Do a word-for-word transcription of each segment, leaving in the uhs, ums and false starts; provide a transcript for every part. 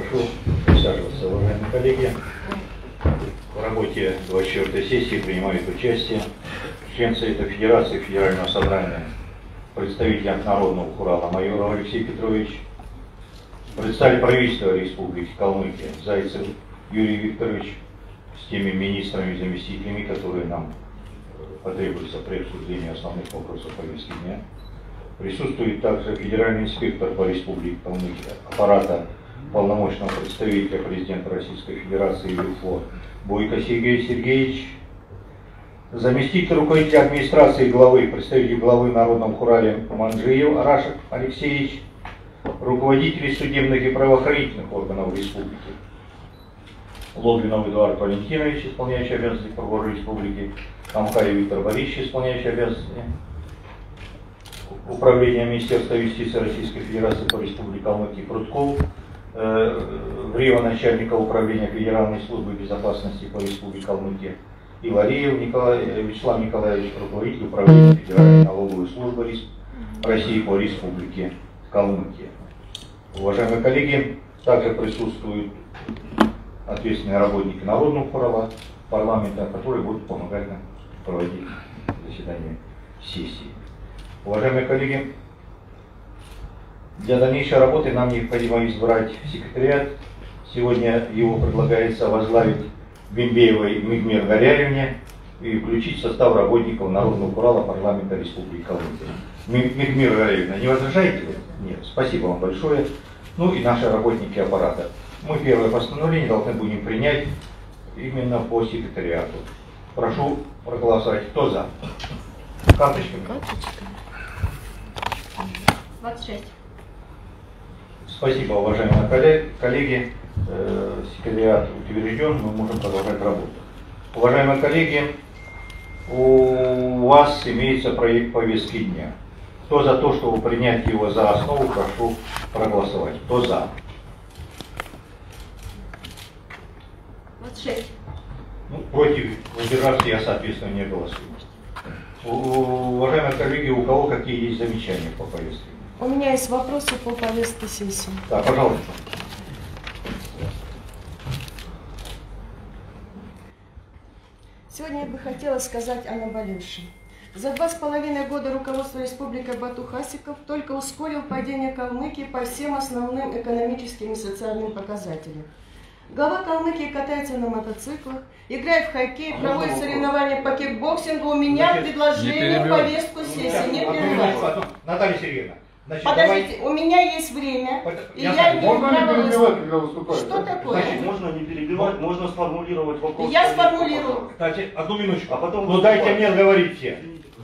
Прошу присаживаться, уважаемые коллеги. В работе двадцать четвёртой сессии принимает участие член Совета Федерации Федерального собрания, представитель Народного Хурала Майоров Алексей Петрович, представитель правительства Республики Калмыкия Зайцев Юрий Викторович с теми министрами и заместителями, которые нам потребуются при обсуждении основных вопросов повестки дня. Присутствует также федеральный инспектор по Республике Калмыкия, аппарата полномочного представителя президента Российской Федерации ЮФО Бойко Сергей Сергеевич, заместитель руководителя администрации главы, представитель главы Народного Хурала Манджиев Арашек Алексеевич, руководители судебных и правоохранительных органов Республики Логвинов Эдуард Валентинович, исполняющий обязанности прокурора Республики, Амхаев Виктор Борисович, исполняющий обязанности Управления Министерства юстиции Российской Федерации по Республике Калмыкия, Прутков, э, РИО начальника Управления Федеральной службы безопасности по Республике Калмыкия, и Валиев Николай, Вячеслав Николаевич, руководитель Управления Федеральной налоговой службы России по Республике Калмыкия. Уважаемые коллеги, также присутствуют ответственные работники Народного Хурала парламента, которые будут помогать нам проводить заседание сессии. Уважаемые коллеги, для дальнейшей работы нам необходимо избрать секретариат. Сегодня его предлагается возглавить Бимбеевой Мигмир Горяевне и включить в состав работников Народного Хурала парламента Республики Калмыкия. Мигмир Горяевна, не возражаете вы? Нет, спасибо вам большое. Ну и наши работники аппарата. Мы первое постановление должны будем принять именно по секретариату. Прошу проголосовать. Кто за? Карточками. двадцать шесть. Спасибо, уважаемые коллеги. Секретариат утвержден, мы можем продолжать работу. Уважаемые коллеги, у вас имеется проект повестки дня. Кто за то, чтобы принять его за основу, прошу проголосовать. Кто за? двадцать шесть. Ну, против, воздержавшись, я, соответственно, не голосую. Уважаемые коллеги, у кого какие есть замечания по повестке? У меня есть вопросы по повестке сессии. Да, пожалуйста. Сегодня я бы хотела сказать о наболевшем. За два с половиной года руководство Республики Бату Хасиков только ускорил падение Калмыкии по всем основным экономическим и социальным показателям. Глава Калмыкии катается на мотоциклах, играет в хоккей, проводит соревнования по кикбоксингу. У меня Значит, предложение в повестку сессии. Не перебивайте. Наталья Сергеевна. Значит, Подождите, давай... у меня есть время, и я я имею можно право... не перебивать, когда выступаете? Что такое? Значит, можно не перебивать, можно сформулировать вопрос. Я сформулирую. Кстати, одну минуточку. А потом ну дайте мне говорить все.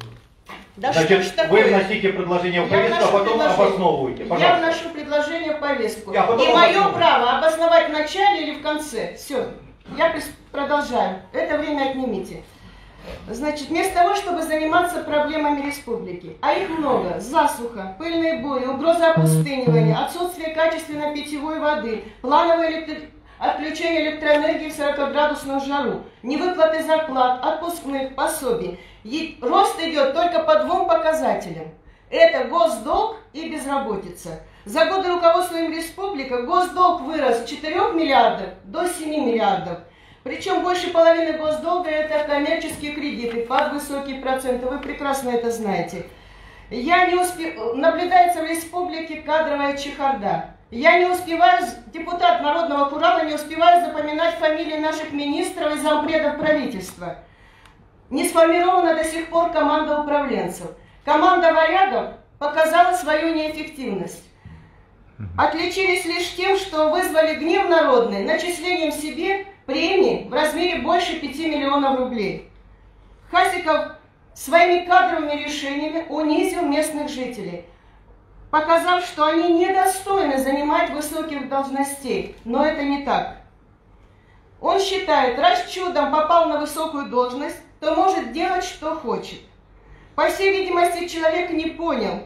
Да Значит, что ж такое? вы вносите предложение в Я повестку, а вношу потом предложение. обосновываете. Я Пожалуйста. вношу предложение в повестку. Я потом И мое обосную. право обосновать в начале или в конце. Все. Я продолжаю. Это время отнимите. Значит, вместо того, чтобы заниматься проблемами республики, а их много: засуха, пыльные бури, угроза опустынивания, отсутствие качественной питьевой воды, плановое электри... отключение электроэнергии в сорокаградусную жару, невыплаты зарплат, отпускных, пособий. И рост идет только по двум показателям. Это госдолг и безработица. За годы руководства им республика госдолг вырос с четырёх миллиардов до семи миллиардов. Причем больше половины госдолга это коммерческие кредиты под высокие проценты. Вы прекрасно это знаете. Я не успе... Наблюдается в республике кадровая чехарда. Я не успеваю, депутат Народного Хурала, не успеваю запоминать фамилии наших министров и зампредов правительства. Не сформирована до сих пор команда управленцев. Команда варягов показала свою неэффективность. Отличились лишь тем, что вызвали гнев народный начислением себе премии в размере больше пяти миллионов рублей. Хасиков своими кадровыми решениями унизил местных жителей, показав, что они недостойны занимать высоких должностей. Но это не так. Он считает, раз чудом попал на высокую должность, то может делать, что хочет. По всей видимости, человек не понял,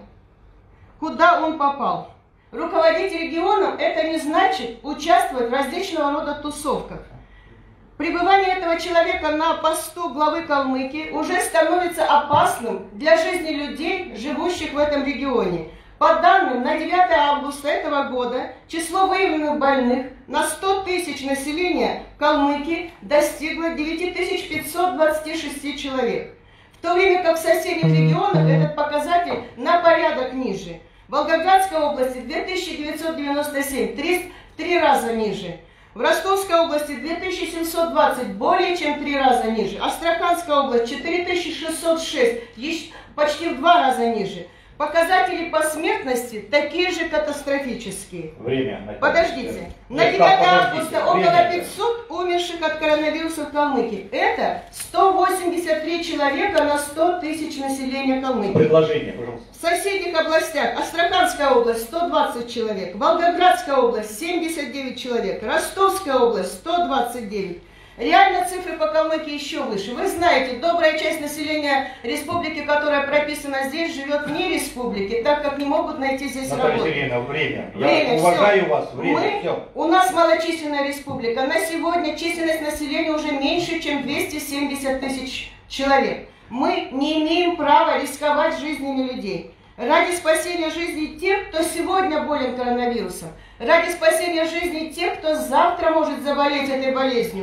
куда он попал. Руководить регионом – это не значит участвовать в различного рода тусовках. Пребывание этого человека на посту главы Калмыкии уже становится опасным для жизни людей, живущих в этом регионе. По данным на девятое августа этого года, число выявленных больных на сто тысяч населения Калмыкии достигло девять тысяч пятьсот двадцать шесть человек. В то время как в соседних регионах этот показатель на порядок ниже. В Волгоградской области две тысячи девятьсот девяносто семь, три, три раза ниже. В Ростовской области две тысячи семьсот двадцать, более чем три раза ниже. Астраханская область четыре тысячи шестьсот шесть, почти в два раза ниже. Показатели по смертности такие же катастрофические. Время. Подождите. На Нет, девятое подождите. августа около Время. пятисот умерших от коронавируса в Калмыкии. Это сто восемьдесят три человека на сто тысяч населения Калмыкии. Предложение, пожалуйста. В соседних областях Астраханская область сто двадцать человек, Волгоградская область семьдесят девять человек, Ростовская область сто двадцать девять. Реально цифры по Калмыкии еще выше. Вы знаете, добрая часть населения республики, которая прописана здесь, живет вне республики, так как не могут найти здесь Наталья работу. Сергеевна, время. Время, Я уважаю всё. вас. Время, Мы, все. у нас малочисленная республика. На сегодня численность населения уже меньше, чем двести семьдесят тысяч человек. Мы не имеем права рисковать жизнями людей. Ради спасения жизни тех, кто сегодня болен коронавирусом, ради спасения жизни тех, кто завтра может заболеть этой болезнью,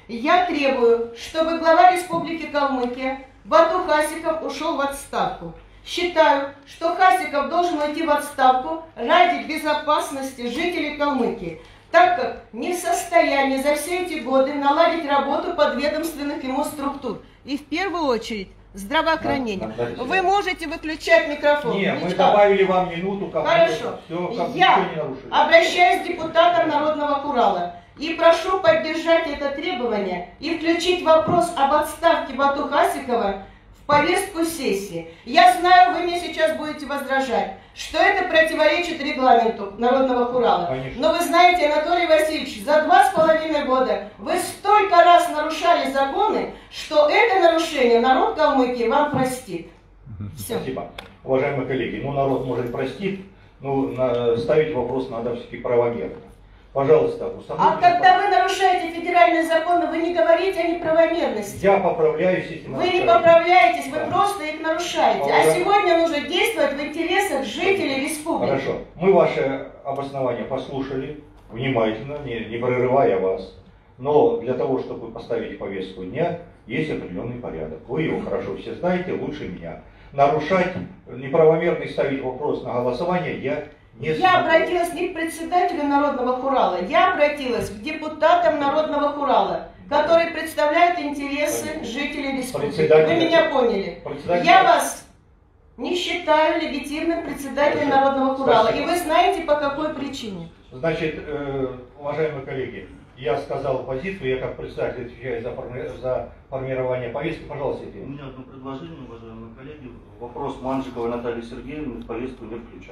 я требую, чтобы глава Республики Калмыкия Бату Хасиков ушел в отставку. Считаю, что Хасиков должен уйти в отставку ради безопасности жителей Калмыкии, так как не в состоянии за все эти годы наладить работу подведомственных ему структур. И в первую очередь здравоохранение. Вы можете выключать микрофон. Нет, мы Ведь добавили вам минуту. Как Хорошо. Все, как Я ничего не нарушили. обращаюсь к депутатам Народного Хурала и прошу поддержать это требование и включить вопрос об отставке Бату Хасикова в повестку сессии. Я знаю, вы мне сейчас будете возражать, что это противоречит регламенту Народного Хурала. Конечно. Но вы знаете, Анатолий Васильевич, за два с половиной года вы столько раз нарушали законы, что это нарушение народ Калмыкии вам простит. Все. Спасибо. Уважаемые коллеги, ну народ может простит, но на, ставить вопрос надо все-таки правомерно. Пожалуйста, А установите. когда вы нарушаете федеральные законы, вы не говорите о неправомерности. Я поправляюсь, если Вы не нарушаю. поправляетесь, вы Да. просто их нарушаете. А Ага. сегодня нужно действовать в интересах жителей республики. Хорошо. Мы ваше обоснование послушали внимательно, не, не прерывая вас. Но для того, чтобы поставить повестку дня, есть определенный порядок. Вы его хорошо все знаете, лучше меня. Нарушать, неправомерно ставить вопрос на голосование я не Я смогу. обратилась не к председателю Народного Хурала, я обратилась к депутатам Народного Хурала, которые представляют интересы жителей республики. Вы Председатель- меня поняли. Председатель- Я вас не считаю легитимным председателем Хорошо. Народного Хурала. Спасибо. И вы знаете, по какой причине. Значит, э, уважаемые коллеги, я сказал позицию, я как председатель отвечаю за, форми- за формирование повестки. Пожалуйста, У Евгений. меня одно предложение, уважаемые коллеги. Вопрос Манжиковой Натальи Сергеевны в повестку не включать.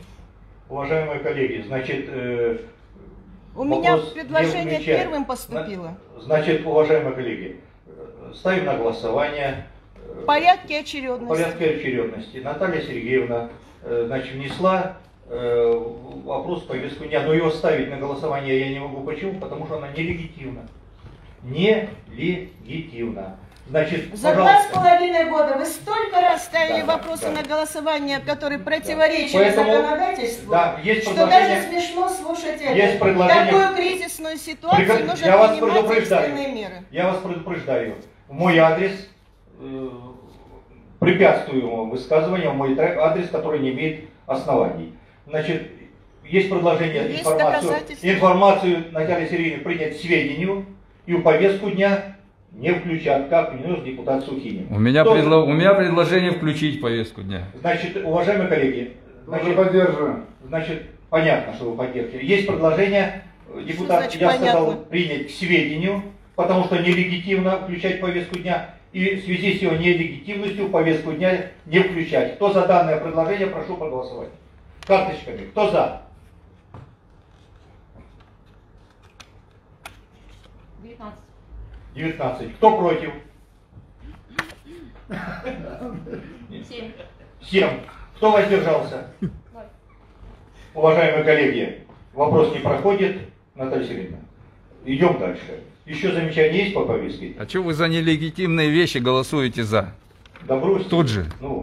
Уважаемые коллеги, значит, э, У меня вопрос предложение не включать. первым поступило. Значит, уважаемые коллеги, э, ставим на голосование э, В порядке в очередности. порядке очередности. Наталья Сергеевна, э, значит, внесла э, вопрос в повестку дня, но ее ставить на голосование я не могу. Почему? Потому что она нелегитимна. Нелегитимна. Значит, За два с пожалуйста. половиной года вы столько раз ставили Да, да, вопросы да. на голосование, которые противоречили Поэтому- законодательству, Да, есть что предложение. даже смешно слушать это. Есть В предложение. такую кризисную ситуацию Прекра- нужно я вас принимать предупреждаю. экстренные меры. Я вас предупреждаю. В мой адрес э, препятствуемого высказывания, в мой тра- адрес, который не имеет оснований. Значит, есть предложение Есть информацию, доказательства. информацию Натальи Сергеевны принять к сведению и в повестку дня не включат, как внес депутат Сухинин. У меня, Кто- предло- у меня предложение включить повестку дня. Значит, уважаемые коллеги, Тоже значит, поддерживаем. Значит, понятно, что вы поддержите. Есть предложение, э, депутат, значит я понятно? сказал, принять к сведению, потому что нелегитимно включать повестку дня, и в связи с его нелегитимностью повестку дня не включать. Кто за данное предложение, прошу проголосовать. Карточками. Кто за? девятнадцать. девятнадцать. Кто против? семь. семь. Кто воздержался? ноль. Уважаемые коллеги, вопрос не проходит. Наталья Сергеевна, идем дальше. Еще замечания есть по повестке? А что вы за нелегитимные вещи голосуете за? Да бросьте. Тут же. Ну,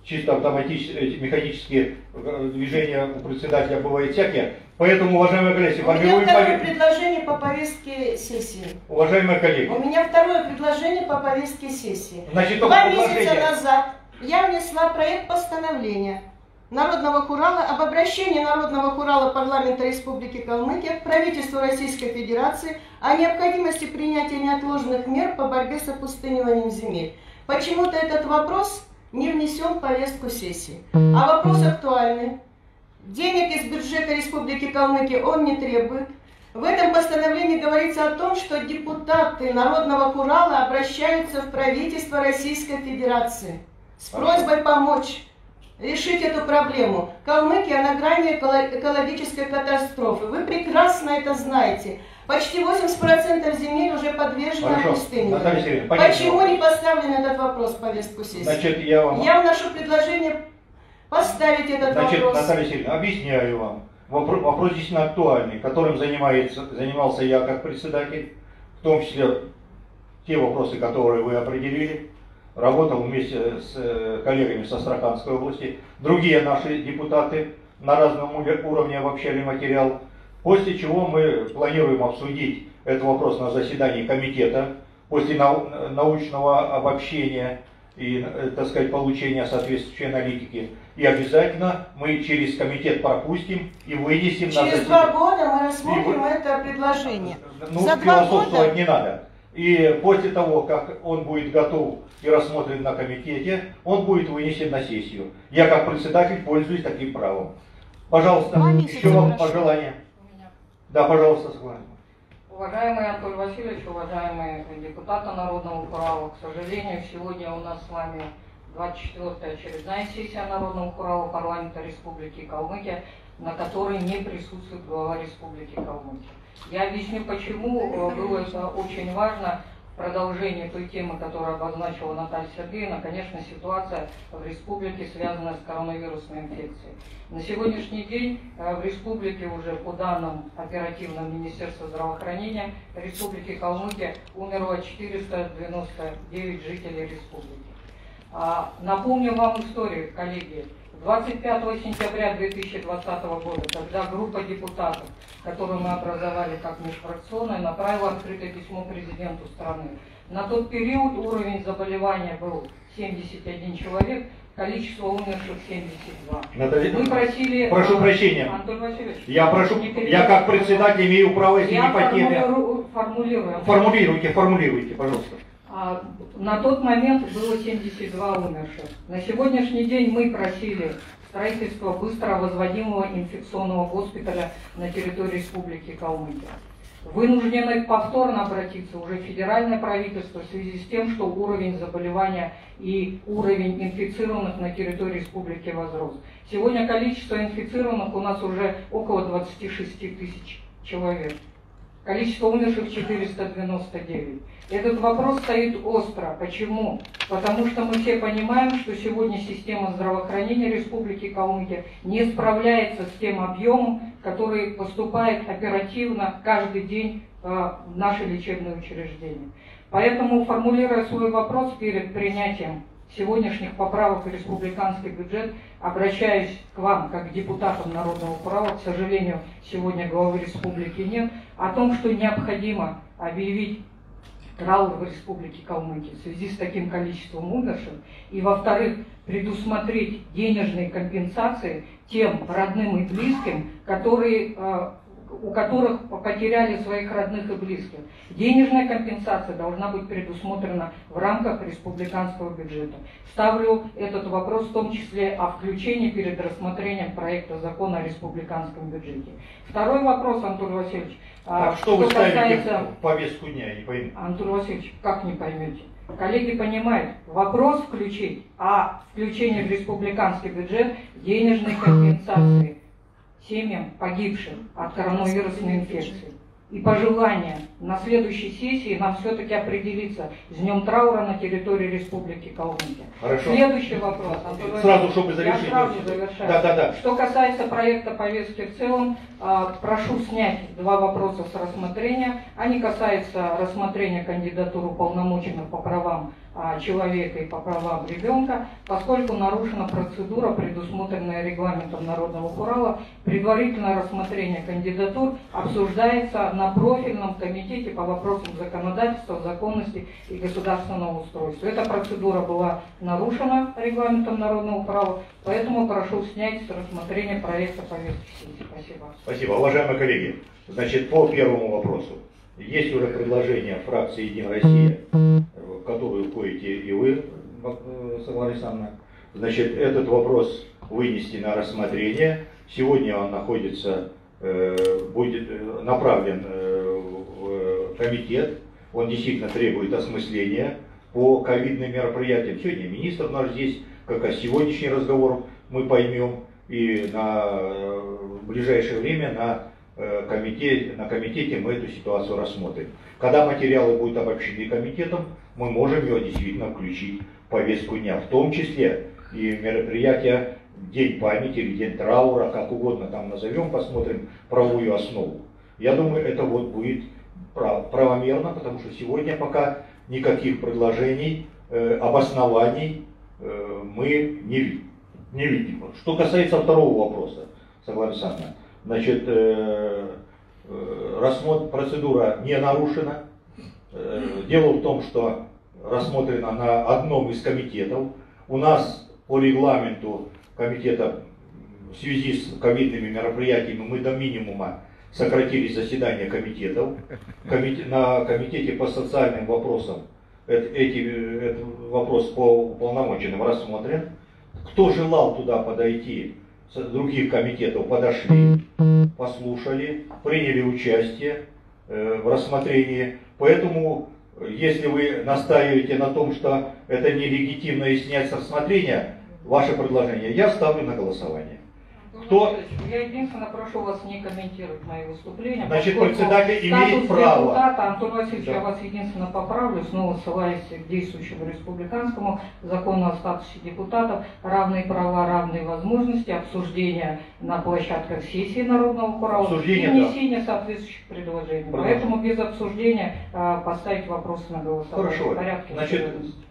чисто автоматически, механические движения у председателя бывают всякие. Поэтому, уважаемые коллеги, У меня формируем второе повестку. предложение по повестке сессии. Уважаемые коллеги, У меня второе предложение по повестке сессии. значит, Два только месяца предложение. назад я внесла проект постановления Народного хурала об обращении Народного хурала парламента Республики Калмыкия к правительству Российской Федерации о необходимости принятия неотложных мер по борьбе с опустыниванием земель. Почему-то этот вопрос не внесен в повестку сессии. А вопрос актуальный. Денег из бюджета Республики Калмыкия он не требует. В этом постановлении говорится о том, что депутаты Народного хурала обращаются в правительство Российской Федерации с просьбой помочь решить эту проблему. Калмыкия на грани экологической катастрофы. Вы прекрасно это знаете. Почти восемьдесят процентов земель уже подвержены опустыниванию. Наталья Сергеевна, понятно. Почему не поставлен этот вопрос в повестку сессии? Значит, я вам... Я вношу предложение поставить этот Значит, вопрос. Наталья Сергеевна, объясняю вам. Вопрос, вопрос действительно актуальный, которым занимается, занимался я как председатель, в том числе те вопросы, которые вы определили. Работал вместе с коллегами с Астраханской области. Другие наши депутаты на разном уровне обобщали материал. После чего мы планируем обсудить этот вопрос на заседании комитета, после нау научного обобщения и, так сказать, получения соответствующей аналитики. И обязательно мы через комитет пропустим и вынесем на заседание. Через два года мы рассмотрим и... это предложение. Ну, За два философствовать года... не надо. И после того, как он будет готов и рассмотрен на комитете, он будет вынесен на сессию. Я как председатель пользуюсь таким правом. Пожалуйста, Два месяца, еще вам хорошо. пожелания. Да, пожалуйста, согласен. Уважаемый Анатолий Васильевич, уважаемые депутаты Народного хурала, к сожалению, сегодня у нас с вами двадцать четвёртая очередная сессия Народного хурала парламента Республики Калмыкия, на которой не присутствует глава Республики Калмыкия. Я объясню, почему было это очень важно. В продолжение той темы, которую обозначила Наталья Сергеевна, конечно, ситуация в республике, связанная с коронавирусной инфекцией. На сегодняшний день в республике уже по данным оперативного Министерства здравоохранения Республики Калмыкия умерло четыреста девяносто девять жителей республики. Напомню вам историю, коллеги. двадцать пятого сентября две тысячи двадцатого года, когда группа депутатов, которую мы образовали как межфракционная, направила открытое письмо президенту страны. На тот период уровень заболевания был семьдесят один человек, количество умерших семьдесят два. Наталья, Мы просили... прошу прощения. Антон Васильевич, Я прошу, не я как председатель имею право, если я не по теме. формулирую, формулирую. Формулируйте, формулируйте, пожалуйста. А, на тот момент было семьдесят два умерших. На сегодняшний день мы просили строительство быстро возводимого инфекционного госпиталя на территории Республики Калмыкия. Вынуждены повторно обратиться уже федеральное правительство в связи с тем, что уровень заболевания и уровень инфицированных на территории республики возрос. Сегодня количество инфицированных у нас уже около двадцати шести тысяч человек. Количество умерших четыреста девяносто девять. Этот вопрос стоит остро. Почему? Потому что мы все понимаем, что сегодня система здравоохранения Республики Калмыкия не справляется с тем объемом, который поступает оперативно каждый день в наши лечебные учреждения. Поэтому, формулируя свой вопрос перед принятием сегодняшних поправок в республиканский бюджет, обращаюсь к вам, как к депутатам Народного хурала, к сожалению, сегодня главы республики нет, о том, что необходимо объявить траур в Республике Калмыкия в связи с таким количеством умерших, и, во-вторых, предусмотреть денежные компенсации тем родным и близким, которые, у которых потеряли своих родных и близких. Денежная компенсация должна быть предусмотрена в рамках республиканского бюджета. Ставлю этот вопрос в том числе о включении перед рассмотрением проекта закона о республиканском бюджете. Второй вопрос, Антон Васильевич. Так, что, что вы ставите касается... в повестку дня, я не пойму. Антон Васильевич, как не поймете? Коллеги понимают, вопрос включить, а включение в республиканский бюджет денежной компенсации семьям погибших от коронавирусной инфекции. И пожелание на следующей сессии нам все-таки определиться с днем траура на территории Республики Калмыкия. Хорошо. Следующий вопрос. Сразу, чтобы завершить. Я сразу завершаю. Да, да, да. Что касается проекта повестки в целом, прошу снять два вопроса с рассмотрения. Они касаются рассмотрения кандидатур уполномоченных по правам а, человека и по правам ребенка, поскольку нарушена процедура, предусмотренная регламентом Народного хурала. Предварительное рассмотрение кандидатур обсуждается на профильном комитете по вопросам законодательства, законности и государственного устройства. Эта процедура была нарушена регламентом Народного хурала, поэтому прошу снять с рассмотрения проекта повестки сессии. Спасибо. Спасибо. Уважаемые коллеги, значит, по первому вопросу. Есть уже предложение фракции «Единая Россия», в которую входите и вы, Светлана Александровна. Значит, этот вопрос вынести на рассмотрение. Сегодня он находится, будет направлен в комитет. Он действительно требует осмысления по ковидным мероприятиям. Сегодня министр наш здесь, как о сегодняшний разговор мы поймем. И на, в ближайшее время на комитете, на комитете мы эту ситуацию рассмотрим. Когда материалы будут обобщены комитетом, мы можем его действительно включить в повестку дня, в том числе и мероприятия День памяти или День траура, как угодно там назовем, посмотрим правовую основу. Я думаю, это вот будет прав, правомерно, потому что сегодня пока никаких предложений, э, обоснований э, мы не видим. Не видим. Что касается второго вопроса, Светлана Александровна, значит, э, э, рассмотр, процедура не нарушена. Э, дело в том, что рассмотрена на одном из комитетов. У нас по регламенту комитета в связи с ковидными мероприятиями мы до минимума сократили заседания комитетов. Комитет, на комитете по социальным вопросам эти, этот вопрос по уполномоченным рассмотрен. Кто желал туда подойти с других комитетов, подошли, послушали, приняли участие э, в рассмотрении. Поэтому, если вы настаиваете на том, что это нелегитимно и снять с рассмотрения ваше предложение, я ставлю на голосование. Кто? Я единственно прошу вас не комментировать мои выступления. Значит, председатель имеет право. Депутата, Антон Васильевич, Да. я вас единственно поправлю, снова ссылаясь к действующему республиканскому закону о статусе депутатов, равные права, равные возможности, обсуждения на площадках сессии Народного хурала и Обсуждение, внесение да. соответствующих предложений. Продолжим. Поэтому без обсуждения а, поставить вопросы на голосование. Хорошо. В порядке. Значит,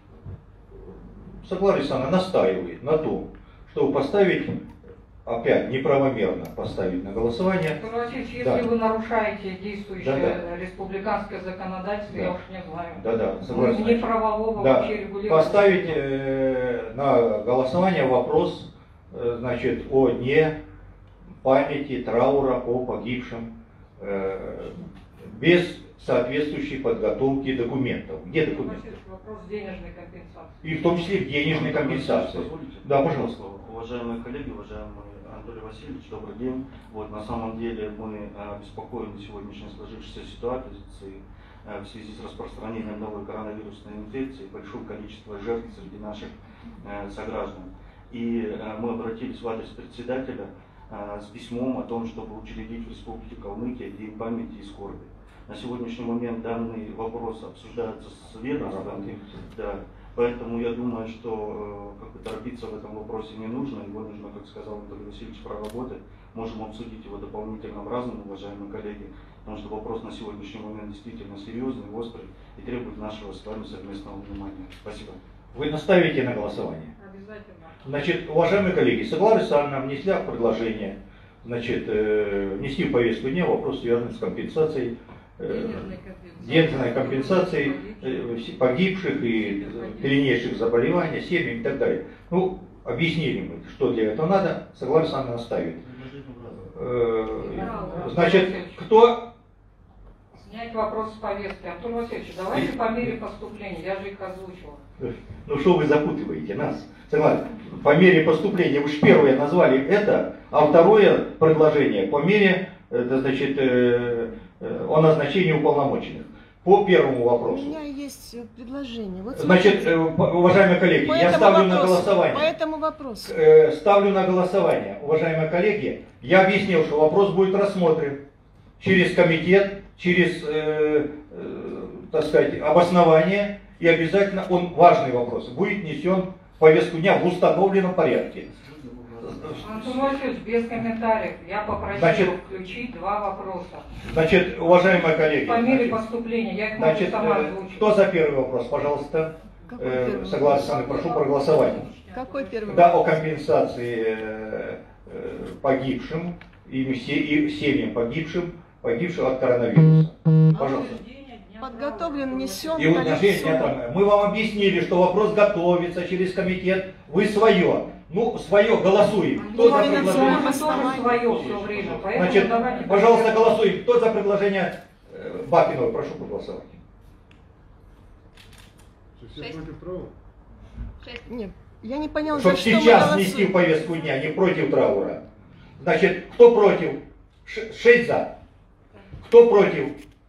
Светлана Александровна настаивает на том, чтобы поставить, опять неправомерно поставить на голосование. Антон Васильевич, если Да. вы нарушаете действующее Да, да. республиканское законодательство, Да. я уж не знаю. Да, да, Мы согласен. не правового Да. вообще регулирования. Поставить э, на голосование вопрос, э, значит, о дне памяти, траура по погибшим э, без соответствующей подготовки документов. Где Антон документы? Васильевич, вопрос денежной компенсации. И в том числе в денежной компенсации. Позволите? Да, пожалуйста. Уважаемые коллеги, уважаемый Анатолий Васильевич, добрый день. Вот, на самом деле мы обеспокоены сегодняшней сложившейся ситуацией в связи с распространением новой коронавирусной инфекции, большое количество жертв среди наших сограждан. И мы обратились в адрес председателя с письмом о том, чтобы учредить в Республике Калмыкия День памяти и скорби. На сегодняшний момент данный вопрос обсуждается с ведомством, да, поэтому я думаю, что как бы, торопиться в этом вопросе не нужно, его нужно, как сказал Анатолий Васильевич, проработать. Можем обсудить его дополнительно в разном, уважаемые коллеги, потому что вопрос на сегодняшний момент действительно серьезный, острый и требует нашего с вами совместного внимания. Спасибо. Вы наставите на голосование? Обязательно. Значит, уважаемые коллеги, Светлана Александровна внесла предложение, значит, э, внести в повестку дня вопрос, связанный с компенсацией, э, денежной компенсацией э, погибших и дальнейших заболеваний, семьям и так далее. Ну, объяснили мы, что для этого надо, Светлана Александровна ставит. Э, значит, кто... Снять вопрос с повестки. Антон Васильевич, давайте по мере поступления, я же их озвучила. Ну что вы запутываете нас? Согласен. По мере поступления, вы же первое назвали это, а второе предложение по мере, это значит, э, э, о назначении уполномоченных. По первому У вопросу. меня есть предложение. Вот Значит, э, уважаемые коллеги, по я этому ставлю на вопросу, голосование. По этому вопросу. Э, ставлю на голосование, уважаемые коллеги. Я объяснил, что вопрос будет рассмотрен через комитет, через, э, э, так сказать, обоснование. И обязательно он, важный вопрос, будет внесен в повестку дня в установленном порядке. Антон Васильевич, без комментариев. Я попросила Значит, включить два вопроса. Значит, уважаемые коллеги. По мере Значит, поступления. Я их могу значит, сама э, озвучить. кто за первый вопрос, пожалуйста? Какой э, первый согласно с вами, прошу проголосовать. Какой первый Да, о вопрос? компенсации э, э, погибшим и, се- и семьям погибшим, погибшим от коронавируса. Пожалуйста. Подготовлен, внесен И вот отношение дня коллективу. там, мы вам объяснили, что вопрос готовится через комитет, вы свое. Ну, свое голосуем. Кто за Именно предложение? Мы тоже свое все время, поэтому Значит, давайте... пожалуйста, голосуем. Кто за предложение э, Бакинова? Прошу проголосовать. Все Шесть. против траура? Шесть. Нет, я не понял, Чтобы за что мы сейчас внести в голосуем. повестку дня, не против траура. Значит, кто против? Ш- Шесть за. Кто против?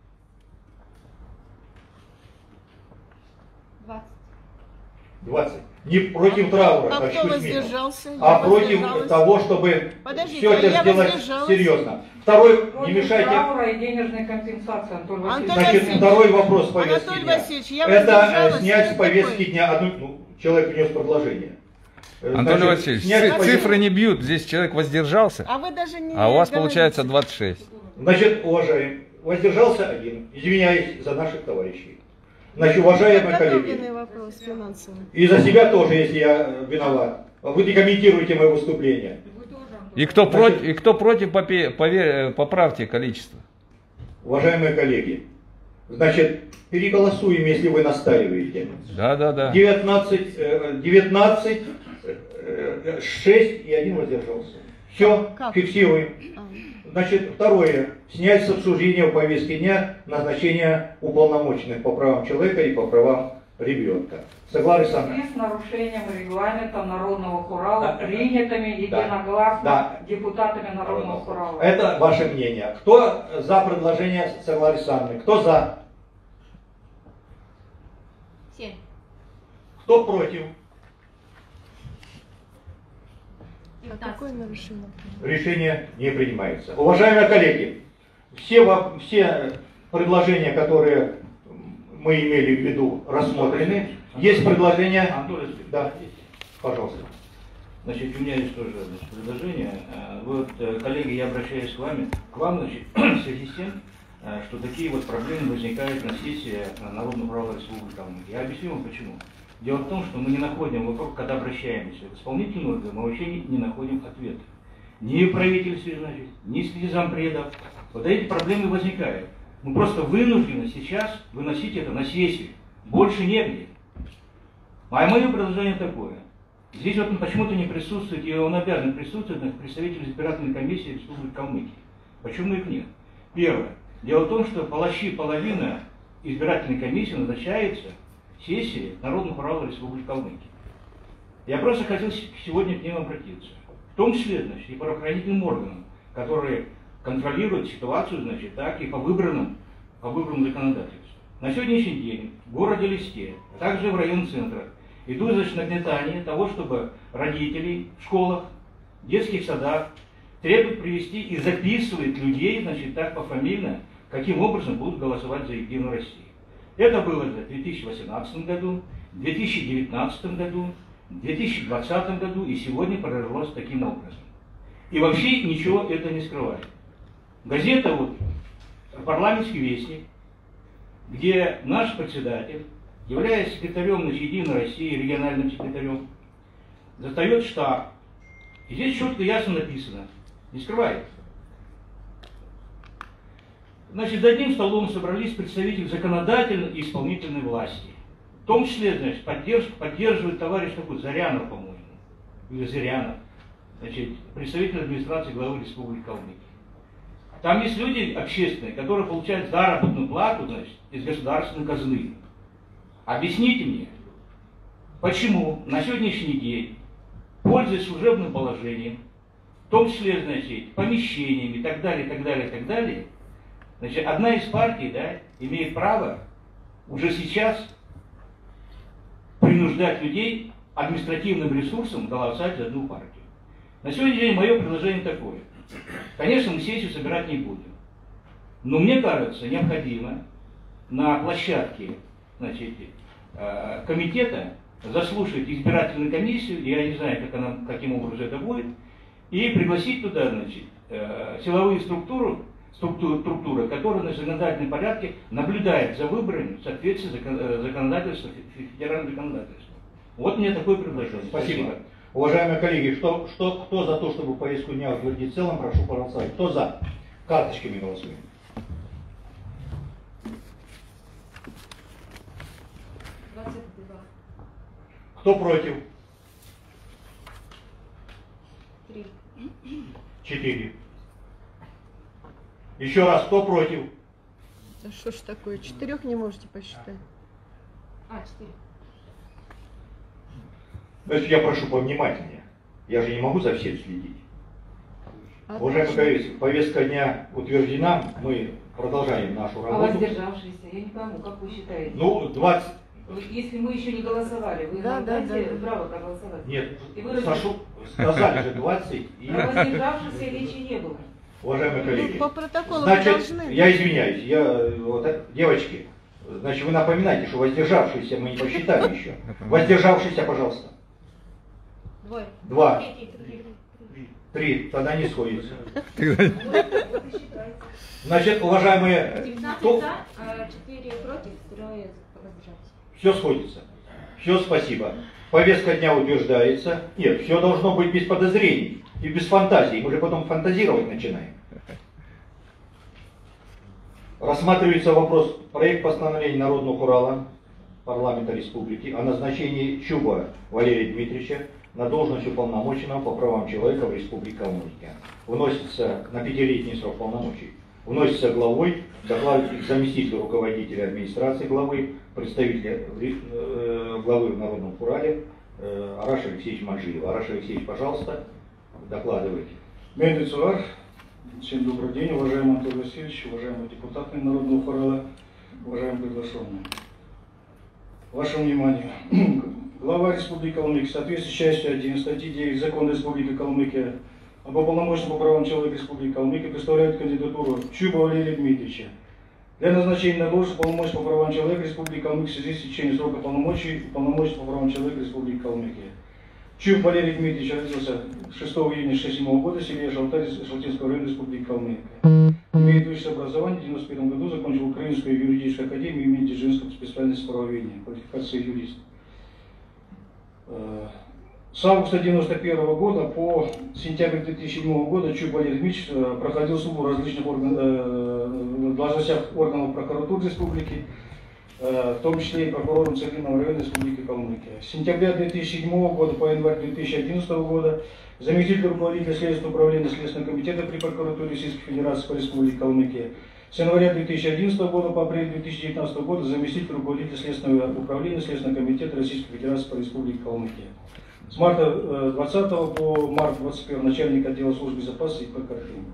Двадцать. Двадцать. Не против траура, А как кто чуть воздержался? а Я против воздержалась. того, чтобы Подождите, все а это я сделать воздержалась. серьезно. Второй, Против не мешайте. траура и денежной компенсации, Анатолий Васильевич. Антон Значит, Васильевич. второй вопрос повестки Анатолий дня. Васильевич, я Это воздержалась, э, снять что с повестки такое? дня одну, ну, человек внес предложение. Э, Анатолий значит, Васильевич, снять ци- с повестки- цифры не бьют, здесь человек воздержался, А вы даже не а у вас говорите. получается двадцать шесть. Значит, уважаемый, воздержался один. Извиняюсь за наших товарищей. Значит, уважаемые коллеги, Подготовленный вопрос финансовый. и за себя тоже, если я э, виноват. Вы не комментируете мое выступление. И кто, Значит- против, и кто против, попе- пове- поправьте количество. Уважаемые коллеги, значит, переголосуем, если вы настаиваете. Да, да, да. девятнадцать, э, девятнадцать, э, шесть и один воздержался. Все, Как? фиксируем. А. Значит, второе. Снять с обсуждения в повестке дня назначение уполномоченных по правам человека и по правам ребенка. Согласны с вами? И с нарушением регламента Народного хурала, Да. принятыми Да. единогласно Да. депутатами Народного хурала. Это ваше мнение. Кто за предложение Согласны Александровны? Кто за? Семь. Кто против? А какое нарушение? Решение не принимается. Уважаемые коллеги, все, во- все предложения, которые мы имели в виду, рассмотрены. Есть предложение? Анатолий Васильевич, Да, пожалуйста. Значит, у меня есть тоже значит, предложение. Э, Вот, э, коллеги, я обращаюсь к вами, к вам, значит, в связи с тем, э, что такие вот проблемы возникают на сессии э, Народного права Республики Калмыкия. Я объясню вам почему. Дело в том, что мы не находим вокруг, когда обращаемся в исполнительный орган, мы вообще не, не находим ответа. Ни в правительстве, значит, ни среди зампредов. Вот эти проблемы возникают. Мы просто вынуждены сейчас выносить это на сессию. Больше негде. А мое предложение такое. Здесь вот он почему-то не присутствует, и он обязан присутствовать, на представитель избирательной комиссии Республики Калмыкия. Почему их нет? Первое. Дело в том, что почти половина избирательной комиссии назначается сессией Народного права Республики Калмыкия. Я просто хотел сегодня к ним обратиться. В том числе, значит, и по правоохранительным органам, которые контролируют ситуацию, значит, так и по выбранным, по выбранному законодательству. На сегодняшний день в городе Листе, а также в районных центрах, идут, значит, нагнетание того, чтобы родители в школах, детских садах требуют привести и записывать людей, значит, так пофамильно, каким образом будут голосовать за Единую Россию. Это было в две тысячи восемнадцатом году, в две тысячи девятнадцатом году, в две тысячи двадцатом году и сегодня прорвалось таким образом. И вообще ничего это не скрывает. Газета вот «Парламентский вестник», где наш председатель, являясь секретарем значит, Единой России, региональным секретарем, застает штаб. И здесь четко и ясно написано, не скрывается. Значит, за одним столом собрались представители законодательной и исполнительной власти. В том числе, значит, поддерж, поддерживает товарищ такой Зарянов, по-моему, или Зырянов, значит, представитель администрации главы Республики Калмыкия. Там есть люди общественные, которые получают заработную плату, значит, из государственной казны. Объясните мне, почему на сегодняшний день, пользуясь служебным положением, в том числе, значит, помещениями и так далее, и так далее, и так далее, значит, одна из партий, да, имеет право уже сейчас принуждать людей административным ресурсом голосовать за одну партию. На сегодняшний день мое предложение такое. Конечно, мы сессию собирать не будем. Но мне кажется, необходимо на площадке, значит, комитета заслушать избирательную комиссию, я не знаю, как она, каким образом это будет, и пригласить туда, значит, силовые структуры, структура, структура, которая на законодательном порядке наблюдает за выборами в соответствии с законодательством, федеральным законодательством. Вот мне такое предложение. Спасибо. Уважаемые коллеги, что, что, кто за то, чтобы повестку дня утвердить в целом, прошу проголосовать. Кто за? Карточками голосуем. двадцать два. Кто против? три. Четыре. Еще раз, кто против? Да что ж такое, четырех не можете посчитать? А, четыре. Значит, я прошу повнимательнее. Я же не могу за всем следить. А Уважаемые коллеги, повестка дня утверждена, мы продолжаем нашу А работу. воздержавшиеся, я не пойму, как вы считаете? Ну, двадцать... Вы- Если мы еще не голосовали, вы Да, нам да, дайте да, да. право проголосовать? Нет, И вы Сашу, сказали же двадцать. И... Про воздержавшихся речи не было. Уважаемые коллеги, Ну, по протоколу вы значит, должны. я извиняюсь, я, вот, э, девочки, значит, вы напоминаете, что воздержавшиеся мы не посчитали еще. Воздержавшиеся, пожалуйста. Двое. Два. Третий, три. Три, тогда не сходится. Значит, уважаемые, девятнадцать кто... за, а четыре против, трое воздержались. Все сходится. Все, спасибо. Повестка дня утверждается. Нет, все должно быть без подозрений и без фантазий. Мы же потом фантазировать начинаем. Рассматривается вопрос проект постановления Народного Урала парламента республики о назначении Чуба Валерия Дмитриевича на должность уполномоченного по правам человека в Республике Калмыкия. Вносится на пятилетний срок полномочий. Вносится главой, докладывает заместитель руководителя администрации главы, представителя э, главы в Народном Урале э, Араш Алексеевич Манжиев. Араш Алексеевич, пожалуйста, докладывайте. Мендецуар, всем добрый день, уважаемый Анатолий Васильевич, уважаемые депутаты Народного Урала, уважаемые приглашенные. Вашему вниманию. Глава Республики Калмыкия, в соответствии с частью один статьи девять Закона Республики Калмыкия об уполномоченном по правам человека Республики Калмыкия представляет кандидатуру Чуба Валерия Дмитриевича для назначения на должность уполномоченного по правам человека Республики Калмыкия в связи с течением срока полномочий уполномоченного по правам человека Республики Калмыкия. Чуб Валерий Дмитриевич родился шестого июня шестьдесят седьмого года в селе Шалтарь Шалтинского района Республики Калмыкия. Имеет высшее образование, в девяносто первом году закончил Украинскую юридическую академию имени Дзержинского по специальности правоведения, квалификация юрист. С августа девяносто первого года по сентябрь две тысячи седьмого года Чуб Валерий Дмитриевич проходил службу в различных орган, э, должностях органов прокуратуры республики, э, в том числе и прокурором Цивильного района Республики Калмыкия. С сентября две тысячи седьмого года по январь две тысячи одиннадцатого года заместитель руководителя Следственного управления Следственного комитета при прокуратуре Российской Федерации по Республике Калмыкия. С января две тысячи одиннадцатого года по апрель две тысячи девятнадцатого года заместитель руководителя Следственного управления Следственного комитета Российской Федерации по Республике Калмыкия. С марта двадцатого по март двадцать первого начальник отдела службы безопасности по Картину.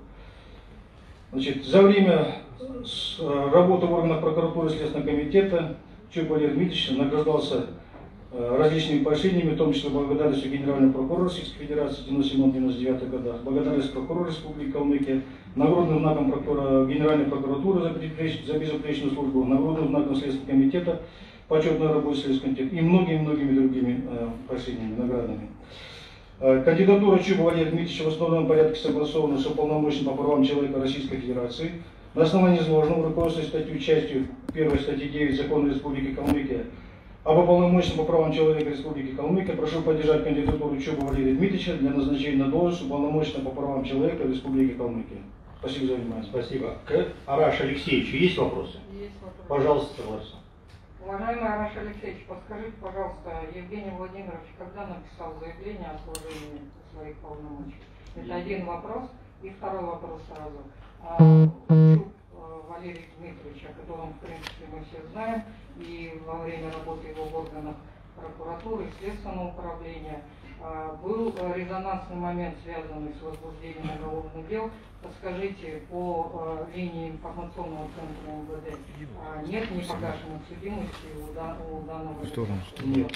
Значит, за время работы в органах прокуратуры Следственного комитета Чуб Валерий Дмитриевич награждался различными поощрениями, в том числе благодарностью генерального прокурора Российской Федерации в девяносто седьмом — девяносто девятом годах, благодарность прокурора Республики Калмыкия, нагрудным знаком прокурора Генеральной прокуратуры за, за безупречную службу, нагрудным знаком Следственного комитета, почетной работе Следственного комитета и многими-многими другими э, поощрениями, наградами. Э, кандидатура Чуба Валерия Дмитриевича в основном порядке согласована с уполномоченным по правам человека Российской Федерации. На основании изложенного, руководствуясь статью частью первой статьи девять Закона Республики Калмыкия об уполномоченном по правам человека Республики Калмыкия, прошу поддержать кандидатуру Чуба Валерия Дмитриевича для назначения на должность уполномоченного по правам человека Республики Калмыкия. Спасибо за внимание. Спасибо. К Араш Алексеевичу есть вопросы? Есть вопрос. Пожалуйста, согласен. Уважаемый Араш Алексеевич, подскажите, пожалуйста, Евгений Владимирович когда написал заявление о сложении своих полномочий? Это один вопрос. И второй вопрос сразу. А, Чуб Валерий Дмитриевич, о котором, в принципе, мы все знаем, и во время работы его в органах прокуратуры и следственного управления, был резонансный момент, связанный с возбуждением уголовных дел. Подскажите, по линии информационного центра МВД нет непогашенных судимости у данного лица? Нет,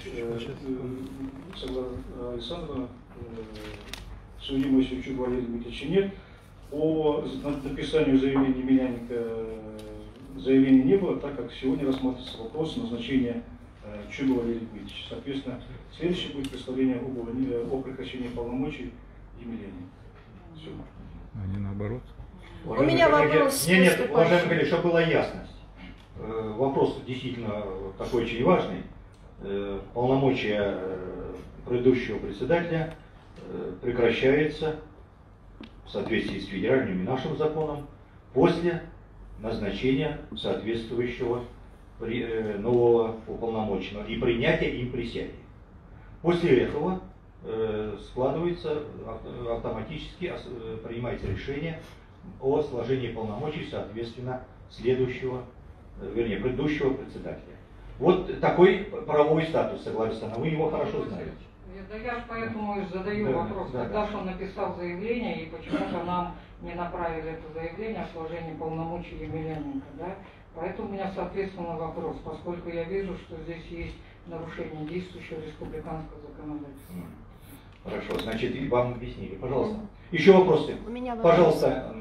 согласно Александру, судимости у Чуба Валерия Дмитриевича нет. По написанию заявления Миляника заявления не было, так как сегодня рассматривается вопрос назначения Чуба Валерия Дмитриевича. Соответственно, следующее будет представление о прекращении полномочий Емельяне. Все. А не наоборот. Уважаемые меня коллеги, вопрос Нет, нет, поступающий. уважаемые коллеги, чтобы была ясность. Э, Вопрос действительно такой очень важный. Э, Полномочия э, предыдущего председателя э, прекращается в соответствии с федеральным и нашим законом после назначения соответствующего при- э, нового уполномоченного и принятия им присяги. После этого э, складывается ав- автоматически ос- э, принимается решение о сложении полномочий, соответственно, следующего, э, вернее, предыдущего председателя. Вот такой правовой статус, согласно, вы его хорошо знаете. Да я же поэтому и задаю Да, вопрос, да, когда да. же он написал заявление и почему-то нам не направили это заявление о сложении полномочий Емельяненко, да? Поэтому у меня, соответственно, вопрос, поскольку я вижу, что здесь есть нарушение действующего республиканского законодательства. Хорошо, значит, и вам объяснили. Пожалуйста. Еще вопросы? У меня вопрос. Пожалуйста.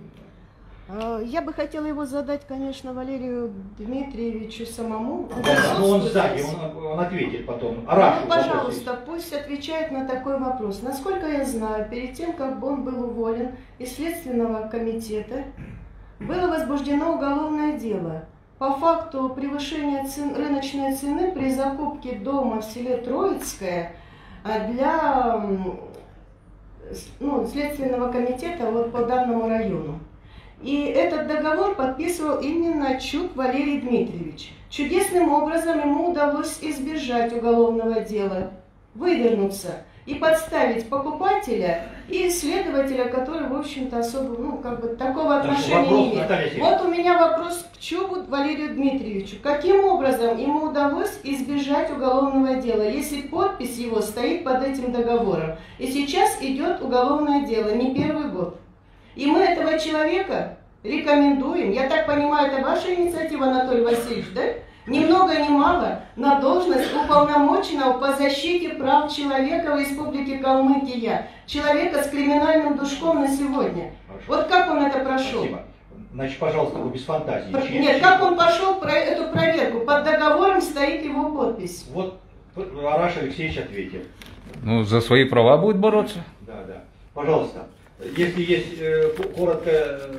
Э, Я бы хотела его задать, конечно, Валерию Дмитриевичу самому. Да, но он сзади, он, он ответит потом. Арашу Ну, вопрос пожалуйста, пусть отвечает на такой вопрос. Насколько я знаю, перед тем, как он был уволен из Следственного комитета, было возбуждено уголовное дело по факту превышения цен, рыночной цены при закупке дома в селе Троицкое а, для м, с- ну, Следственного комитета вот по данному району. И этот договор подписывал именно Чук Валерий Дмитриевич. Чудесным образом ему удалось избежать уголовного дела, вывернуться и подставить покупателя и следователя, который, в общем-то, особо, ну, как бы, такого Дальше отношения вопрос, не имеет. Наталья Сергеевна. Вот у меня вопрос к Чубу Валерию Дмитриевичу. Каким образом ему удалось избежать уголовного дела, если подпись его стоит под этим договором? И сейчас идет уголовное дело, не первый год. И мы этого человека рекомендуем, я так понимаю, это ваша инициатива, Анатолий Васильевич, да? Ни много ни мало на должность уполномоченного по защите прав человека в Республике Калмыкия. Человека с криминальным душком на сегодня. Хорошо. Вот как он это прошел? Спасибо. Значит, пожалуйста, вы без фантазии. Чьи- Нет, чьи- как он пошел про эту проверку? Под договором стоит его подпись. Вот Араш Алексеевич ответил. Ну, за свои права будет бороться. Да, да. Пожалуйста. Если есть э, ко- коротко э,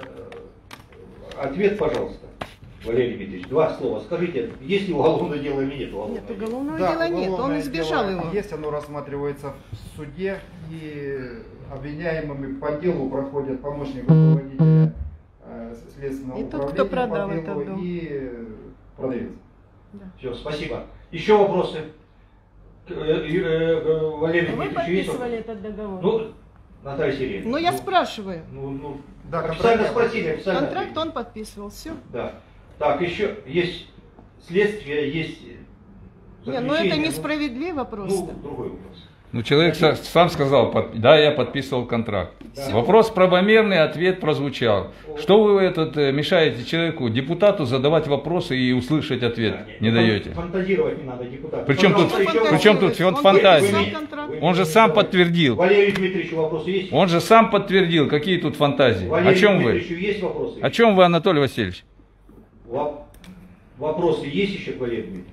ответ, пожалуйста, Валерий Дмитриевич. Два слова. Скажите, есть ли уголовное дело или нет уголовного Нет, дела? уголовного Да, дела нет, он уголовное избежал дело его. Есть, оно рассматривается в суде, и обвиняемыми по делу проходят помощник руководителя э, следственного И тот, управления кто продал по этот делу дом. и э, продавец. Все, спасибо. Еще вопросы? К- э, э, э, Валерий Вы Дмитриевич, есть подписывали вопросы? этот договор? Ну, Наталья Сергеевна. Ну, я ну, спрашиваю. Ну, ну, Да, официально контракт. спросили, официально Контракт ответили. он подписывал, все. Да. Так, еще есть следствие, есть Не, ну это заключение, несправедливо ну, просто. Ну, другой вопрос. Ну, человек са- сам сказал, под- да, я подписывал контракт. Да. Вопрос правомерный, ответ прозвучал. Что вы этот, э, мешаете человеку, депутату, задавать вопросы и услышать ответ? Да, Не фан- даете. Фантазировать не надо, депутат. Причем тут- Пожалуйста, еще причем тут вопросы? фан- фантазии? Вы- вы- Контракт. вы- Он же вы- сам давайте. подтвердил. Валерий Дмитриевич, вопросы есть? Он же сам подтвердил, какие тут фантазии. Валерию О чем вы? Дмитриевичу есть вопросы? О чем вы, Анатолий Васильевич? Во- Вопросы есть еще к Валерию Дмитриевичу?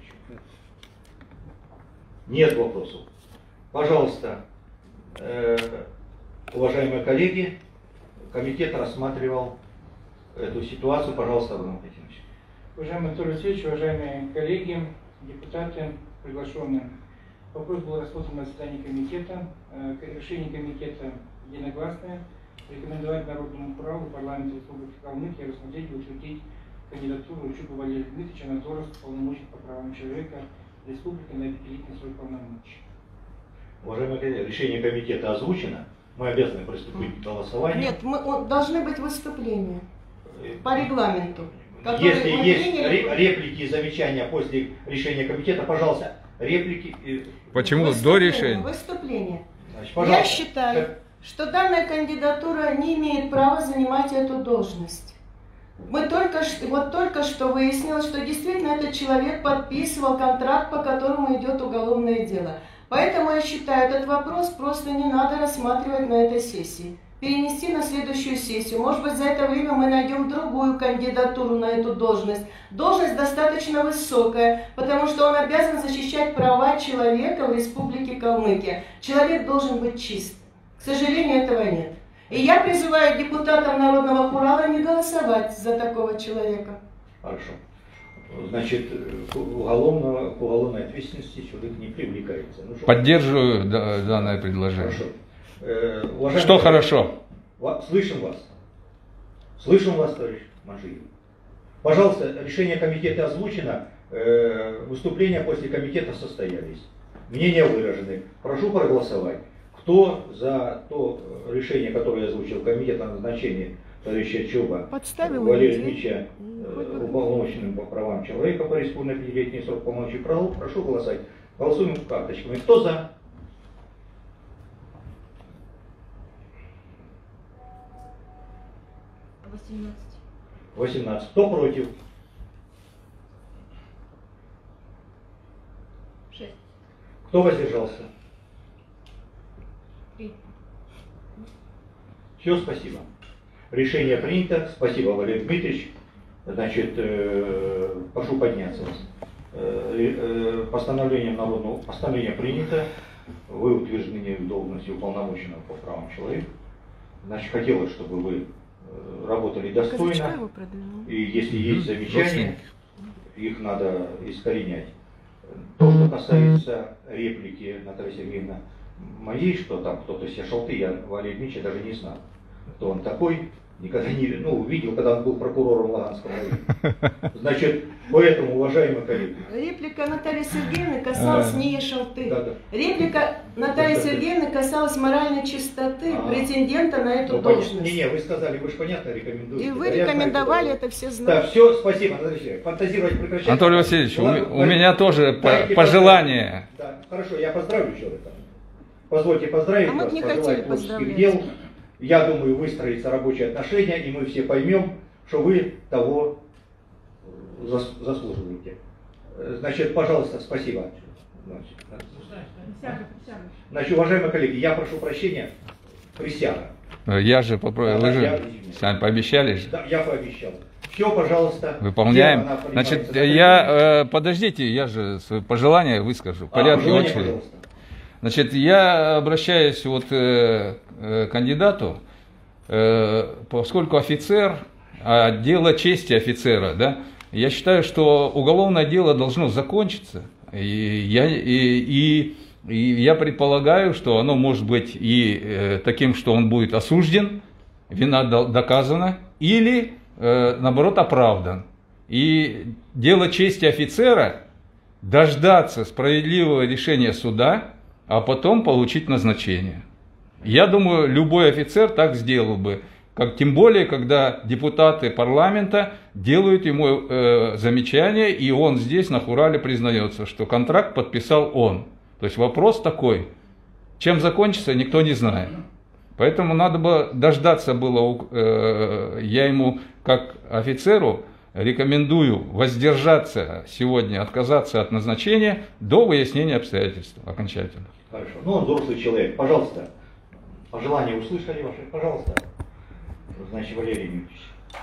Нет вопросов. Пожалуйста, э, уважаемые коллеги, комитет рассматривал эту ситуацию. Пожалуйста, Абрам Петрович. Уважаемый Анатолий Васильевич, уважаемые коллеги, депутаты, приглашенные. Вопрос был рассмотрен на заседании комитета. Э, Решение комитета единогласное. Рекомендовать Народному праву парламента Республики Калмыкия рассмотреть и утвердить кандидатуру Чуба Валерия Дмитриевича на должность полномочий по правам человека Республики на пятилетний срок полномочий. Уважаемые коллеги, решение комитета озвучено. Мы обязаны приступить к голосованию. Нет, мы, он- должны быть выступления Э, по регламенту. которые Если мы есть приняли. ре- реплики и замечания после решения комитета, пожалуйста, реплики. э, Почему до Выступление, решения? Выступление. Значит, Я пожалуйста. считаю, что данная кандидатура не имеет права занимать эту должность. Мы только что, вот только что выяснилось, что действительно этот человек подписывал контракт, по которому идет уголовное дело. Поэтому я считаю, этот вопрос просто не надо рассматривать на этой сессии. Перенести на следующую сессию. Может быть, за это время мы найдем другую кандидатуру на эту должность. Должность достаточно высокая, потому что он обязан защищать права человека в Республике Калмыкия. Человек должен быть чист. К сожалению, этого нет. И я призываю депутатов Народного Хурала проголосовать за такого человека. Хорошо. Значит, к, уголовного, к уголовной ответственности человек не привлекается. Ну, что Поддерживаю да, данное предложение. Хорошо. Э, уважаемый Что товарищ, хорошо? ва- Слышим вас. Слышим вас, товарищ Манжиев. Пожалуйста, решение комитета озвучено, э, выступления после комитета состоялись. Мнения выражены. Прошу проголосовать. Кто за то решение, которое озвучил комитет о назначении товарища Чуба Подставил Валерия людей. Ильича э, уполномоченным по правам человека по республике на пятилетний срок полномочий, прошу, прошу голосовать. Голосуем карточками. Кто за? восемнадцать. восемнадцать. Кто против? шесть. Кто воздержался? три. Все, спасибо. Решение принято. Спасибо, Валерий Дмитриевич. Значит, э, прошу подняться вас. Э, э, постановлением народного постановление принято. Вы утверждены в должности уполномоченного по правам человека. Значит, хотелось, чтобы вы э, работали достойно. И если есть замечания, их надо искоренять. То, что касается реплики Натальи Сергеевны моей, что там кто-то себе шалты, я Валерия Дмитриевича даже не знал, кто он такой. Никогда не, ну, видел, когда он был прокурором Лаганского района. Значит, поэтому, уважаемые коллеги. Реплика Натальи Сергеевны касалась не ей шалты. Да, да. Реплика Натальи Сергеевны касалась моральной чистоты А. претендента на эту Ну, должность. Не-не, вы сказали, вы же понятно рекомендуете. И вы Да, я рекомендовали, знаю, это все Да, знают. все, спасибо, Наталья Сергеевна. Фантазировать прекращайте. Анатолий Васильевич, у, Ладно, м- у меня тоже по- дайте пожелание. поздравить. Да, хорошо, я поздравлю человека. Позвольте поздравить А мы вас, бы не пожелать хотели творческих поздравлять. дел. Я думаю, выстроятся рабочие отношения, и мы все поймем, что вы того зас- заслуживаете. Э, Значит, пожалуйста, спасибо. Значит, Значит, уважаемые коллеги, я прошу прощения. Присяга. Я же попробую, Да, вы я- же сами пообещали же. Да, я пообещал. Все, пожалуйста. Выполняем. Дело, она Значит, принимается я, э, подождите, я же свои пожелания выскажу в А, порядке пожелания, очереди. пожалуйста. Значит, я обращаюсь вот э, э, к кандидату, э, поскольку офицер, а дело чести офицера, да, я считаю, что уголовное дело должно закончиться, и я, и, и, и я предполагаю, что оно может быть и э, таким, что он будет осужден, вина до- доказана, или э, наоборот оправдан. И дело чести офицера дождаться справедливого решения суда, а потом получить назначение. Я думаю, любой офицер так сделал бы, как, тем более, когда депутаты парламента делают ему э, замечания, и он здесь на Хурале признается, что контракт подписал он. То есть вопрос такой, чем закончится, никто не знает. Поэтому надо бы дождаться было, э, я ему как офицеру рекомендую воздержаться сегодня, отказаться от назначения до выяснения обстоятельств окончательно. Хорошо. Ну, он взрослый человек. Пожалуйста. Пожелания услышали ваши? Пожалуйста. Значит, Валерий Дмитриевич.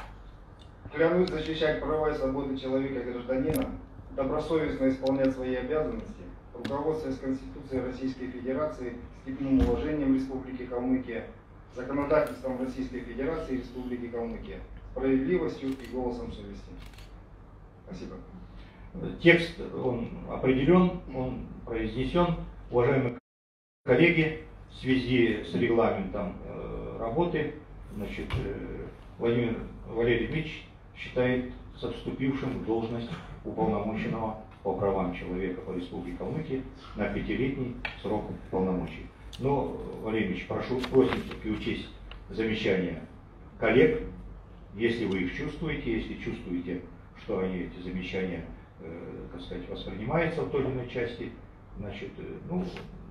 Клянусь защищать права и свободы человека и гражданина, добросовестно исполнять свои обязанности, руководствуясь Конституцией Российской Федерации, степенным уважением Республики Калмыкия, законодательством Российской Федерации и Республики Калмыкия, справедливостью и голосом совести. Спасибо. Текст, он определен, он произнесен. Уважаемые коллеги, в связи с регламентом э, работы, значит, э, Владимир Валерий Дмитриевич считает со вступившим в должность уполномоченного по правам человека по Республике Калмыкия на пятилетний срок полномочий. Но, Валерий Дмитриевич, прошу, просим все-таки учесть замечания коллег, если вы их чувствуете, если чувствуете, что они, эти замечания, э, так сказать, воспринимаются в той или иной части, значит, э, ну,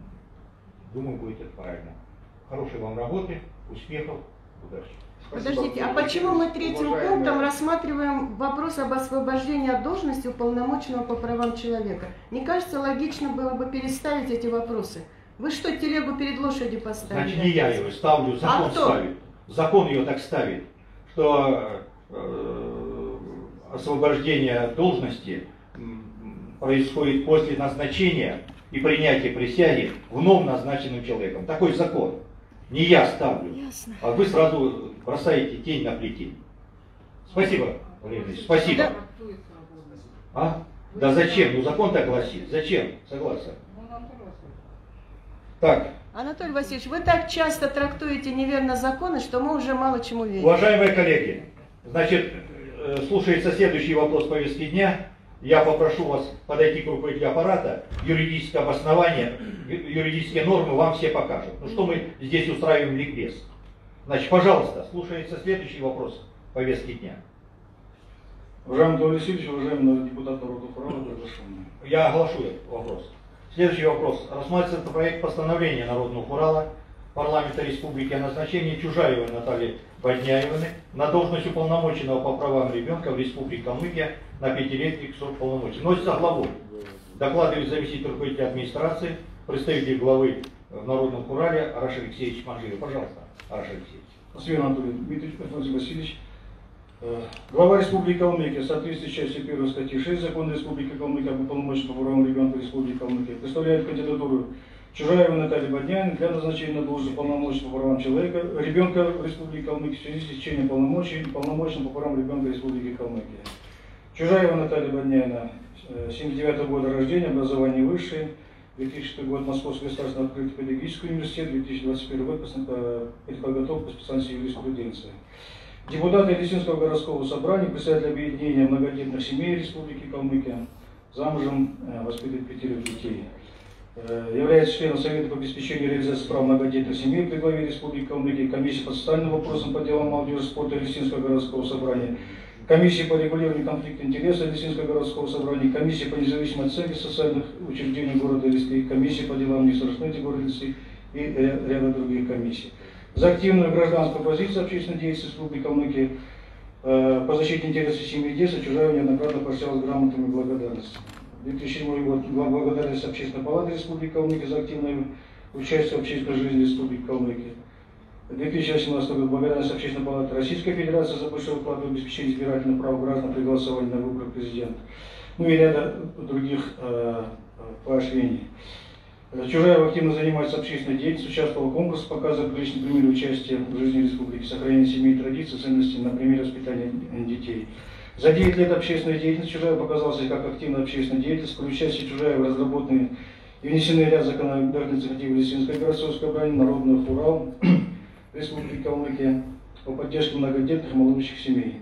думаю, будет это правильно. Хорошей вам работы, успехов, удачи. Подождите, а почему мы третьим пунктом рассматриваем вопрос об освобождении от должности уполномоченного по правам человека? Не кажется, логично было бы переставить эти вопросы? Вы что, телегу перед лошадью поставили? Значит, не я его ставлю, закон А кто? ставит. Закон ее так ставит, что э, освобождение от должности м, происходит после назначения и принятия присяги вновь назначенным человеком. Такой закон. Не я ставлю. Ясно. А вы сразу бросаете тень на плетень. Спасибо, Валерий Ильич, спасибо. Да. А? Да зачем? Ну закон так гласит. Зачем? Согласен. Так, Анатолий Васильевич, вы так часто трактуете неверно законы, что мы уже мало чему верим. уважаемые коллеги, значит, э, слушается следующий вопрос повестки дня. Я попрошу вас подойти к руководителю аппарата, юридическое обоснование, ю- юридические нормы вам все покажут. Ну что мы здесь устраиваем ликбез? Значит, пожалуйста, слушается следующий вопрос повестки дня. Уважаемый Анатолий Васильевич, уважаемый народный депутат Народного храма, приглашенный. Я оглашу этот вопрос. Следующий вопрос. Рассматривается проект постановления Народного Урала парламента Республики о назначении Чужаевой Натальи Бодняевны на должность уполномоченного по правам ребенка в Республике Калмыкия на пятилетний срок полномочий. Носится главой. Докладывает заместитель руководителя администрации, представитель главы в Народном Урале Араш Алексеевич Манжиев. Пожалуйста, Араш Алексеевич. Спасибо, Анатолий Дмитриевич, Анатолий Васильевич. Глава Республики Калмыкия, в соответствии с частью первой статьи шесть Закона Республики Калмыкия об уполномоченном по правам ребенка Республики Калмыкия, представляет кандидатуру Чужаевой Натальи Бодняевны для назначения на должность уполномоченного по правам человека, ребенка в Республике Калмыкия в связи с течением полномочий уполномоченного по правам ребенка Республики Калмыкия. Чужаева Наталья Бодняевна, семьдесят девятого года рождения, образование высшее, две тысячи шестой год Московский государственный открытый педагогический университет, две тысячи двадцать первый год подготовка по специальности юриспруденция. Депутат Елисинского городского собрания, председатель объединения многодетных семей Республики Калмыкия, замужем, воспитывает пятерых детей. Является членом Совета по обеспечению реализации прав многодетных семей при главе Республики Калмыкия, комиссии по социальным вопросам по делам молодежи, спорта Елисинского городского собрания, комиссии по регулированию конфликта интересов Елисинского городского собрания, комиссии по независимой оценке социальных учреждений города Элисты, комиссии по делам несовершеннолетних города Элисты и ряда других комиссий. За активную гражданскую позицию общественной деятельности Республики Калмыкия э, по защите интересов семьи и детства Чужаева неоднократно поощрялась грамотами и благодарностью. две тысячи седьмой год благодарность Общественной палаты Республики Калмыкия за активное участие в общественной жизни Республики Калмыкия. две тысячи восемнадцатый год благодарность Общественной палаты Российской Федерации за большой вклад в обеспечение избирательных прав граждан при голосовании на выборах президента. Ну и ряда других э, поощрений. Чужаева активно занимается общественной деятельностью, участвовала в конкурсе, показывая приличные примеры участия в жизни республики, сохранения семьи, традиций, ценностей на примере воспитания детей. За девять лет общественной деятельности Чужаева показала себя как активная общественная деятельность, при участии Чужаева разработаны и внесены ряд законодательных инициатив Елисинской городской собрания, Народного Урал Республики Калмыкия по поддержке многодетных и малоимущих семей.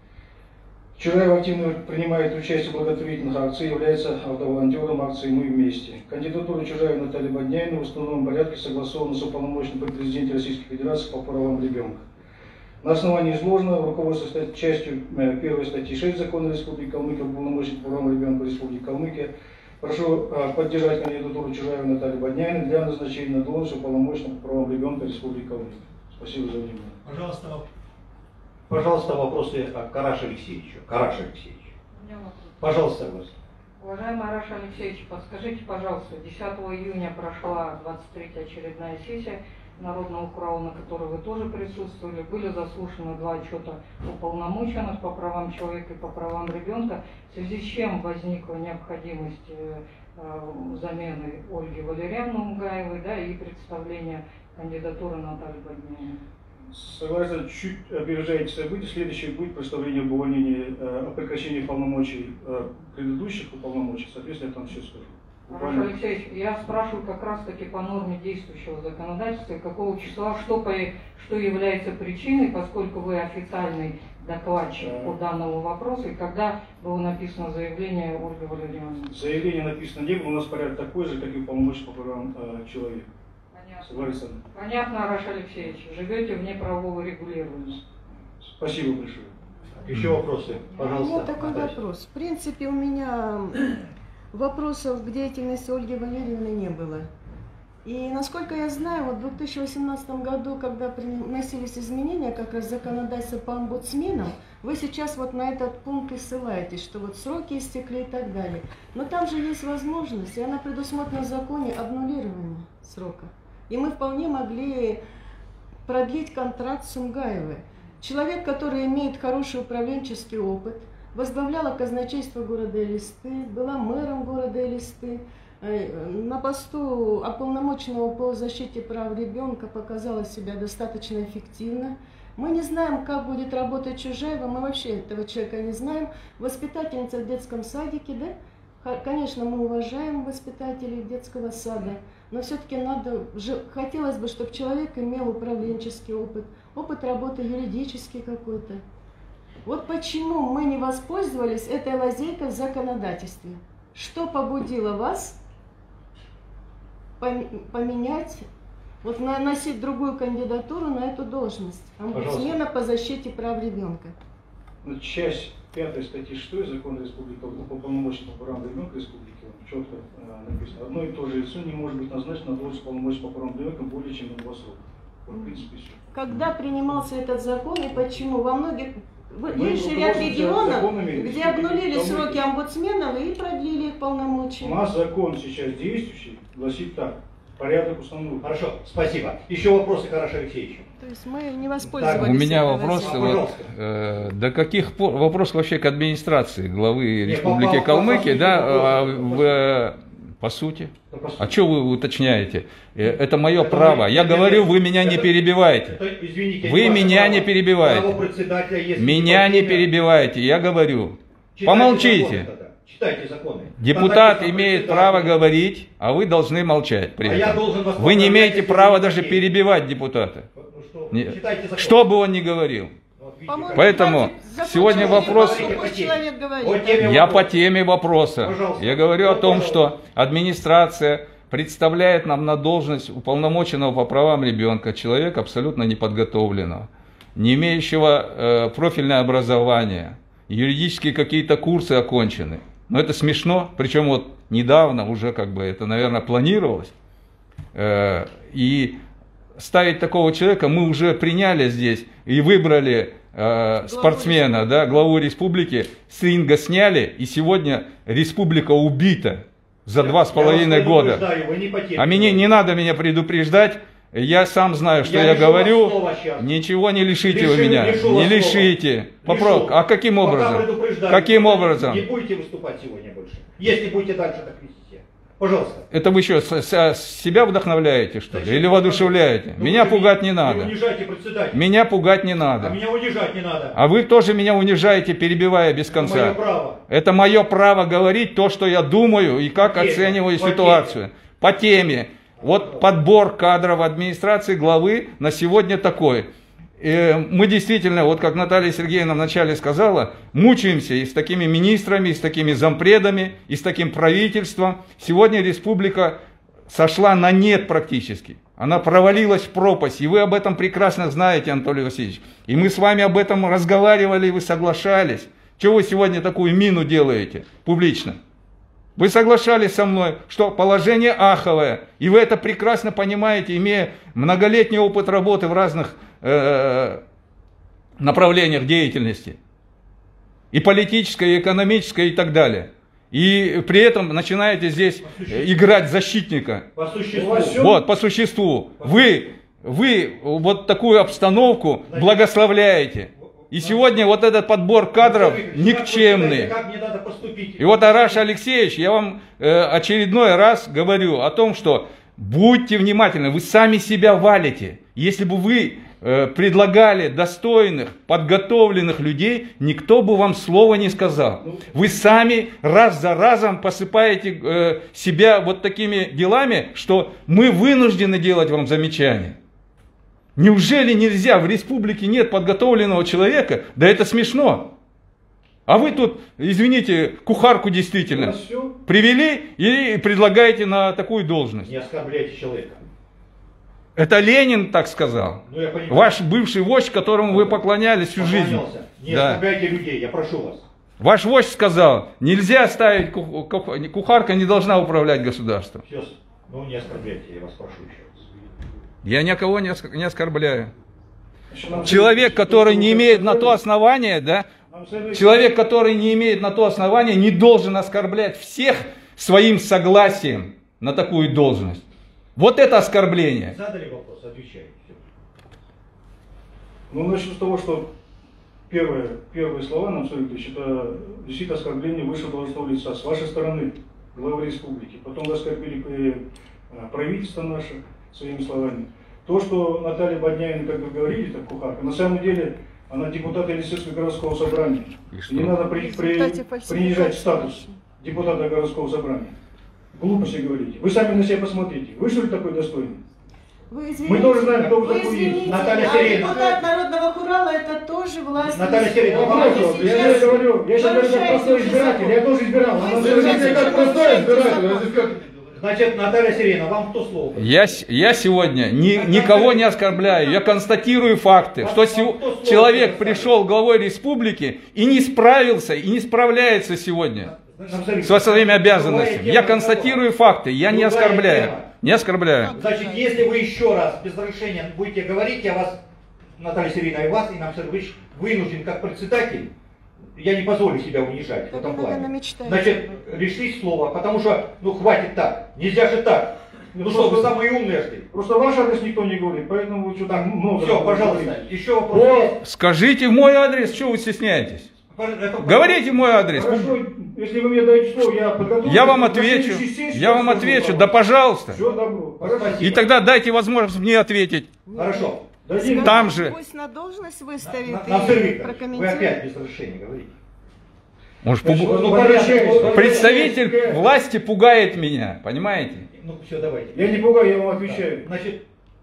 Чужаева активно принимает участие в благотворительных акциях, является автоволонтером акции «Мы вместе». Кандидатура Чужаевой Натальи Бодняевны в установленном порядке согласована с уполномоченным при президенте Российской Федерации по правам ребенка. На основании изложенного, руководствуясь частью первой статьи шесть Закона Республики Калмыкия об уполномоченном по правам ребенка Республики Калмыкия, прошу поддержать кандидатуру Чужаевой Натальи Бодняевны для назначения на должность уполномоченного по правам ребенка Республики Калмыкия. Спасибо за внимание. Пожалуйста, Пожалуйста, вопросы к Арашу Алексеевичу. Караш Алексеевич. У меня вопрос. Пожалуйста, согласен. Уважаемый Араш Алексеевич, подскажите, пожалуйста, десятого июня прошла двадцать третья очередная сессия Народного Урала, на которой вы тоже присутствовали. Были заслушаны два отчета уполномоченных по правам человека и по правам ребенка, в связи с чем возникла необходимость э, замены Ольги Валерьяновны Мугаевой, да, и представления кандидатуры Натальи Бодняевой. Согласно, чуть опережаете события, следующее будет представление об увольнении, э, о прекращении полномочий э, предыдущих уполномочий, соответственно, я там все скажу. Хорошо, Алексей, я спрашиваю как раз таки по норме действующего законодательства, какого числа, что, по, что является причиной, поскольку вы официальный докладчик по данному вопросу, и когда было написано заявление Ольги Валерьяновны? Заявление написано не было, у нас порядок такой же, как и уполномоченный по правам э, человека. Понятно. Понятно, Араш Алексеевич, живете вне правового регулирования. Спасибо большое. Еще вопросы? Пожалуйста. Вот такой Наталья. вопрос. В принципе, у меня вопросов к деятельности Ольги Валерьевны не было. И насколько я знаю, вот в две тысячи восемнадцатом году, когда вносились изменения как раз законодательства по омбудсменам, вы сейчас вот на этот пункт и ссылаетесь, что вот сроки истекли и так далее. Но там же есть возможность, и она предусмотрена в законе, обнулирования срока. И мы вполне могли продлить контракт с Умгаевой. Человек, который имеет хороший управленческий опыт, возглавляла казначейство города Элисты, была мэром города Элисты, на посту ополномоченного по защите прав ребенка показала себя достаточно эффективно. Мы не знаем, как будет работать Чужаева, мы вообще этого человека не знаем. Воспитательница в детском садике, да? Конечно, мы уважаем воспитателей детского сада, но все-таки надо, хотелось бы, чтобы человек имел управленческий опыт, опыт работы юридический какой-то. Вот почему мы не воспользовались этой лазейкой в законодательстве. Что побудило вас поменять, вот наносить другую кандидатуру на эту должность? Омбудсмена по защите прав ребенка. Часть пятой статьи шестой Закона Республики о полномочий по правам ребенка Республики четко э, написано. Одно и то же лицо не может быть назначено на должность полномочий по правам ребенка более чем на два срока. В принципе, все. Когда принимался этот закон и почему? Во многих есть же ряд регионов, где обнулили сроки омбудсменов и продлили их полномочия. У нас закон сейчас действующий гласит так. Порядок установлен. Хорошо, спасибо. Еще вопросы к Арашу Алексеевичу? То есть мы не воспользовались. Так, у меня этой вопрос, а, вот, э, до каких пор, вопрос вообще к администрации главы Не, Республики по, по, Калмыкия, по, да, по, а, по, в, по, э, по сути. по, по сути. А что вы уточняете? Это мое это право. мое, Я это, говорю, вы меня это, не перебиваете. Это, извините, вы меня право, не перебиваете. Меня не перебиваете. Я говорю. Читайте Помолчите. Законы, читайте законы. Депутат имеет право говорить, а вы должны молчать при А этом. я должен вас Вы не имеете поправлять, права если даже вы перебивать депутата. Ну что, Не- читайте законы. Что бы он ни говорил. Вот видите, По-моему, как- Поэтому давайте сегодня закончим. вопрос- Пусть человек говорит. Вот теме Я вопрос. по теме вопроса. Пожалуйста. Я говорю о Вот, том, пожалуйста. что администрация представляет нам на должность уполномоченного по правам ребенка человека абсолютно неподготовленного, не имеющего э, профильное образование, юридические какие-то курсы окончены. Но это смешно, причем вот недавно уже как бы это, наверное, планировалось. Э, и ставить такого человека мы уже приняли здесь и выбрали э, спортсмена, да, главу республики, с ринга сняли, и сегодня республика убита за два с половиной года. Вы не по теме. А мне не надо меня предупреждать, я сам знаю, что я, Я лишу говорю, вас слова сейчас. ничего не лишите Лишу- вы меня, лишу не вас слова. лишите. Попро- Лишу. А каким Пока образом? предупреждаю, Каким что образом? Не будете выступать сегодня больше. Если будете дальше так вести. Пожалуйста. Это вы что, с- с- себя вдохновляете, что ли? Зачем? Или воодушевляете? Ну, Меня вы пугать не Не надо. унижайте председателя. Меня пугать не А надо. меня унижать не надо. А вы тоже меня унижаете, перебивая без Это мое конца. право. Это мое право говорить то, что я думаю и как По теме, оцениваю по ситуацию. По теме. Вот подбор кадров администрации главы на сегодня такой. Э, Мы действительно, вот как Наталья Сергеевна вначале сказала, мучаемся и с такими министрами, и с такими зампредами, и с таким правительством. Сегодня республика сошла на нет практически. Она провалилась в пропасть. И вы об этом прекрасно знаете, Анатолий Васильевич. И мы с вами об этом разговаривали, и вы соглашались. Чего вы сегодня такую мину делаете публично? Вы соглашались со мной, что положение аховое, и вы это прекрасно понимаете, имея многолетний опыт работы в разных э, направлениях деятельности, и политической, и экономической, и так далее. И при этом начинаете здесь играть защитника. По существу. Вот, по существу. Вы, вы вот такую обстановку благословляете. И сегодня вот этот подбор кадров никчемный. Как мне надо поступить? И вот, Араш Алексеевич, я вам э, очередной раз говорю о том, что будьте внимательны, вы сами себя валите. Если бы вы э, предлагали достойных, подготовленных людей, никто бы вам слова не сказал. Вы сами раз за разом посыпаете э, себя вот такими делами, что мы вынуждены делать вам замечания. Неужели нельзя, в республике нет подготовленного человека? Да это смешно. А вы тут, извините, кухарку действительно привели и предлагаете на такую должность. Не оскорбляйте человека. Это Ленин так сказал. Ну, я понимаю. Ваш бывший вождь, которому вы поклонялись всю жизнь. Поклонялся. Не Да. оскорбляйте людей, я прошу вас. Ваш вождь сказал, нельзя ставить, ку- ку- кухарка не должна управлять государством. Все, ну не оскорбляйте, я вас прошу еще раз. Я никого не оск- не оскорбляю. Человек, который не имеет на то основания, да, человек, который не имеет на то основания, не должен оскорблять всех своим согласием на такую должность. Вот это оскорбление. Задали вопрос, отвечайте. Ну, начну с того, что первые, первые слова, нам Викторович, это действительно оскорбление высшего должностного лица с вашей стороны, главы республики. Потом вы оскорбили э, правительство наше своими словами. то, что Наталья Бодняина, как вы говорили, так, кухарка, на самом деле она депутат Елисейского городского собрания. И не надо при, при, принижать статус депутата городского собрания. Глупости говорите. Вы сами на себя посмотрите. Вы что ли такой достойный? Вы извините, Мы тоже знаем, кто вы вы такой извините, есть. Наталья а Сергеевна. депутат Народного Хурала это тоже власть. Наталья Сергеевна, Вы Вопрос, сейчас я сейчас говорю, я сейчас говорю как нарушаете простой уже избиратель, закон. я тоже избирал. Вы Она сейчас говорит, как уже простой нарушаете избиратель. закон. разве как? Значит, Наталья Сергеевна, вам кто слово? Я, с- я сегодня ни- никого не оскорбляю, я констатирую факты, что се- человек пришел главой республики и не справился, и не справляется сегодня со своими обязанностями. Я констатирую факты, я не оскорбляю. Не оскорбляю. Значит, если вы еще раз без разрешения будете говорить, я вас, Наталья Сергеевна, и вас, и нам Сергеевич, вынужден как председатель, я не позволю себя унижать в этом Вы, наверное, плане. мечтаете. Значит, решить слово, потому что, ну хватит так, нельзя же так. Ну что, вы самые умные, что ли? Просто ваш адрес никто не говорит, поэтому что там много. Все, пожалуйста, еще вопрос есть? Скажите в мой адрес, что вы стесняетесь? Это- Говорите мой адрес. Хорошо, если вы мне даете слово, я подготовлю. Я вам отвечу. Я вам отвечу. Да пожалуйста. Все, добро. Хорошо. Спасибо. И тогда дайте возможность мне ответить. Хорошо. Дадим. Там же. Пусть на должность выставит Нам и Викторович, вы прокомментирует. опять без разрешения говорите. Может, Значит, пугу- ну, порядок. Представитель власти пугает меня, понимаете? Ну все, давайте. Я не пугаю, я вам отвечаю. Значит,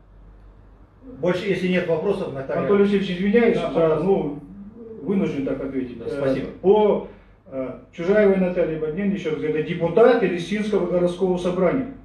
больше, если нет вопросов, Наталья. Анатолий Васильевич, извиняюсь, Да, за, пожалуйста. ну, вынужден так ответить. Да, спасибо. Э, По э, Чужаевой Наталье Бодняине, еще раз говорю, это депутат Елисинского городского собрания.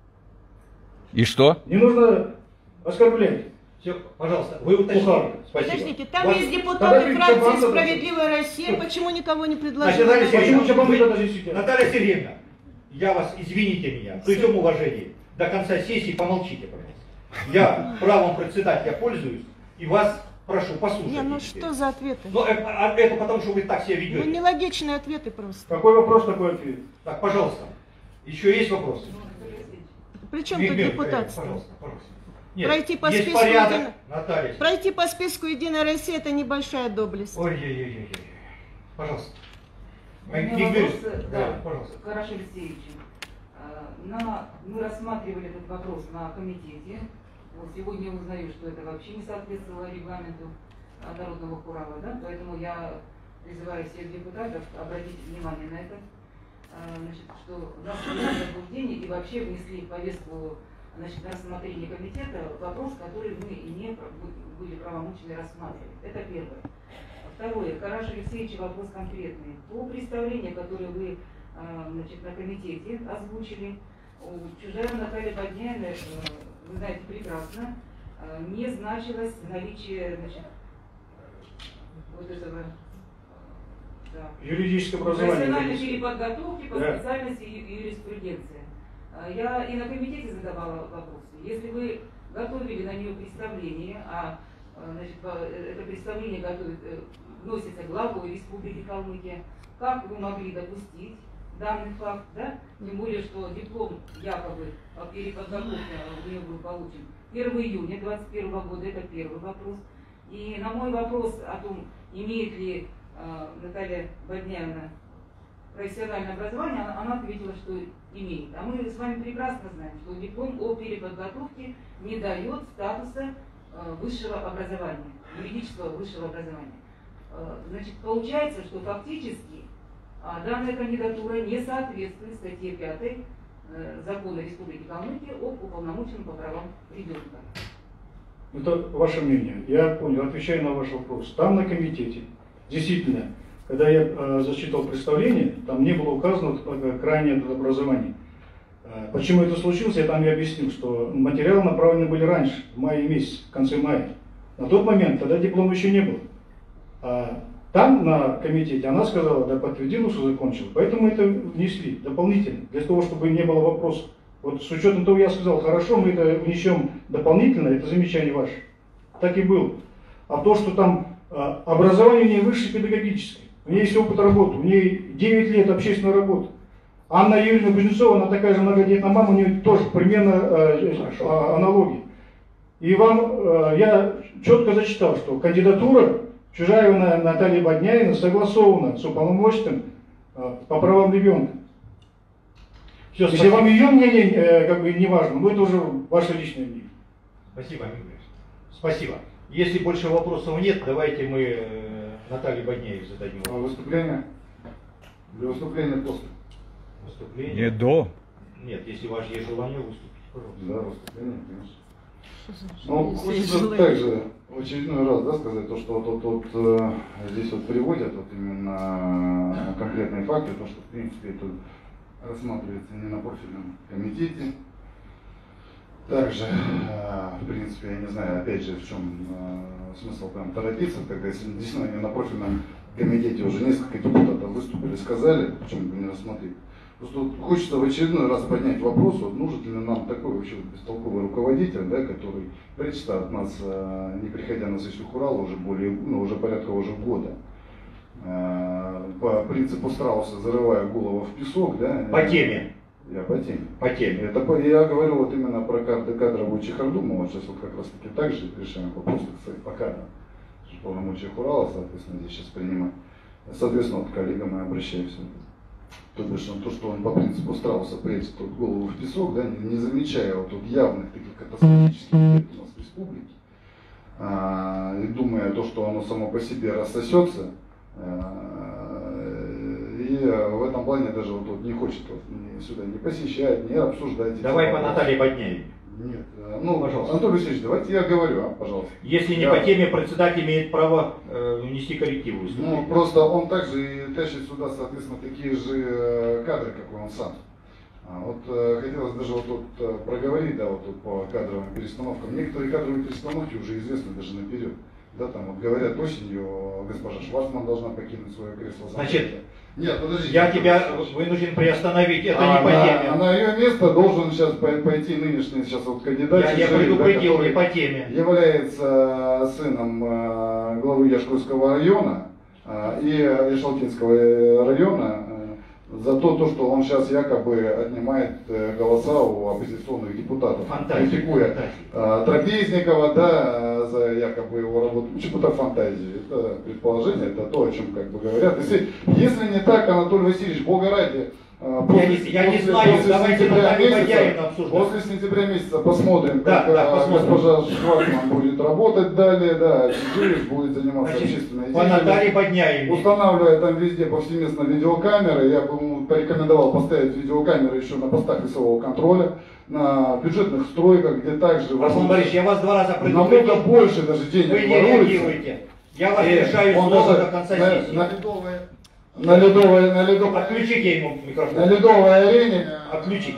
И что? Не нужно оскорблять. Все, пожалуйста, вы уточните. Кухарка. Спасибо. Подождите, там Вас- есть Тогда депутаты ты фракции Чабан тоже. «Справедливая Россия», почему никого не Значит, предложили? Наталья Почему Сергеевна, Чабан вы- тогда здесь сидят? Наталья Сергеевна, я вас, извините меня, при всем уважении, до конца сессии помолчите, пожалуйста. Я правом председателя пользуюсь и вас прошу, послушайте. Не, ну теперь. что за ответы? Ну, это, а это потому, что вы так себя Ну, ведете. нелогичные ответы просто. Какой вопрос, такой ответ? Так, пожалуйста, еще есть вопросы? Причем Мир- тут Мир, депутатство? Пожалуйста, пожалуйста. Нет, Пройти по есть списку порядок, Едино- Наталья. Пройти по списку «Единой России» — это небольшая доблесть. Ой-ой-ой-ой. Пожалуйста. У меня Игорь, вопрос, да, да, пожалуйста. к Карашу Алексеевичу. А, на- Мы рассматривали этот вопрос на комитете. Вот сегодня я узнаю, что это вообще не соответствовало регламенту а, Народного Хурала, да? Поэтому я призываю всех депутатов обратить внимание на это, А, значит, что у нас было заблуждение и вообще внесли в повестку, значит, на рассмотрение комитета вопрос, который мы и не про- были правомочны рассматривать. Это первое. Второе. Караш Алексеевич, вопрос конкретный. По представлению, которое вы а, значит, на комитете озвучили, у Чужаева Наталья Бодняина, э, вы знаете прекрасно, а, не значилось наличие, значит, вот этого э, да, Юридическое профессиональной образование. переподготовки по Да. специальности ю- юриспруденция. А, Я и на комитете задавала вопросы. Если вы готовили на нее представление, а а, значит, по- э, это представление готовит, э, вносится главой Республики Калмыкия, как вы могли допустить данный факт, да? Тем более, что диплом якобы о переподготовке у нее был получен первого июня две тысячи двадцать первого года, это первый вопрос. И на мой вопрос о том, имеет ли э, Наталья Бодняина профессиональное образование, она, она ответила, что имеет. А мы с вами прекрасно знаем, что диплом о переподготовке не дает статуса э, высшего образования, юридического высшего образования. Э, значит, получается, что фактически э, данная кандидатура не соответствует статье пятой э, Закона Республики Калмыкия об уполномоченном по правам ребенка. Это ваше мнение. Я понял, отвечаю на ваш вопрос. Там на комитете, действительно, когда я э, зачитал представление, там не было указано вот, э, крайнее образование. Э, почему это случилось, я там и объяснил, что материалы направлены были раньше, в мае месяце, в конце мая. На тот момент, тогда диплома еще не было. А там на комитете она сказала, да, подтвердила, что закончила. Поэтому это внесли дополнительно, для того, чтобы не было вопросов. Вот с учетом того, я сказал, хорошо, мы это внесем дополнительно, это замечание ваше. Так и было. А то, что там э, образование у нее высшее педагогическое, у нее есть опыт работы, у нее девять лет общественной работы. Анна Юрьевна Кузнецова, она такая же многодетная мама, у нее тоже примерно э, э, аналогия. И вам, э, я четко зачитал, что кандидатура Чужаева Наталья Бодняина согласована с уполномоченным э, по правам ребенка. Все, Если вам ее мнение э, как бы не важно, ну это уже ваше личное мнение. Спасибо, Амир Ильич. Спасибо. Если больше вопросов нет, давайте мы э, Наталье Бодняевой зададим вопрос. Выступление? Для выступления после. Выступление? Не до. Нет, если у вас есть желание выступить, пожалуйста. Да, выступление, конечно. Ну, хочется также в очередной раз, да, сказать, то, что вот, вот, вот э, здесь вот приводят вот именно конкретные факты, то, что в принципе это рассматривается не на профильном комитете. Также, э, в принципе, я не знаю, опять же, в чем э, смысл там торопиться, когда если действительно не на профильном комитете уже несколько депутатов выступили, сказали, почему бы не рассмотреть. Просто вот хочется в очередной раз поднять вопрос, вот нужен ли нам такой вообще бестолковый руководитель, да, который прячется от нас, э, не приходя на сессию Урала уже более, ну, уже порядка уже года. Э, по принципу страуса, зарывая голову в песок, да. По теме. Я по теме. По теме. Это, я говорю вот именно про кадры, кадровую чехарду, мы вот сейчас вот как раз таки так же решаем вопрос, кстати, по кадрам. Полномочия Урала, соответственно, здесь сейчас принимаем. Соответственно, вот к коллегам мы обращаемся. То бишь, то, что он по принципу страуса прячет вот голову в песок, да, не, не замечая вот тут явных таких катастрофических бед у нас в республике, а, и думая то, что оно само по себе рассосется, а, и в этом плане даже вот, вот не хочет вот, ни сюда не посещать, не обсуждать. Давай по Наталье Бодняевой. Нет, ну, пожалуйста. Анатолий Васильевич, давайте я говорю, а, пожалуйста. Если не я... по теме, председатель имеет право э, внести коррективы. Ну, просто он также и тащит сюда, соответственно, такие же кадры, как и он сам. А вот э, хотелось даже вот тут э, проговорить, да, вот тут по кадровым перестановкам. Некоторые кадровые перестановки уже известны даже наперед. Да, там вот говорят, осенью госпожа Шварцман должна покинуть свое кресло. Значит, нет, подождите. Я тебя вынужден приостановить, это а не по на, теме. А на ее место должен сейчас пойти нынешний сейчас вот кандидат. Я, я предупредил, да, не по теме. Является сыном э, главы Яшкурского района э, и Ишалтинского района э, за то, то, что он сейчас якобы отнимает э, голоса у оппозиционных депутатов. Фантазия. Критикуя э, Трапезникова, да, за якобы его работу. Почему-то фантазии. Это предположение, это то, о чем как бы говорят. Если, если не так, Анатолий Васильевич, Бога ради, После, я не, я после, не знаю, после давайте сентября месяца, после сентября месяца посмотрим, да, как да, посмотрим. госпожа Шварцман будет работать далее, да, Чижевич будет заниматься Значит, общественной по Наталье Бодняевой. Устанавливая там везде повсеместно видеокамеры, я бы ему порекомендовал поставить видеокамеры еще на постах весового контроля, на бюджетных стройках, где также... Руслан Борисович, я вас два раза предупредил. Намного больше даже денег вы не реагируете. Я вас лишаю слова до конца сессии. На, на ледовой, на ледовой... Отключите ему микрофон. На ледовой арене... Отключите.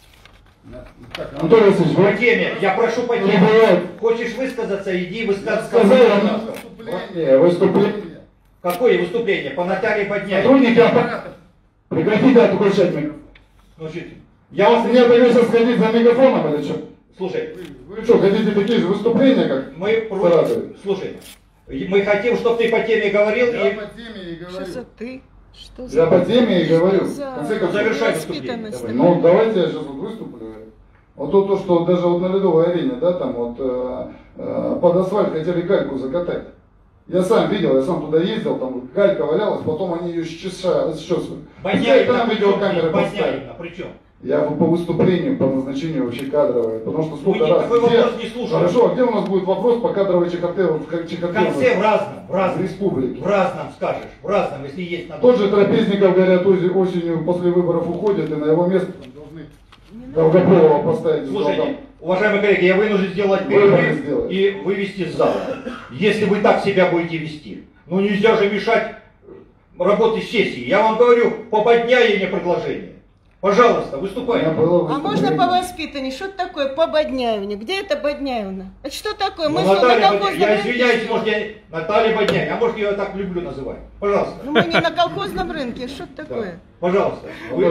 Анатолий Васильевич, по теме, я прошу по теме. Хочешь высказаться, иди высказываться. Выступление, выступление. Какое выступление? По Наталье Бодняевой. Сотрудники аппарата. Прекратите отключать микрофон. Слушайте, я вас... Мне придется сходить за мегафоном или что? Слушай. Вы что, хотите такие же выступления, как мы просим... Слушай, мы хотим, чтобы ты по теме говорил. Я и... по теме и говорю. Что за ты? Что за... Я по теме и говорю. За... В конце концов, завершай выступление. Ну, давайте я сейчас вот выступлю. Вот то, то, что даже вот на ледовой арене, да, там вот э, э, под асфальт хотели гальку закатать. Я сам видел, я сам туда ездил, там галька валялась, потом они ее счесали. Бодняевна, там видеокамеры поставили. При чем? Я по выступлению, по назначению вообще кадровой, потому что сколько мы раз... Такой где... вопрос не слушаем. Хорошо, а где у нас будет вопрос по кадровой чехарде? В конце в разном, в разном. В республике. В разном скажешь, в разном, если есть... На... Тот же Трапезников, говорят, осенью после выборов уходит, и на его место должны Долгополова поставить. Слушайте, уважаемые коллеги, я вынужден сделать перерыв и вывести из зала. Если вы так себя будете вести, ну нельзя же мешать работе сессии. Я вам говорю, по Бодняевне предложение. Пожалуйста, выступайте. А можно по воспитанию? Что это такое по Бодняевне? Где это Бодняевна? Это что такое? Ну, мы Наталья на Бодняевна, я извиняюсь, может я... Наталья Бодняевна, а может я ее так люблю называть? Пожалуйста. Ну мы не на колхозном рынке, что это такое? Да. Пожалуйста. Вы...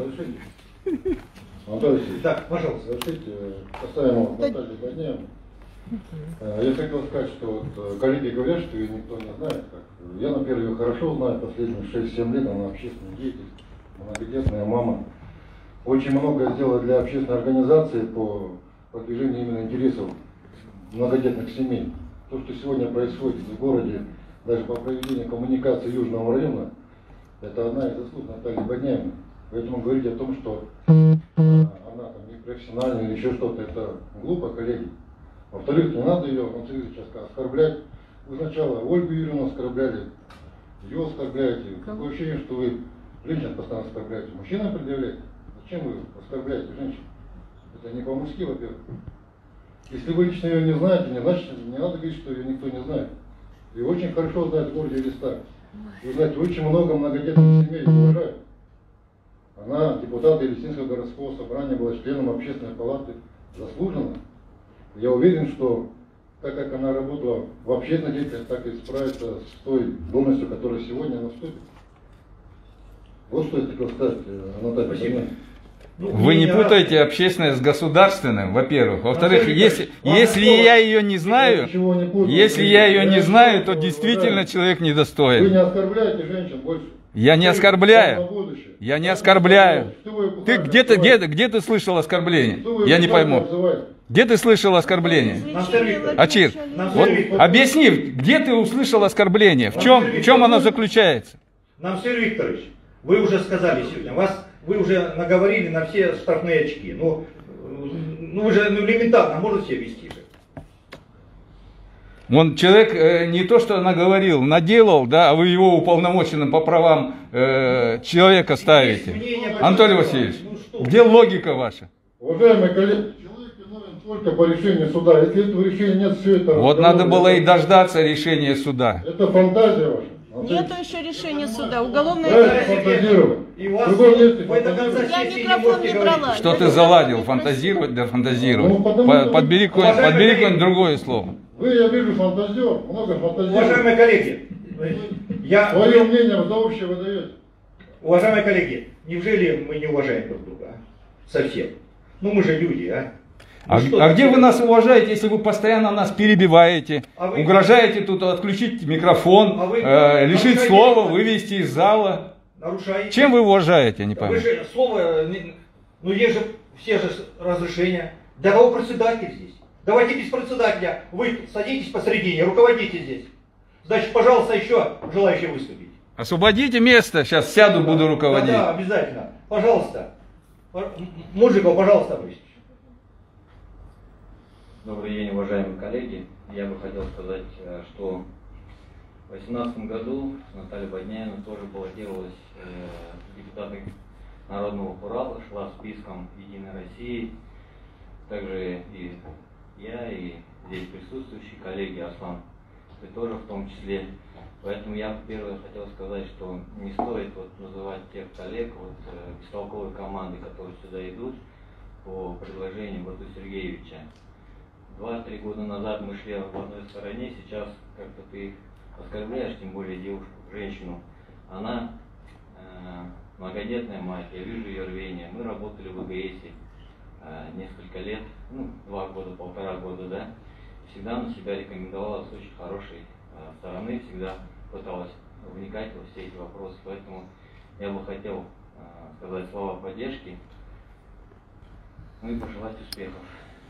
Анатолий Васильевич, да, пожалуйста. разрешите, поставим вот Наталью Бодняевну. Я хотел сказать, что вот коллеги говорят, что ее никто не знает. Как. Я, например, ее хорошо знаю, последние шесть-семь лет она общественный деятель, многодетная мама. Очень много сделала для общественной организации по продвижению именно интересов многодетных семей. То, что сегодня происходит в городе, даже по проведению коммуникации Южного района, это одна из заслуг Натальи Бодняевны. Поэтому говорить о том, что она там непрофессиональная или еще что-то, это глупо, коллеги. Во-вторых, не надо ее, Антон Сергеевич, оскорблять. Вы сначала Ольгу Юрьевну оскорбляли, ее оскорбляете. Такое ощущение, что вы женщин постоянно оскорбляете. Мужчинам предъявляете. Зачем вы оскорбляете женщин? Это не по-мужски, во-первых. Если вы лично ее не знаете, не значит, не надо говорить, что ее никто не знает. И очень хорошо знает в городе Элиста. Вы знаете, очень много многодетных семей уважают. Она депутат Элистинского городского собрания, была членом общественной палаты, заслуженно. Я уверен, что так как она работала в общественной деятельности, так и справится с той должностью, которая сегодня она вступит. Вот что я хотел сказать, Анатолий. Спасибо. Ну, Вы не путаете общественное с государственным, во-первых. Во-вторых, если, если я ее не знаю, если я ее не знаю, то действительно человек Вы не недостоин. оскорбляете женщин больше. Я не оскорбляю. Я не оскорбляю. Ты где ты, где, где ты слышал оскорбление? Я не пойму. Где ты слышал оскорбление? Ачир, вот объясни, где ты услышал оскорбление? В чем, в чем оно заключается? Намсир Викторович, вы уже сказали сегодня, вас, вы уже наговорили на все штрафные очки. Ну, ну вы же ну, элементарно можете себя вести же. Он человек э, не то что наговорил, наделал, да, а вы его уполномоченным по правам э, человека ставите. Анатолий Васильевич, где логика ваша? Уважаемые коллеги, человек виновен только по решению суда. Если этого решения нет, все это... Вот надо было и дождаться решения суда. Это фантазия ваша. Нету еще решения суда. Уголовное Дальше фантазировать. И вас, В другом месте вы до конца фантазировать. Я сессии не микрофон можете не говорить. брала. Что ты заладил? Фантазировать да фантазировать. Ну, потому По- что- Подбери какое- Уважаемые подбери коллеги. какое-нибудь другое слово. Вы, я вижу, фантазер, много фантазируете. Уважаемые коллеги, я... Свое мнение вы за общее выдаете. Уважаемые коллеги, неужели мы не уважаем друг друга? а? Совсем. Ну мы же люди, а? Ну, А, что а где такое? вы нас уважаете, если вы постоянно нас перебиваете, А вы- угрожаете тут отключить микрофон, А вы- э, лишить нарушаете- слова, вывести из зала? Нарушаете? Чем вы уважаете, я не пойму. Вы же слово, не- ну есть же все же разрешения. Да вы председатель здесь. Давайте без председателя. Вы садитесь посередине, руководите здесь. Значит, пожалуйста, еще желающие выступить. Освободите место, сейчас сяду, буду руководить. Да, да, обязательно. Пожалуйста. Мужиков, пожалуйста, обращайтесь. Добрый день, уважаемые коллеги. Я бы хотел сказать, э, что в две тысячи восемнадцатом году Наталья Бодняевна тоже баллотировалась э, в депутаты Народного Хурала, шла списком Единой России. Также и я, и здесь присутствующие коллеги, Аслан, вы тоже в том числе. Поэтому я первое хотел сказать, что не стоит вот называть тех коллег, вот, э, бестолковой команды, которые сюда идут по предложению Бату Сергеевича. Два-три года назад мы шли в одной стороне, сейчас как-то ты их оскорбляешь, тем более девушку, женщину. Она э, многодетная мать, я вижу ее рвение. Мы работали в ИГСе э, несколько лет, ну, два года, полтора года, да. Всегда на себя рекомендовала с очень хорошей э, стороны, всегда пыталась вникать во все эти вопросы. Поэтому я бы хотел э, сказать слова поддержки, ну и пожелать успехов.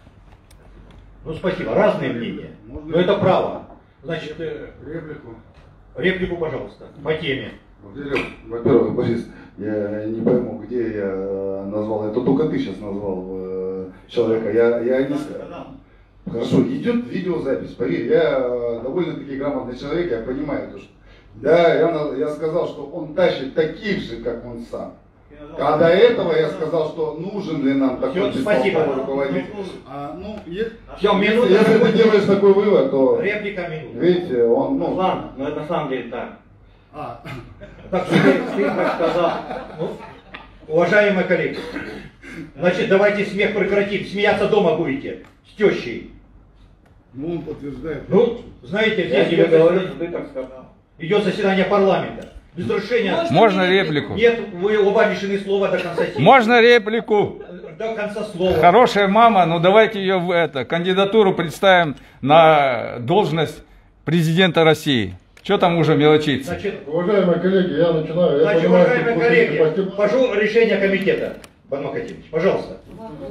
Ну, спасибо. Разные мнения. Но это право. Значит, э, Реплику. реплику, пожалуйста, по теме. Во-первых, во-первых, Борис, я не пойму, где я назвал, это только ты сейчас назвал э, человека, я, я не знаю. Хорошо, идет видеозапись, поверь, я довольно-таки грамотный человек, я понимаю то, что... Да, я, на- я сказал, что он тащит таких же, как он сам. А до этого я сказал, что нужен ли нам такой Всё, спасибо. бестолковый руководитель. А, ну, е- Все, минута. Если ты делаешь такой вывод, то, Реплика минута. видите, он, ну, Ладно, но это на самом деле так. а, Так, Ты, ты так сказал. ну, уважаемые коллеги, значит, давайте смех прекратим. Смеяться дома будете с тещей. ну он подтверждает. Ну, знаете, Я здесь тебе идет, говорю, что ты так сказал. идет заседание парламента. Без разрешения. Можно реплику? Нет, вы оба лишены слова до конца сессии. Можно реплику? До конца слова. Хорошая мама, ну давайте ее в это, кандидатуру представим на должность президента России. Что там уже мелочиться? Значит, Уважаемые коллеги, я начинаю. Я значит, понимаю, что уважаемые после коллеги, постеп- прошу решение комитета. Бану Академович, пожалуйста.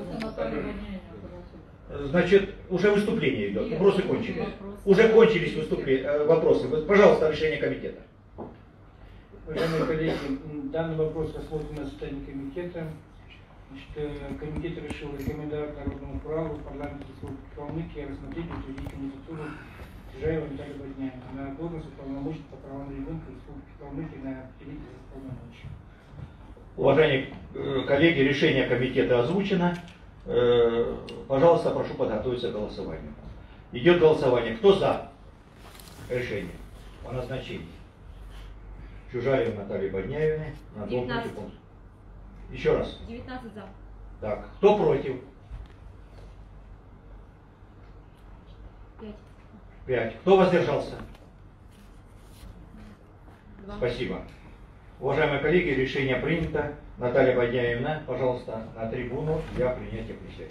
Значит, уже выступление идет, вопросы кончились. Уже кончились выступления, вопросы. Пожалуйста, решение комитета. Уважаемые коллеги, данный вопрос рассмотрен на заседании комитета. Значит, э, комитет решил рекомендовать Народному праву парламента Республики Калмыкия рассмотреть и утвердить кандидатуру Жаева Натальи Бодняевны на должность уполномоченного по правам ребенка Республики Калмыкия на период полномочий. Уважаемые коллеги, решение комитета озвучено. Пожалуйста, прошу подготовиться к голосованию. Идет голосование. Кто за решение по назначению Чужаевой Натальи Бодняевны на должность? Еще раз. девятнадцать за. Так, кто против? пять. Пять. Кто воздержался? два. Спасибо. Уважаемые коллеги, решение принято. Наталья Бодняевна, пожалуйста, на трибуну для принятия присяги.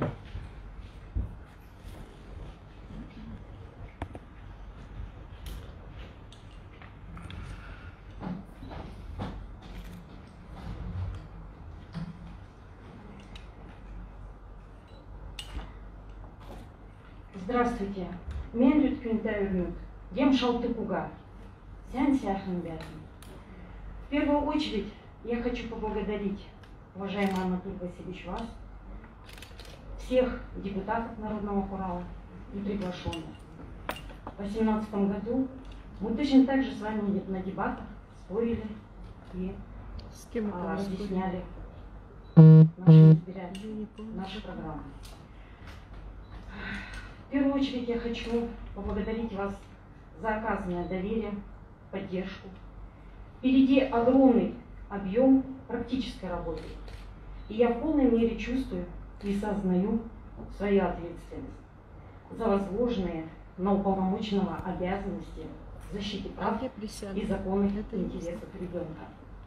Здравствуйте. Мен Рюткюнта Урнут. Дем Шалтыкуга. Сян Сяхан Бятин. В первую очередь я хочу поблагодарить, уважаемый Анатолий Васильевич, вас, всех депутатов Народного хурала и приглашенных. В две тысячи восемнадцатом году мы точно так же с вами на дебатах спорили и а, объясняли нашим избирателям нашу программу. В первую очередь я хочу поблагодарить вас за оказанное доверие, поддержку. Впереди огромный объем практической работы. И я в полной мере чувствую и сознаю свою ответственность за возложенные на уполномоченного обязанности защиты прав и законных интересов ребенка.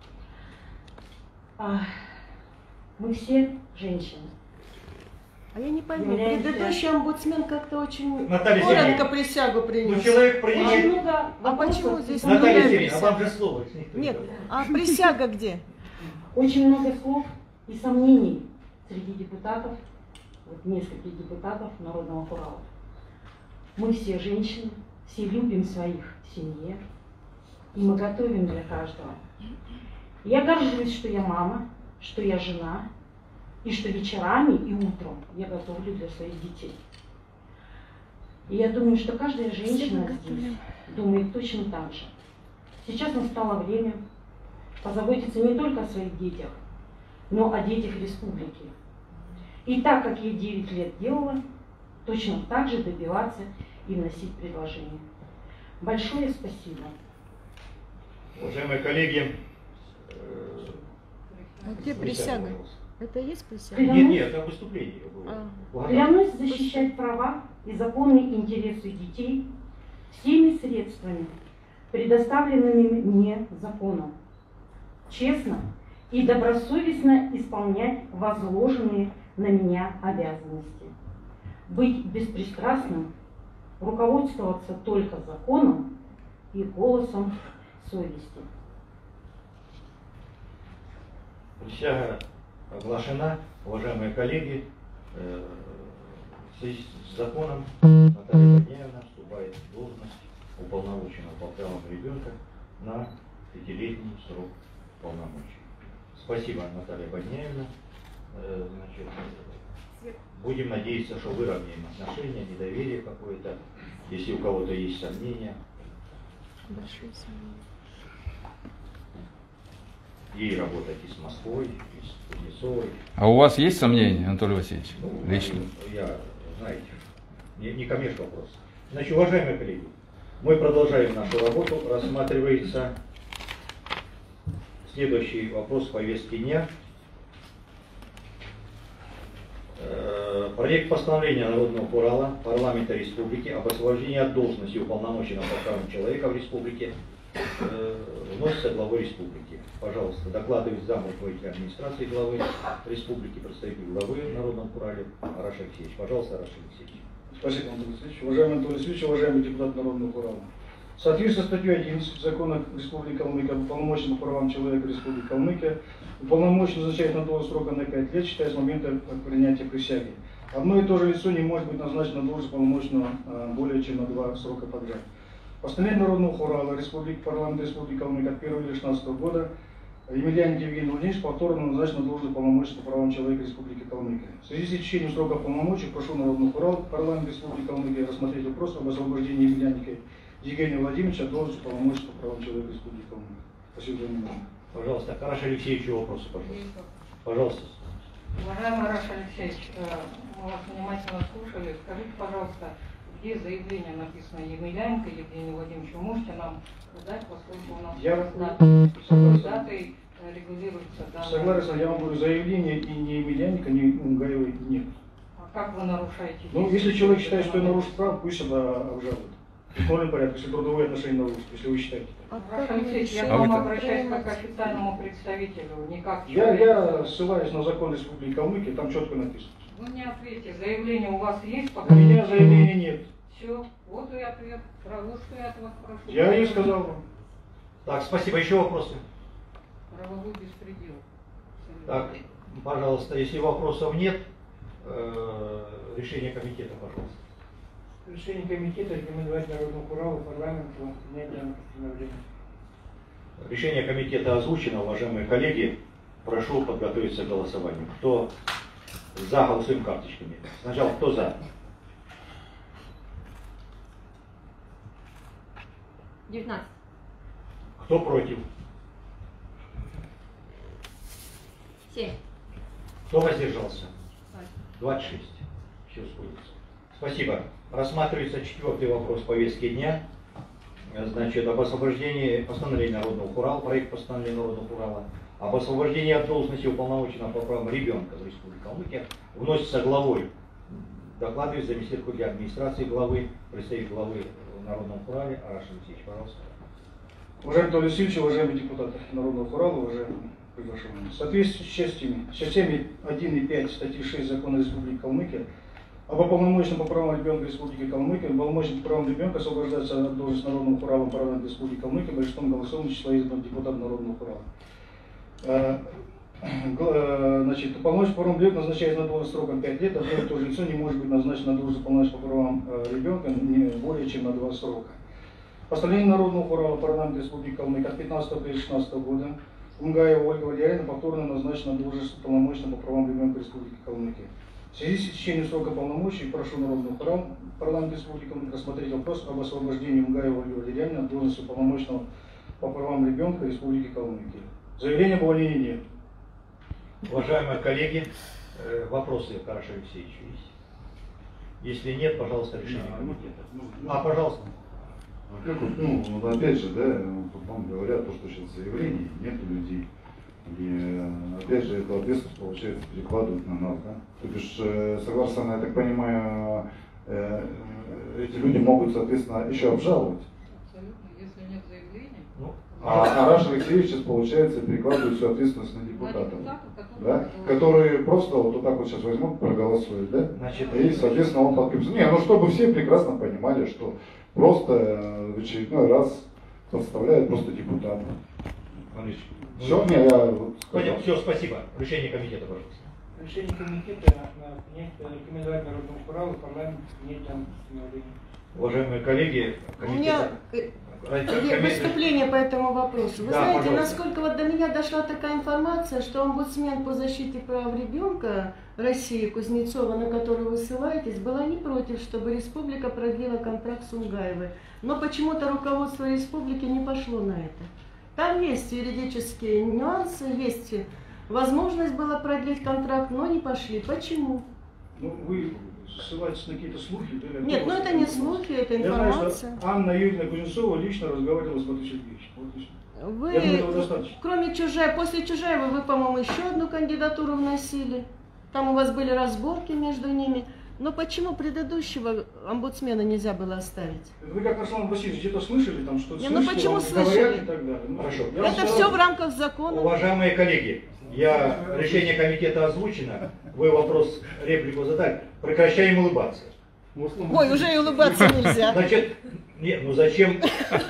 А, мы все женщины. А я не пойму, Являемся... предыдущий омбудсмен как-то очень Наталья коротко Сергеевна, присягу принес. ну, человек принимает... Очень много А почему здесь Наталья не Сергеевна, а вам же слово. Нет, а присяга где? Очень много слов и сомнений среди депутатов, вот нескольких депутатов Народного хурала. Мы все женщины, все любим своих в семье, и мы готовим для каждого. Я горжусь, что я мама, что я жена, и что вечерами и утром я готовлю для своих детей. И я думаю, что каждая женщина здесь думает точно так же. Сейчас настало время позаботиться не только о своих детях, но о детях республики. И так, как я девять лет делала, точно так же добиваться и вносить предложения. Большое спасибо. Уважаемые коллеги, А где присяга? Это и есть присяга? Нет, нет, это выступление было. А. Клянусь защищать права и законные интересы детей всеми средствами, предоставленными мне законом, честно и добросовестно исполнять возложенные на меня обязанности, быть беспристрастным, руководствоваться только законом и голосом совести. Присяга оглашена. Уважаемые коллеги, э, в связи с законом Наталья Бодняевна вступает в должность уполномоченного по правам ребенка на пятилетний срок полномочий. Спасибо, Наталья Бодняевна. Э, значит, будем надеяться, что выровняем отношения, недоверие какое-то, если у кого-то есть сомнения. Большое сомнение. Ей работать и с Москвой, и с Кузнецовой. А у вас есть сомнения, Анатолий Васильевич? Ну, Лично? Я, знаете, не, не ко мне ж вопрос. Значит, уважаемые коллеги, мы продолжаем нашу работу. Рассматривается следующий вопрос повестки дня. Проект постановления Народного хурала парламента республики об освобождении от должности уполномоченного по правам человека в республике вносится главой республики. Пожалуйста, докладывает зам руководителя администрации главы республики, представитель главы в Народном хурале Араш Алексеевич. Пожалуйста, Араш Алексеевич. Спасибо, Анатолий Васильевич. Уважаемый Анатолий Васильевич, уважаемый депутат Народного хурала. В соответствии с статьей одиннадцать Закона Республики Калмыкия об уполномоченных по правам человека Республики Калмыкия, уполномоченный назначает на должность срока на пять лет, считая с момента принятия присяги. Одно и то же лицо не может быть назначено на должность уполномоченного более чем на два срока подряд. Постановление Народного хурала Республики, парламента Республики Калмыкия от первого июля две тысячи шестнадцатого года Емельяненко Евгений Владимирович повторно назначен на должность полномочия по правам человека Республики Калмыкия. В связи с истечением срока полномочий прошу Народный парламент Республики Калмыкия рассмотреть вопрос об освобождении Емельяненко Евгения Владимировича от должности полномочий по правам человека Республики Калмыкия. Спасибо за внимание. Пожалуйста, Караш Алексеевич, вопросы, пожалуйста. Пожалуйста. Уважаемый Араш Алексеевич, мы вас внимательно слушали. Скажите, пожалуйста, где заявление написано Емельяненко Евгений Владимирович? Вы можете нам сказать, поскольку у нас Я с датой регулируется данная... Согласен, я вам говорю, заявления и ни Емельяненко, ни Унгаевой нет. А как вы нарушаете? Ну, если человек считает, что я нарушил право, пусть это обжалует. В установленном порядке, если трудовые отношения нарушить, если вы считаете. Араш Алексеевич, я к вам обращаюсь как к официальному представителю, не как Я, я ссылаюсь на закон Республики Калмыкия, там четко написано. Вы мне ответьте, заявление у вас есть? У меня заявления нет. Все, вот и ответ. Вот что я от вас прошу. Я и сказал вам. Так, спасибо. Еще вопросы? Правовой беспредел. Так, пожалуйста, если вопросов нет, э, решение комитета, пожалуйста. Решение комитета рекомендовать Народному Уралу парламенту принять данное постановление. Решение комитета озвучено, уважаемые коллеги. Прошу подготовиться к голосованию. Кто за, голосуем карточками. Сначала кто за? девятнадцать. Кто против? семь. Кто воздержался? двадцать шесть. Все сходится. Спасибо. Рассматривается четвертый вопрос повестки дня. Значит, об освобождении постановления Народного Урала, проект постановления Народного Урала, об освобождении от должности уполномоченного по правам ребенка в Республике Калмыкия вносится главой. Докладывает заместитель руководителя администрации главы, представитель главы Народного Урала Араш Алексеевич, пожалуйста. Уважаемый Анатолий Васильевич, уважаемые депутаты Народного Урала, уважаемые приглашенные. В соответствии с частями, частями один и пять статьи шесть Закона Республики Калмыкия об уполномоченном по правам ребенка Республики Калмыкия, уполномоченный по правам ребенка освобождается от должности Народного Урала парламента Республики Калмыкия большинством голосов числа избранных депутатов Народного Урала. Значит, уполномоченный по правам ребенка назначается на должность сроком пять лет, а одно и то же лицо не может быть назначено на должность уполномоченного по правам ребенка не более чем на два срока. Постановление Народного Урала парламента Республики Калмыкия от пятнадцатого апреля две тысячи шестнадцатого года Унгаева Ольга Валерьевна повторно назначена на должность уполномоченного по правам ребенка Республики Калмыкия. В связи с истечением срока полномочий прошу Народного парламента Республики Калмыкия рассмотреть вопрос об освобождении Унгаева Ольги Валерьевны от должности уполномоченного по правам ребенка Республики Калмыкия. Заявления об увольнении нет. Уважаемые коллеги, вопросы к Арашу Алексеевичу есть? Если нет, пожалуйста, решение комитета. А, пожалуйста. А как вот, ну, вот опять же, да, вам говорят, то, что сейчас заявлений нету людей. И опять же, эту ответственность, получается, перекладывают на нас, да? То бишь, согласно, я так понимаю, эти люди могут, соответственно, еще обжаловать. Абсолютно, если нет заявления. Ну, а Араш Алексеевич сейчас, получается, перекладывает всю ответственность на депутатов, на депутатов, да? Которые просто вот так вот сейчас возьмут, проголосуют, да? Значит, и, соответственно, он подкрепится. Не, ну чтобы все прекрасно понимали, что просто в очередной раз подставляют просто депутата. Все, не, я... Понял, все, спасибо. Решение комитета, пожалуйста. Решение комитета рекомендовать Народному Уралу парламент принять данное постановление. Уважаемые коллеги, У меня комитет... выступление по этому вопросу. Вы да, знаете, пожалуйста. насколько вот до меня дошла такая информация, что омбудсмен по защите прав ребенка России Кузнецова, на которую вы ссылаетесь, была не против, чтобы республика продлила контракт с Унгаевой. Но почему-то руководство республики не пошло на это. Там есть юридические нюансы, есть возможность была продлить контракт, но не пошли. Почему? Ну, вы ссылаетесь на какие-то слухи? Да, Нет, ну это не слухи, это информация. Я знаю, что Анна Юрьевна Кузнецова лично разговаривала с Батой Сергеевичем. Вот и все. Вы, Я думаю, этого достаточно. кроме Чужая, после Чужаева вы, по-моему, еще одну кандидатуру вносили. Там у вас были разборки между ними. Но почему предыдущего омбудсмена нельзя было оставить? Вы как Арслан Васильевич где-то слышали, там что-то Не, ну слышали, почему вам слышали? говорят и так далее. Ну, Хорошо. я вам Это сказал, все в рамках закона. Уважаемые коллеги, я, решение комитета озвучено, вы вопрос, реплику задали, прекращаем улыбаться. Ой, уже и улыбаться нельзя. Значит, нет, ну зачем?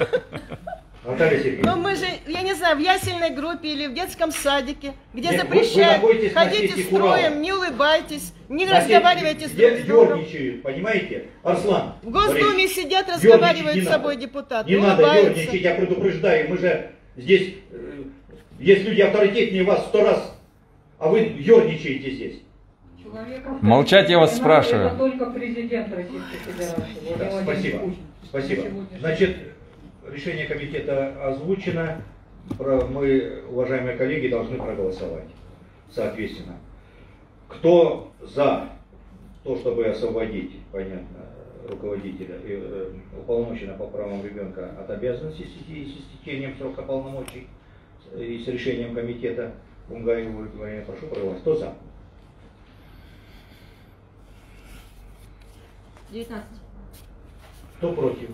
Наталья Сергеевна. Но мы же, я не знаю, в ясельной группе или в детском садике, где Нет, запрещают, вы- вы находитесь на ходите сессии строем, Урала. не улыбайтесь, не На разговаривайте с сессии друг с другом. Ёрничают, понимаете? Арслан. В Госдуме Борисович, сидят, ёрничать разговаривают не с собой надо. депутаты, Не надо улыбаются. ерничать, я предупреждаю, мы же Здесь э, есть люди авторитетнее вас в сто раз, а вы ерничаете здесь. Молчать я вас Это спрашиваю. только президент Российской Федерации. Да, Владимир спасибо. Путин. Спасибо. Сегодня- Значит, решение комитета озвучено. Про- Мы, уважаемые коллеги, должны проголосовать соответственно. Кто за то, чтобы освободить, понятно, руководителя и э, уполномоченного по правам ребенка от обязанностей с с истечением срока полномочий и с решением комитета Унгаева, прошу проголосовать. Кто за? девятнадцать. Кто против?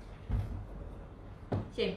семь.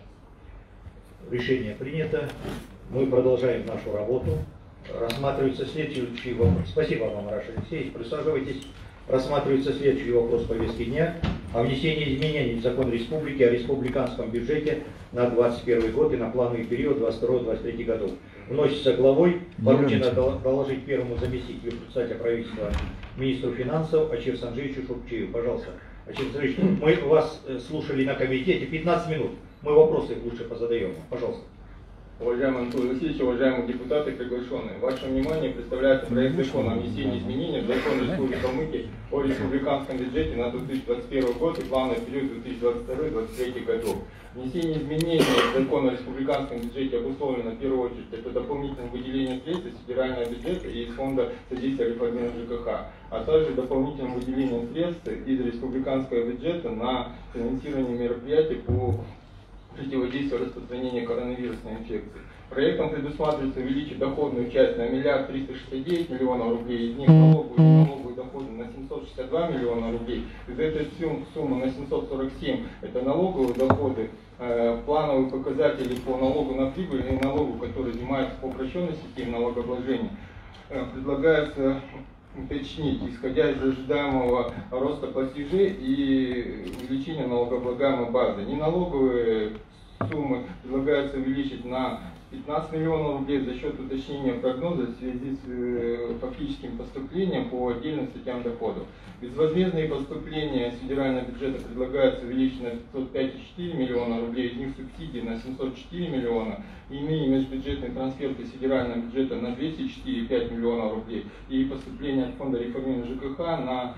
Решение принято. Мы продолжаем нашу работу. Рассматривается следующий вопрос. Спасибо вам, Раш Алексеевич. Присаживайтесь. Рассматривается следующий вопрос повестки дня. О внесении изменений в закон республики о республиканском бюджете на двадцать первый год и на плановый период двадцать второй — двадцать третий годов. Вносится главой. Поручено доложить первому заместителю председателя правительства, министру финансов Ачир Санжевичу Шурчиеву. Пожалуйста. Ачир Санжевич, мы вас слушали на комитете. пятнадцать минут. Мы вопросы лучше позадаем. Пожалуйста. Уважаемый Анатолий Васильевич, уважаемые депутаты и приглашенные, вашему вниманию представляется проект закона о внесении изменений в закон Республики Калмыкия о республиканском бюджете на две тысячи двадцать первый год и плановый период две тысячи двадцать второй — две тысячи двадцать третий годов. Внесение изменений в закон о республиканском бюджете обусловлено в первую очередь это дополнительное выделение средств из федерального бюджета и из фонда содействия реформе ЖКХ, а также дополнительным выделением средств из республиканского бюджета на финансирование мероприятий по противодействию распространению коронавирусной инфекции. Проектом предусматривается увеличить доходную часть на миллиард триста шестьдесят девять миллионов рублей, из них налоговую и налоговые доходы на семьсот шестьдесят два миллиона рублей. Из этой суммы на семьсот сорок семь это налоговые доходы, э, плановые показатели по налогу на прибыль и налогу, который взимается по упрощенной системе налогообложения. Э, предлагается уточнить, исходя из ожидаемого роста платежей и увеличения налогооблагаемой базы. Неналоговые суммы предлагается увеличить на пятнадцать миллионов рублей за счет уточнения прогноза в связи с э, фактическим поступлением по отдельным статьям доходов. Безвозмездные поступления с федерального бюджета предлагается увеличить на пятьсот пять целых четыре миллиона рублей, из них субсидии на семьсот четыре миллиона, иные межбюджетные трансферты с федерального бюджета на двести четыре целых пять миллиона рублей и поступления от фонда реформирования ЖКХ на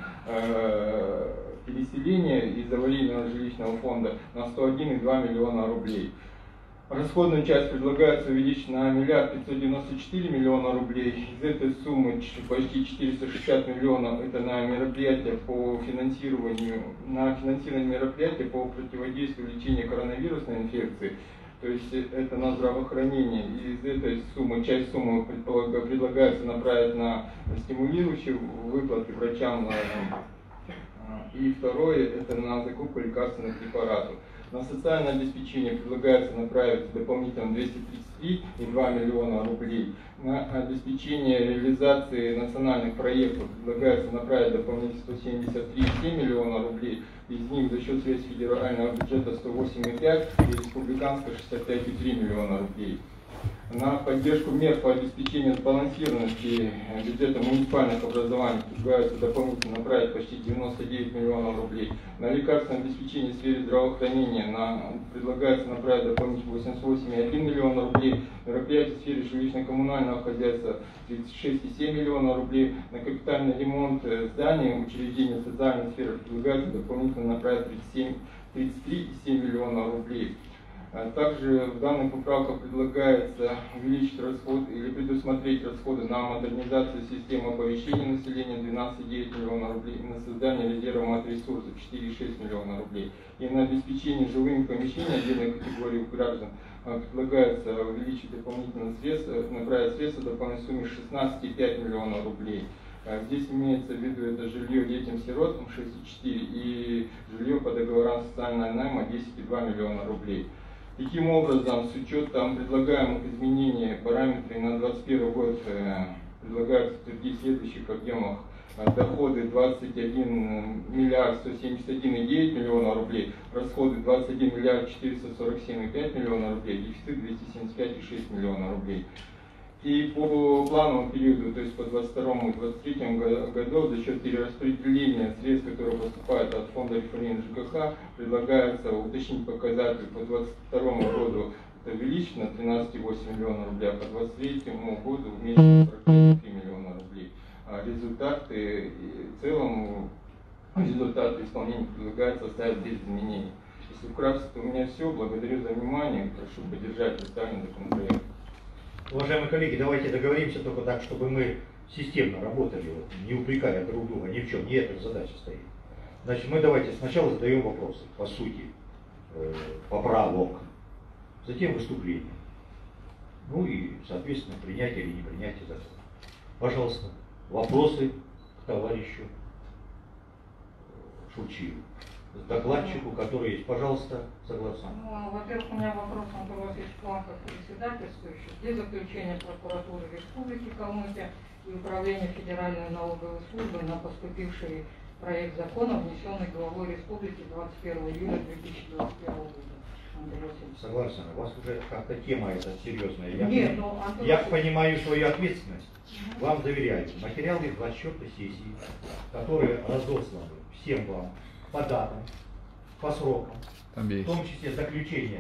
э, переселение из аварийного жилищного фонда на сто один целых два миллиона рублей. Расходную часть предлагается увеличить на миллиард пятьсот девяносто четыре миллиона рублей. Из этой суммы почти четыреста шестьдесят миллионов это на мероприятия по финансированию, на финансирование мероприятий по противодействию лечению коронавирусной инфекции. То есть это на здравоохранение. И из этой суммы, часть суммы предлагается направить на стимулирующие выплаты врачам. И второе это на закупку лекарственных препаратов. На социальное обеспечение предлагается направить дополнительно двести тридцать три целых два миллиона рублей. На обеспечение реализации национальных проектов предлагается направить дополнительно сто семьдесят три целых семь миллиона рублей. Из них за счет средств федерального бюджета сто восемь целых пять и республиканского шестьдесят пять целых три миллиона рублей. На поддержку мер по обеспечению сбалансированности бюджета муниципальных образований предлагается дополнительно направить почти девяносто девять миллионов рублей. На лекарственное обеспечение в сфере здравоохранения на, предлагается направить дополнительно восемьдесят восемь целых один миллион рублей. Мероприятия в сфере жилищно-коммунального хозяйства тридцать шесть целых семь миллионов рублей. На капитальный ремонт зданий, учреждений социальной сферы предлагается дополнительно направить тридцать семь, тридцать три целых семь миллиона рублей. Также в данных поправках предлагается увеличить расходы или предусмотреть расходы на модернизацию системы оповещения населения двенадцать целых девять миллионов рублей, на создание резерва мат-ресурсов четыре целых шесть миллиона рублей и на обеспечение жилыми помещениями отдельной категории граждан предлагается увеличить дополнительные средства, направить средства в дополнительной сумме шестнадцать целых пять миллионов рублей. Здесь имеется в виду это жилье детям-сиротам шесть целых четыре и жилье по договорам социального найма десять целых два миллиона рублей. Таким образом, с учетом предлагаемых изменений параметры на двадцать первый год э, предлагается утвердить в следующих объемах: доходы двадцать один миллиард сто семьдесят один целых девять миллиона рублей, расходы двадцать один миллиард четыреста сорок семь целых пять миллиона рублей, дефицит двести семьдесят пять целых шесть миллиона рублей. И по плановому периоду, то есть по двадцать второму и двадцать третьему году, за счет перераспределения средств, которые поступают от фонда реформирования ЖКХ, предлагается уточнить показатель по двадцать второму году увеличить на тринадцать целых восемь десятых миллиона рублей, а к двадцать третьему году уменьшить на сорок три миллиона рублей. А результаты и в целом результаты исполнения предлагается оставить без изменений. Если вкратце, то у меня все. Благодарю за внимание. Прошу поддержать представленный законопроект. Уважаемые коллеги, давайте договоримся только так, чтобы мы системно работали, вот, не упрекая друг друга ни в чем. Не эта задача стоит. Значит, мы давайте сначала задаем вопросы по сути, э, поправок, затем выступление. Ну и, соответственно, принятие или не принятие закона. Пожалуйста, вопросы к товарищу Шучию, докладчику, который есть. Пожалуйста, согласен. Ну, во-первых, у меня вопрос на Антон Васильевич План, как председательствующий. Для заключения прокуратуры Республики Калмыкия и Управления Федеральной налоговой службы на поступивший проект закона, внесенный главой Республики двадцать первого июля две тысячи двадцать первого года. Согласен. У вас уже как-то тема эта серьезная. Я, Нет, пони... ну, Антон я Васильевич... понимаю свою ответственность. Угу. Вам доверяю. Материалы двадцать четвёртой сессии, которые разосланы всем вам по датам, по срокам, в том числе заключение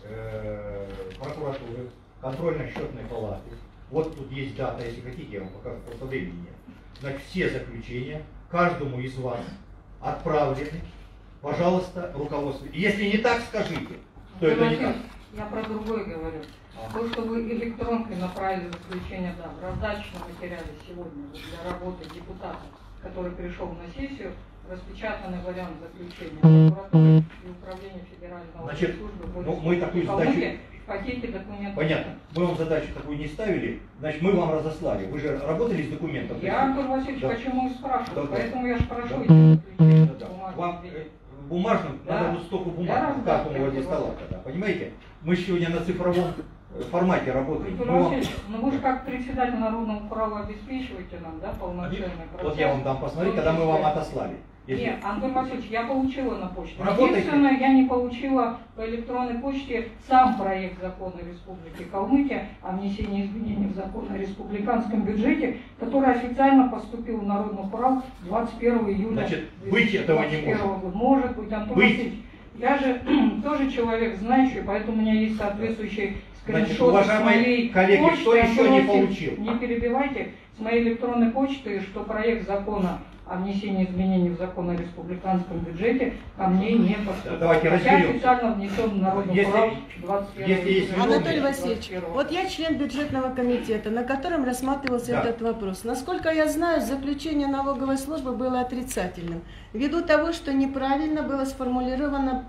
э, прокуратуры, контрольно-счетной палаты. Вот тут есть дата, если хотите, я вам покажу, просто времени нет. Значит, все заключения каждому из вас отправлены. Пожалуйста, руководство. Если не так, скажите, что это не так. Я про другое говорю. То, что вы электронкой направили заключение, да, в раздаточном материале сегодня для работы депутата, который пришел на сессию, распечатанный вариант заключения прокуратуры и управления федерального Значит, службы. ну, мы такую задачу... В пакете документов. Понятно. Мы вам задачу такую не ставили, значит, мы вам разослали. Вы же работали с документом? Я, Антон Васильевич, да. почему и спрашиваю, да, поэтому да. я спрашиваю да. эти заключения. Да, да. Вам э, бумажным, да. надо вот столько бумаг, да, как у возле стола тогда, понимаете? Мы сегодня на цифровом формате работаем. Антон вам... Васильевич, ну вы же как председатель народного права обеспечиваете нам, да, полноценный процесс. Вот я вам дам посмотреть, когда мы вам отослали. Если... Нет, Антон Васильевич, я получила на почту. Работайте. Единственное, я не получила по электронной почте сам проект закона Республики Калмыкия о внесении изменений в закон о республиканском бюджете, который официально поступил в Народный хурал двадцать первого июля. Значит, быть этого не может. Года. Может быть, Антон быть. Васильевич. Я же тоже человек знающий, поэтому у меня есть соответствующий скриншот с моей коллеги, почты. кто еще не Васильевич, получил? Не перебивайте. С моей электронной почты, что проект закона о внесении изменений в закон о республиканском бюджете ко мне не поступил. Давайте Хотя разберем. официально внесен в Народный хурал двадцать первого июля. Анатолий Васильевич, вот я член бюджетного комитета, на котором рассматривался да. этот вопрос. Насколько я знаю, заключение налоговой службы было отрицательным, ввиду того, что неправильно было сформулировано,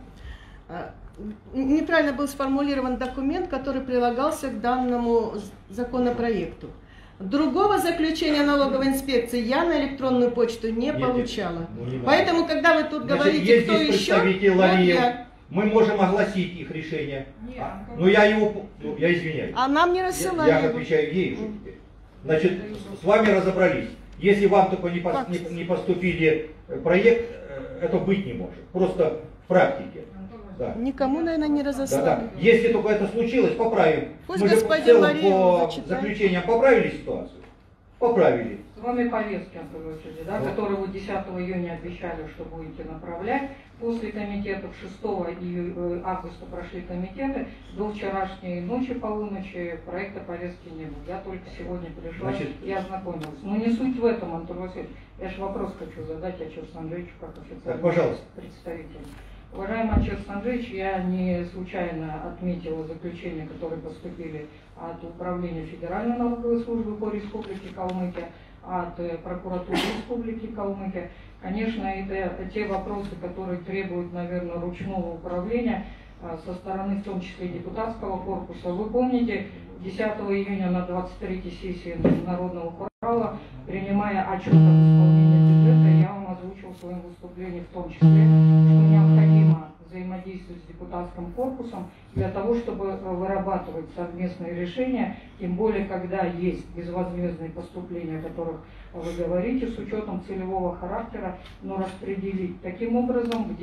неправильно был сформулирован документ, который прилагался к данному законопроекту. Другого заключения налоговой инспекции я на электронную почту не Нет, получала. ну, не Поэтому, когда вы тут Значит, говорите, есть кто здесь еще, представитель вот Ларии. я. Мы можем огласить их решение. Нет, А, но я его, ну, я извиняюсь. А нам не Я, рассылали. я же отвечаю ей уже теперь. Значит, с вами разобрались. Если вам только не, пос, не, не поступили проект, это быть не может. Просто в практике. Да. Никому, наверное, не разослали. Да, да. Если только это случилось, поправим. Пусть Мы же в господин целом Ларин по зачитает. заключениям поправили ситуацию? Поправили. Кроме повестки, Антон Васильевич, да, Вот. которую вы десятого июня обещали, что будете направлять, после комитетов шестого августа прошли комитеты, до вчерашней ночи полуночи проекта повестки не было. Я только сегодня пришла Значит, и ознакомилась. Но не суть в этом, Антон Васильевич. Я же вопрос хочу задать Ачирсу Андреевичу как официальный пожалуйста. представитель. Уважаемый Ачирс Андреевич, я не случайно отметила заключения, которые поступили от Управления Федеральной налоговой службы по Республике Калмыкия, от прокуратуры Республики Калмыкия. Конечно, это те вопросы, которые требуют, наверное, ручного управления со стороны, в том числе, депутатского корпуса. Вы помните, десятого июня на двадцать третьей сессии Народного хурала, принимая отчет об исполнении бюджета, я вам озвучил в своем выступлении в том числе, что необходимо взаимодействовать с депутатским корпусом для того, чтобы вырабатывать совместные решения, тем более, когда есть безвозмездные поступления, о которых вы говорите, с учетом целевого характера, но распределить таким образом, где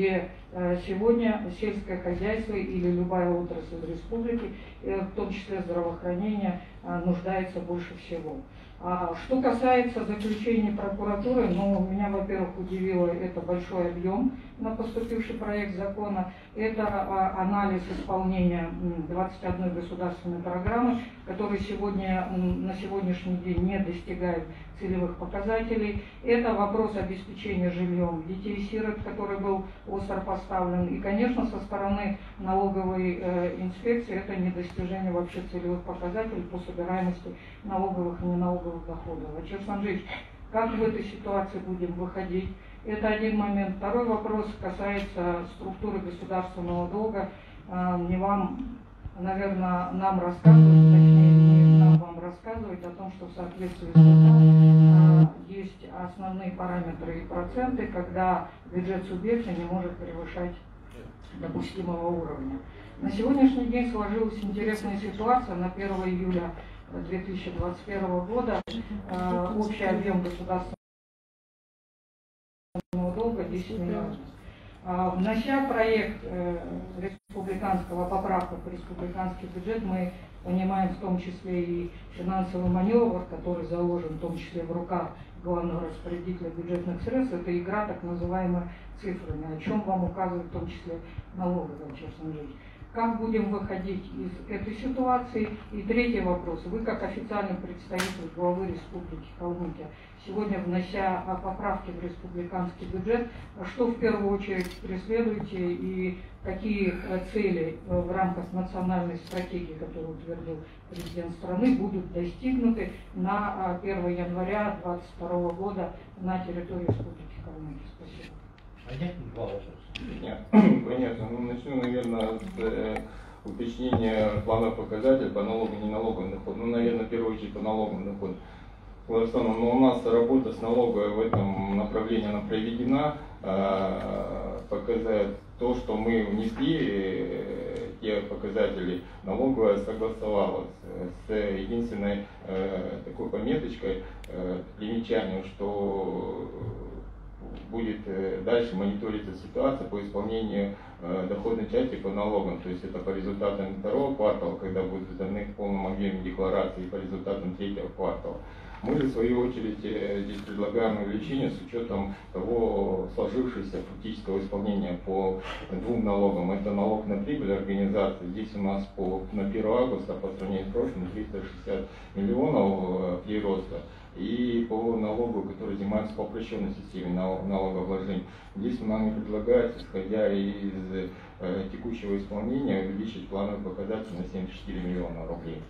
Сегодня сельское хозяйство или любая отрасль республики, в том числе здравоохранение, нуждается больше всего. Что касается заключения прокуратуры, ну, меня, во-первых, удивило это большой объем на поступивший проект закона. Это анализ исполнения двадцать одной государственной программы, которые сегодня, на сегодняшний день не достигают целевых показателей. Это вопрос обеспечения жильем детей-сирот, который был остро поставлен. И, конечно, со стороны налоговой э, инспекции это недостижение вообще целевых показателей по собираемости налоговых и неналоговых доходов. А Честно Анджеевич, как в этой ситуации будем выходить? Это один момент. Второй вопрос касается структуры государственного долга. Э, не вам, наверное, нам рассказывать, точнее, не нам вам рассказывать о том, что в соответствии с ТК есть основные параметры и проценты, когда бюджет субъекта не может превышать допустимого уровня. На сегодняшний день сложилась интересная ситуация. На первое июля две тысячи двадцать первого года э, общий объем государственного долга десять миллионов. Э, внося проект э, республиканского, поправка в республиканский бюджет, мы понимаем в том числе и финансовый маневр, который заложен в том числе в руках главного распорядителя бюджетных средств. Это игра так называемыми цифрами, о чем вам указывает в том числе налоговая, Честно Анджеевич. Как будем выходить из этой ситуации? И третий вопрос. Вы, как официальный представитель главы Республики Калмыкия, сегодня, внося поправки в республиканский бюджет, что в первую очередь преследуете и какие цели в рамках национальной стратегии, которую утвердил президент страны, будут достигнуты на первое января две тысячи двадцать второго года на территории Республики Калмыкия? Спасибо. Понятно. Ну, начну, наверное, с э, уточнения плана показателей по налогам и неналоговым доходам. Ну, наверное, в первую очередь по налоговым доходам. Но у нас работа с налоговой в этом направлении она проведена. Э, показать то, что мы внесли, э, те показатели налоговая согласовалась с единственной э, такой пометочкой, э, примечанием, что будет дальше мониториться ситуация по исполнению э, доходной части по налогам. То есть это по результатам второго квартала, когда будут сданы в полном объеме декларации, и по результатам третьего квартала. Мы же, в свою очередь, здесь предлагаем увеличение с учетом того сложившегося фактического исполнения по двум налогам. Это налог на прибыль организации. Здесь у нас по, на первое августа по сравнению с прошлым триста шестьдесят миллионов прироста. И по налогу, который занимается по упрощенной системе налогообложения. Здесь нам предлагается, исходя из э, текущего исполнения, увеличить плановый показатель на семьдесят четыре миллиона рублей.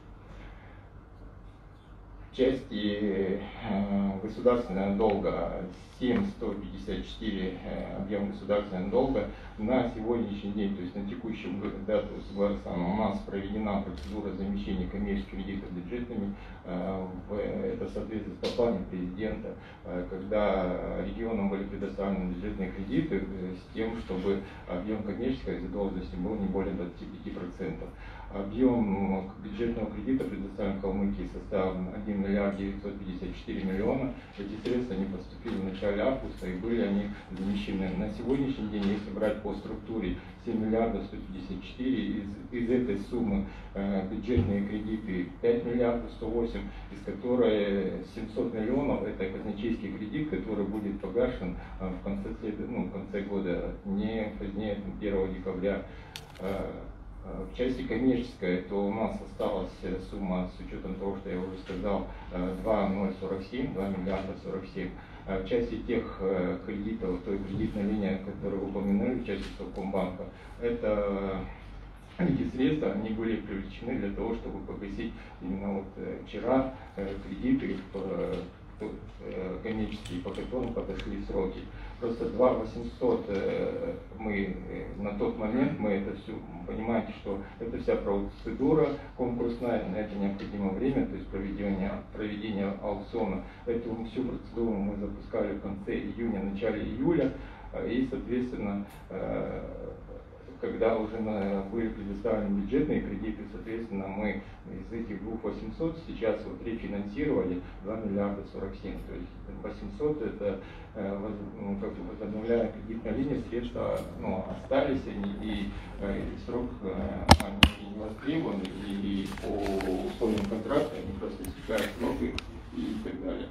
В части э, государственного долга семь тысяч сто пятьдесят четыре э, объем государственного долга на сегодняшний день, то есть на текущую дату согласно у нас проведена процедура замещения коммерческих кредитов бюджетными. Э, в, это соответствует по плану президента, э, когда регионам были предоставлены бюджетные кредиты э, с тем, чтобы объем коммерческой задолженности был не более двадцати пяти процентов. Объем бюджетного кредита, предоставлен в Калмыкии, составил один миллиард девятьсот пятьдесят четыре миллиона. Эти средства не поступили в начале августа и были они замещены. На сегодняшний день, если брать по структуре семь миллиардов сто пятьдесят четыре, из, из этой суммы э, бюджетные кредиты пять миллиардов сто восемь, из которой семьсот миллионов это казначейский кредит, который будет погашен э, в, конце, ну, в конце года, не позднее первого декабря. Э, В части коммерческой, то у нас осталась сумма, с учетом того, что я уже сказал, два миллиарда сорок семь, два миллиарда сорок семь. В части тех кредитов, той кредитной линии, которую вы упомянули, в части Совкомбанка, это эти средства, они были привлечены для того, чтобы погасить именно вот вчера кредиты коммерческие, по которым подошли сроки. Просто два восемьсот мы на тот момент, мы это все, понимаете, что это вся процедура конкурсная, на это необходимо время, то есть проведение, проведение аукциона. Эту всю процедуру мы запускали в конце июня, начале июля, и, соответственно, когда уже на, были предоставлены бюджетные кредиты, соответственно, мы из этих двух восьмисот сейчас вот рефинансировали два миллиарда сорок семь. То есть восемьсот это э, воз, ну, как бы возобновляя кредитная линия, средства ну, остались, они, и, э, и срок э, они не востребованы, и, и по условиям контракта они просто истекают сроки и так далее.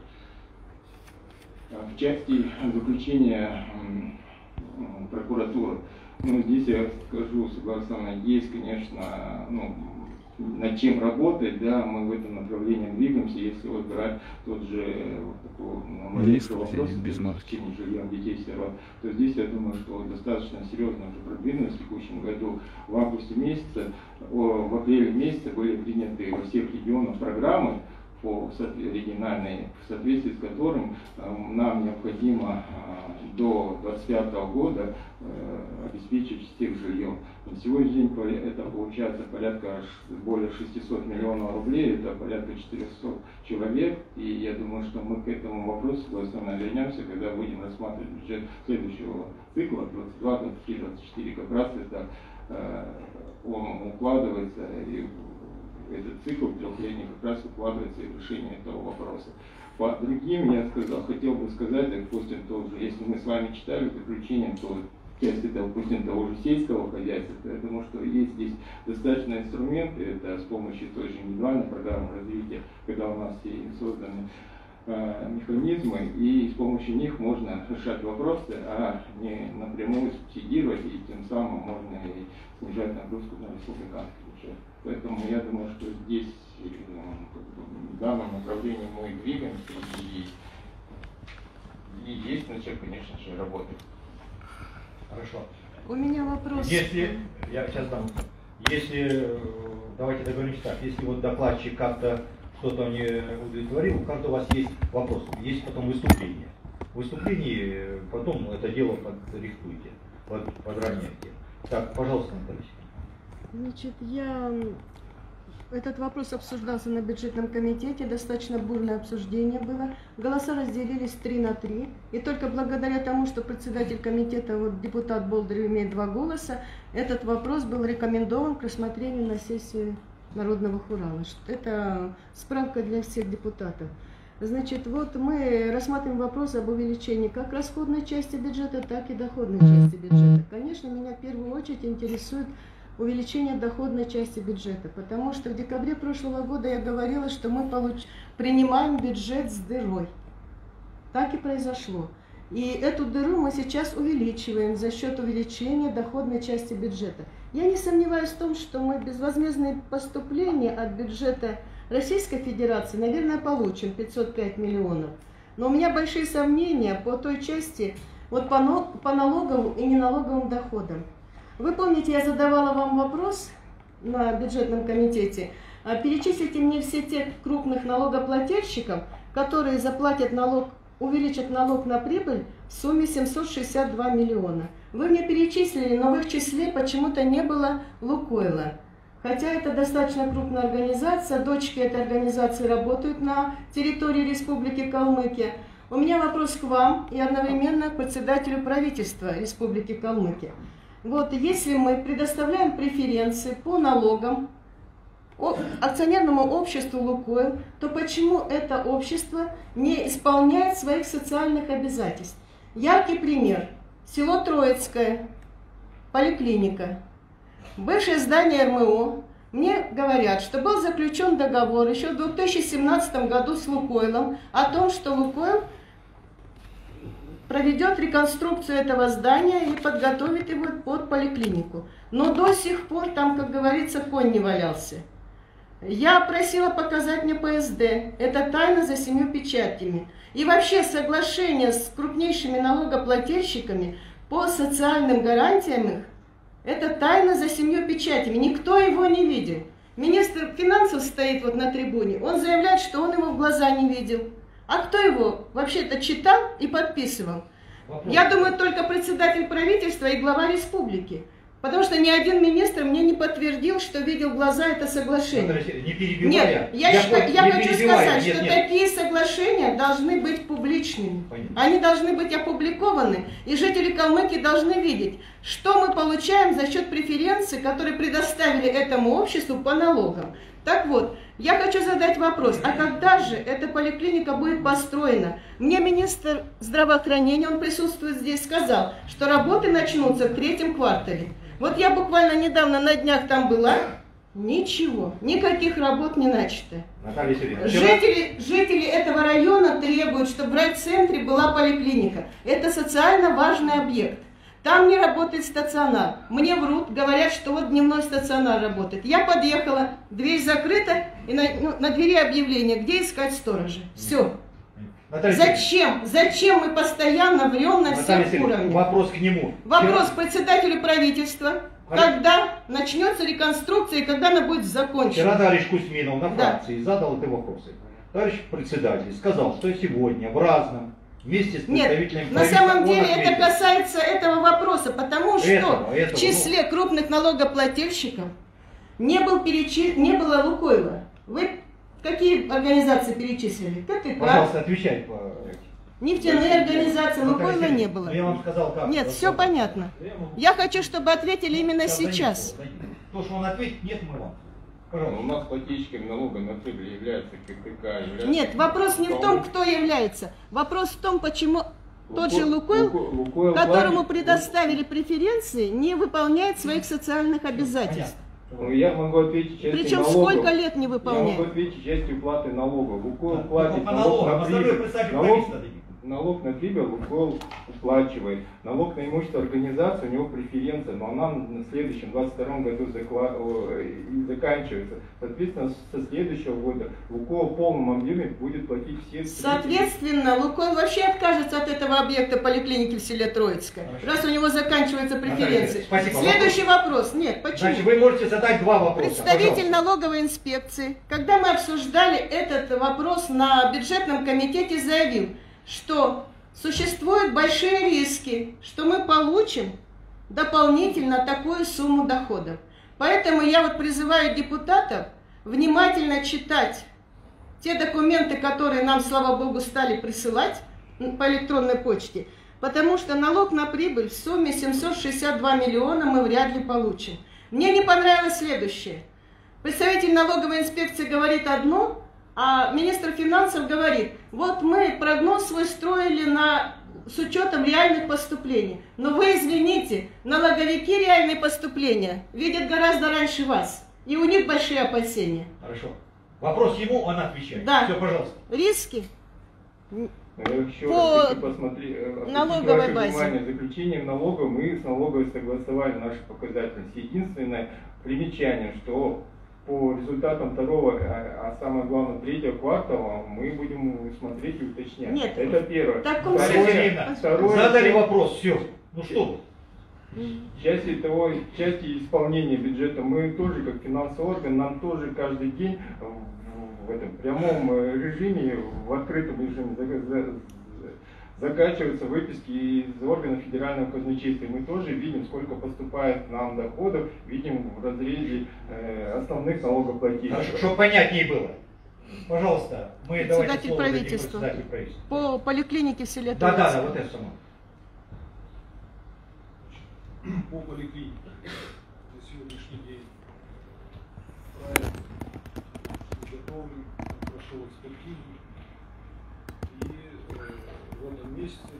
В части заключения прокуратуры, ну, здесь я скажу, согласно, есть, конечно, ну, над чем работать, да, мы в этом направлении двигаемся. Если вот брать тот же вот такой малейший вопрос с жильем детей-сирот, то здесь я думаю, что достаточно серьезно уже продвинулись в текущем году. В августе месяце, в апреле месяце были приняты во всех регионах программы по региональной, в соответствии с которым э, нам необходимо э, до двадцать пятого года э, обеспечить всех жильем. На сегодняшний день это получается порядка более шестисот миллионов рублей, это порядка четырехсот человек, и я думаю, что мы к этому вопросу согласно вернемся, когда будем рассматривать бюджет следующего цикла двадцать два, двадцать три, двадцать четыре, как раз это э, он укладывается и этот цикл трехлетний как раз укладывается и в решение этого вопроса. По другим я сказал, хотел бы сказать, допустим, тоже, если мы с вами читали заключение, то часть допустим, того же сельского хозяйства, я думаю, что есть здесь достаточно инструменты, это с помощью той же индивидуальной программы развития, когда у нас все созданы э, механизмы, и с помощью них можно решать вопросы, а не напрямую субсидировать, и тем самым можно и снижать нагрузку на республиканский бюджет. Поэтому я думаю, что здесь в данном направлении мы двигаемся, и, и есть над чем, конечно же, работать. Хорошо. У меня вопрос. Если, я сейчас дам, если, давайте договоримся так, если вот докладчик как-то что-то не удовлетворил, как-то у вас есть вопрос, есть потом выступление. В выступлении потом это дело подрихтуйте, под, подровняйте. Так, пожалуйста, Наталья. Значит, я... Этот вопрос обсуждался на бюджетном комитете, достаточно бурное обсуждение было. Голоса разделились три на три. И только благодаря тому, что председатель комитета, вот депутат Болдырев, имеет два голоса, этот вопрос был рекомендован к рассмотрению на сессии Народного хурала. Это справка для всех депутатов. Значит, вот мы рассматриваем вопрос об увеличении как расходной части бюджета, так и доходной части бюджета. Конечно, меня в первую очередь интересует увеличение доходной части бюджета, потому что в декабре прошлого года я говорила, что мы получ... принимаем бюджет с дырой. Так и произошло. И эту дыру мы сейчас увеличиваем за счет увеличения доходной части бюджета. Я не сомневаюсь в том, что мы безвозмездные поступления от бюджета Российской Федерации, наверное, получим пятьсот пять миллионов. Но у меня большие сомнения по той части, вот по, по налоговым и неналоговым доходам. Вы помните, я задавала вам вопрос на бюджетном комитете, перечислите мне все те крупных налогоплательщиков, которые заплатят налог, увеличат налог на прибыль в сумме семьсот шестьдесят два миллиона. Вы мне перечислили, но в их числе почему-то не было Лукойла. Хотя это достаточно крупная организация, дочки этой организации работают на территории Республики Калмыкия. У меня вопрос к вам и одновременно к председателю правительства Республики Калмыкия. Вот, если мы предоставляем преференции по налогам акционерному обществу «Лукойл», то почему это общество не исполняет своих социальных обязательств? Яркий пример. Село Троицкое, поликлиника. Бывшее здание эр эм о. Мне говорят, что был заключен договор еще в две тысячи семнадцатом году с «Лукойлом» о том, что «Лукойл» проведет реконструкцию этого здания и подготовит его под поликлинику. Но до сих пор там, как говорится, конь не валялся. Я просила показать мне пэ эс дэ. Это тайна за семью печатями. И вообще соглашение с крупнейшими налогоплательщиками по социальным гарантиям их, это тайна за семью печатями. Никто его не видел. Министр финансов стоит вот на трибуне. Он заявляет, что он его в глаза не видел. А кто его вообще-то читал и подписывал? Вопрос. Я думаю, только председатель правительства и глава республики. Потому что ни один министр мне не подтвердил, что видел в глаза это соглашение. Не перебивая. Нет, я, я, считаю, я не хочу перебивая. сказать, Нет, что нет. такие соглашения должны быть публичными. Понятно. Они должны быть опубликованы, и жители Калмыкии должны видеть, что мы получаем за счет преференций, которые предоставили этому обществу по налогам. Так вот, я хочу задать вопрос, а когда же эта поликлиника будет построена? Мне министр здравоохранения, он присутствует здесь, сказал, что работы начнутся в третьем квартале. Вот я буквально недавно на днях там была, ничего, никаких работ не начато. Наталья Сергеевна, Жители, жители этого района требуют, чтобы в райцентре была поликлиника. Это социально важный объект. Там не работает стационар. Мне врут, говорят, что вот дневной стационар работает. Я подъехала, дверь закрыта, и на, ну, на двери объявление, где искать сторожа. Все. Наталья Зачем? Зачем мы постоянно врем на Наталья всех Сергеевна, уровнях? вопрос к нему. Вопрос Вчера- председателю правительства. Хорошо. Когда начнется реконструкция и когда она будет закончена? Вчера товарищ Кузьминов на Да. фракции задал эти вопросы. Товарищ председатель сказал, что сегодня в разном вместе с представителями Нет, на самом правительства он деле это ответил. касается этого вопроса, потому что Этого, этого, в числе крупных налогоплательщиков не, был перечи... не было Лукойла. Вы какие организации перечислили? КТК, Пожалуйста, отвечай по... нефтяные организации, Наталья Лукойла Сергеевна, не было. ну, я вам сказал, как. Нет, все понятно. Я хочу, чтобы ответили именно сейчас. То, что он ответит, нет, мы вам. У нас плательщиками налога на прибыль является КТК. Является... Нет, вопрос не в том, кто является. Вопрос в том, почему тот же Лукойл, Лукойл которому платит. предоставили преференции, не выполняет своих социальных обязательств. Ну, я могу ответить частью Причем налогов. сколько лет не Я выполняет? могу ответить частью платы налогов. Лукойл Да, платит по налог налогам, на остальное прибыль. представитель Налог, правительства дадим. налог на прибыль Лукойл уплачивает. Налог на имущество организации, у него преференция, но она на следующем, двадцать втором году закла... о, и заканчивается. Соответственно, со следующего года Лукойл в полном объеме будет платить все... Соответственно, Лукойл вообще откажется от этого объекта поликлиники в селе Троицкое, раз у него заканчиваются преференции. Наталья, спасибо. Следующий вопрос. Нет, почему? Значит, вы можете задать два вопроса. Представитель Пожалуйста. налоговой инспекции, когда мы обсуждали этот вопрос на бюджетном комитете, заявил, что существуют большие риски, что мы получим дополнительно такую сумму доходов. Поэтому я вот призываю депутатов внимательно читать те документы, которые нам, слава богу, стали присылать по электронной почте, потому что налог на прибыль в сумме семьсот шестьдесят два миллиона мы вряд ли получим. Мне не понравилось следующее. Представитель налоговой инспекции говорит одно, а министр финансов говорит, вот мы прогноз свой строили на, с учетом реальных поступлений. Но вы извините, налоговики реальные поступления видят гораздо раньше вас. И у них большие опасения. Хорошо. Вопрос ему, он отвечает. Да. Все, пожалуйста. Риски Еще по раз хочу посмотри, обратить налоговой ваше базе. внимание, заключением налога мы с налоговой согласовали наши показательности. Единственное примечание, что по результатам второго, а, а самое главное третьего квартала мы будем смотреть и уточнять. Нет, это первое. так Второе, Сергеевна, второе, задали что- вопрос, все. Ну что вы? Части того, части исполнения бюджета мы тоже, как финансовый орган, нам тоже каждый день в, в этом прямом э, режиме, в открытом режиме за- за- закачиваются выписки из органов федерального казначейства. Мы тоже видим, сколько поступает нам доходов, видим в разрезе э, основных налогоплательщиков. Хорошо, чтобы понятнее было. Пожалуйста, мы давайте Председатель слово дадим правительства. председателю правительства. По поликлинике в селе Да, да, да, Троицкое. вот это само. По поликлинике на сегодняшний день проект подготовлен, прошел экспертизу, и э, в этом месяце,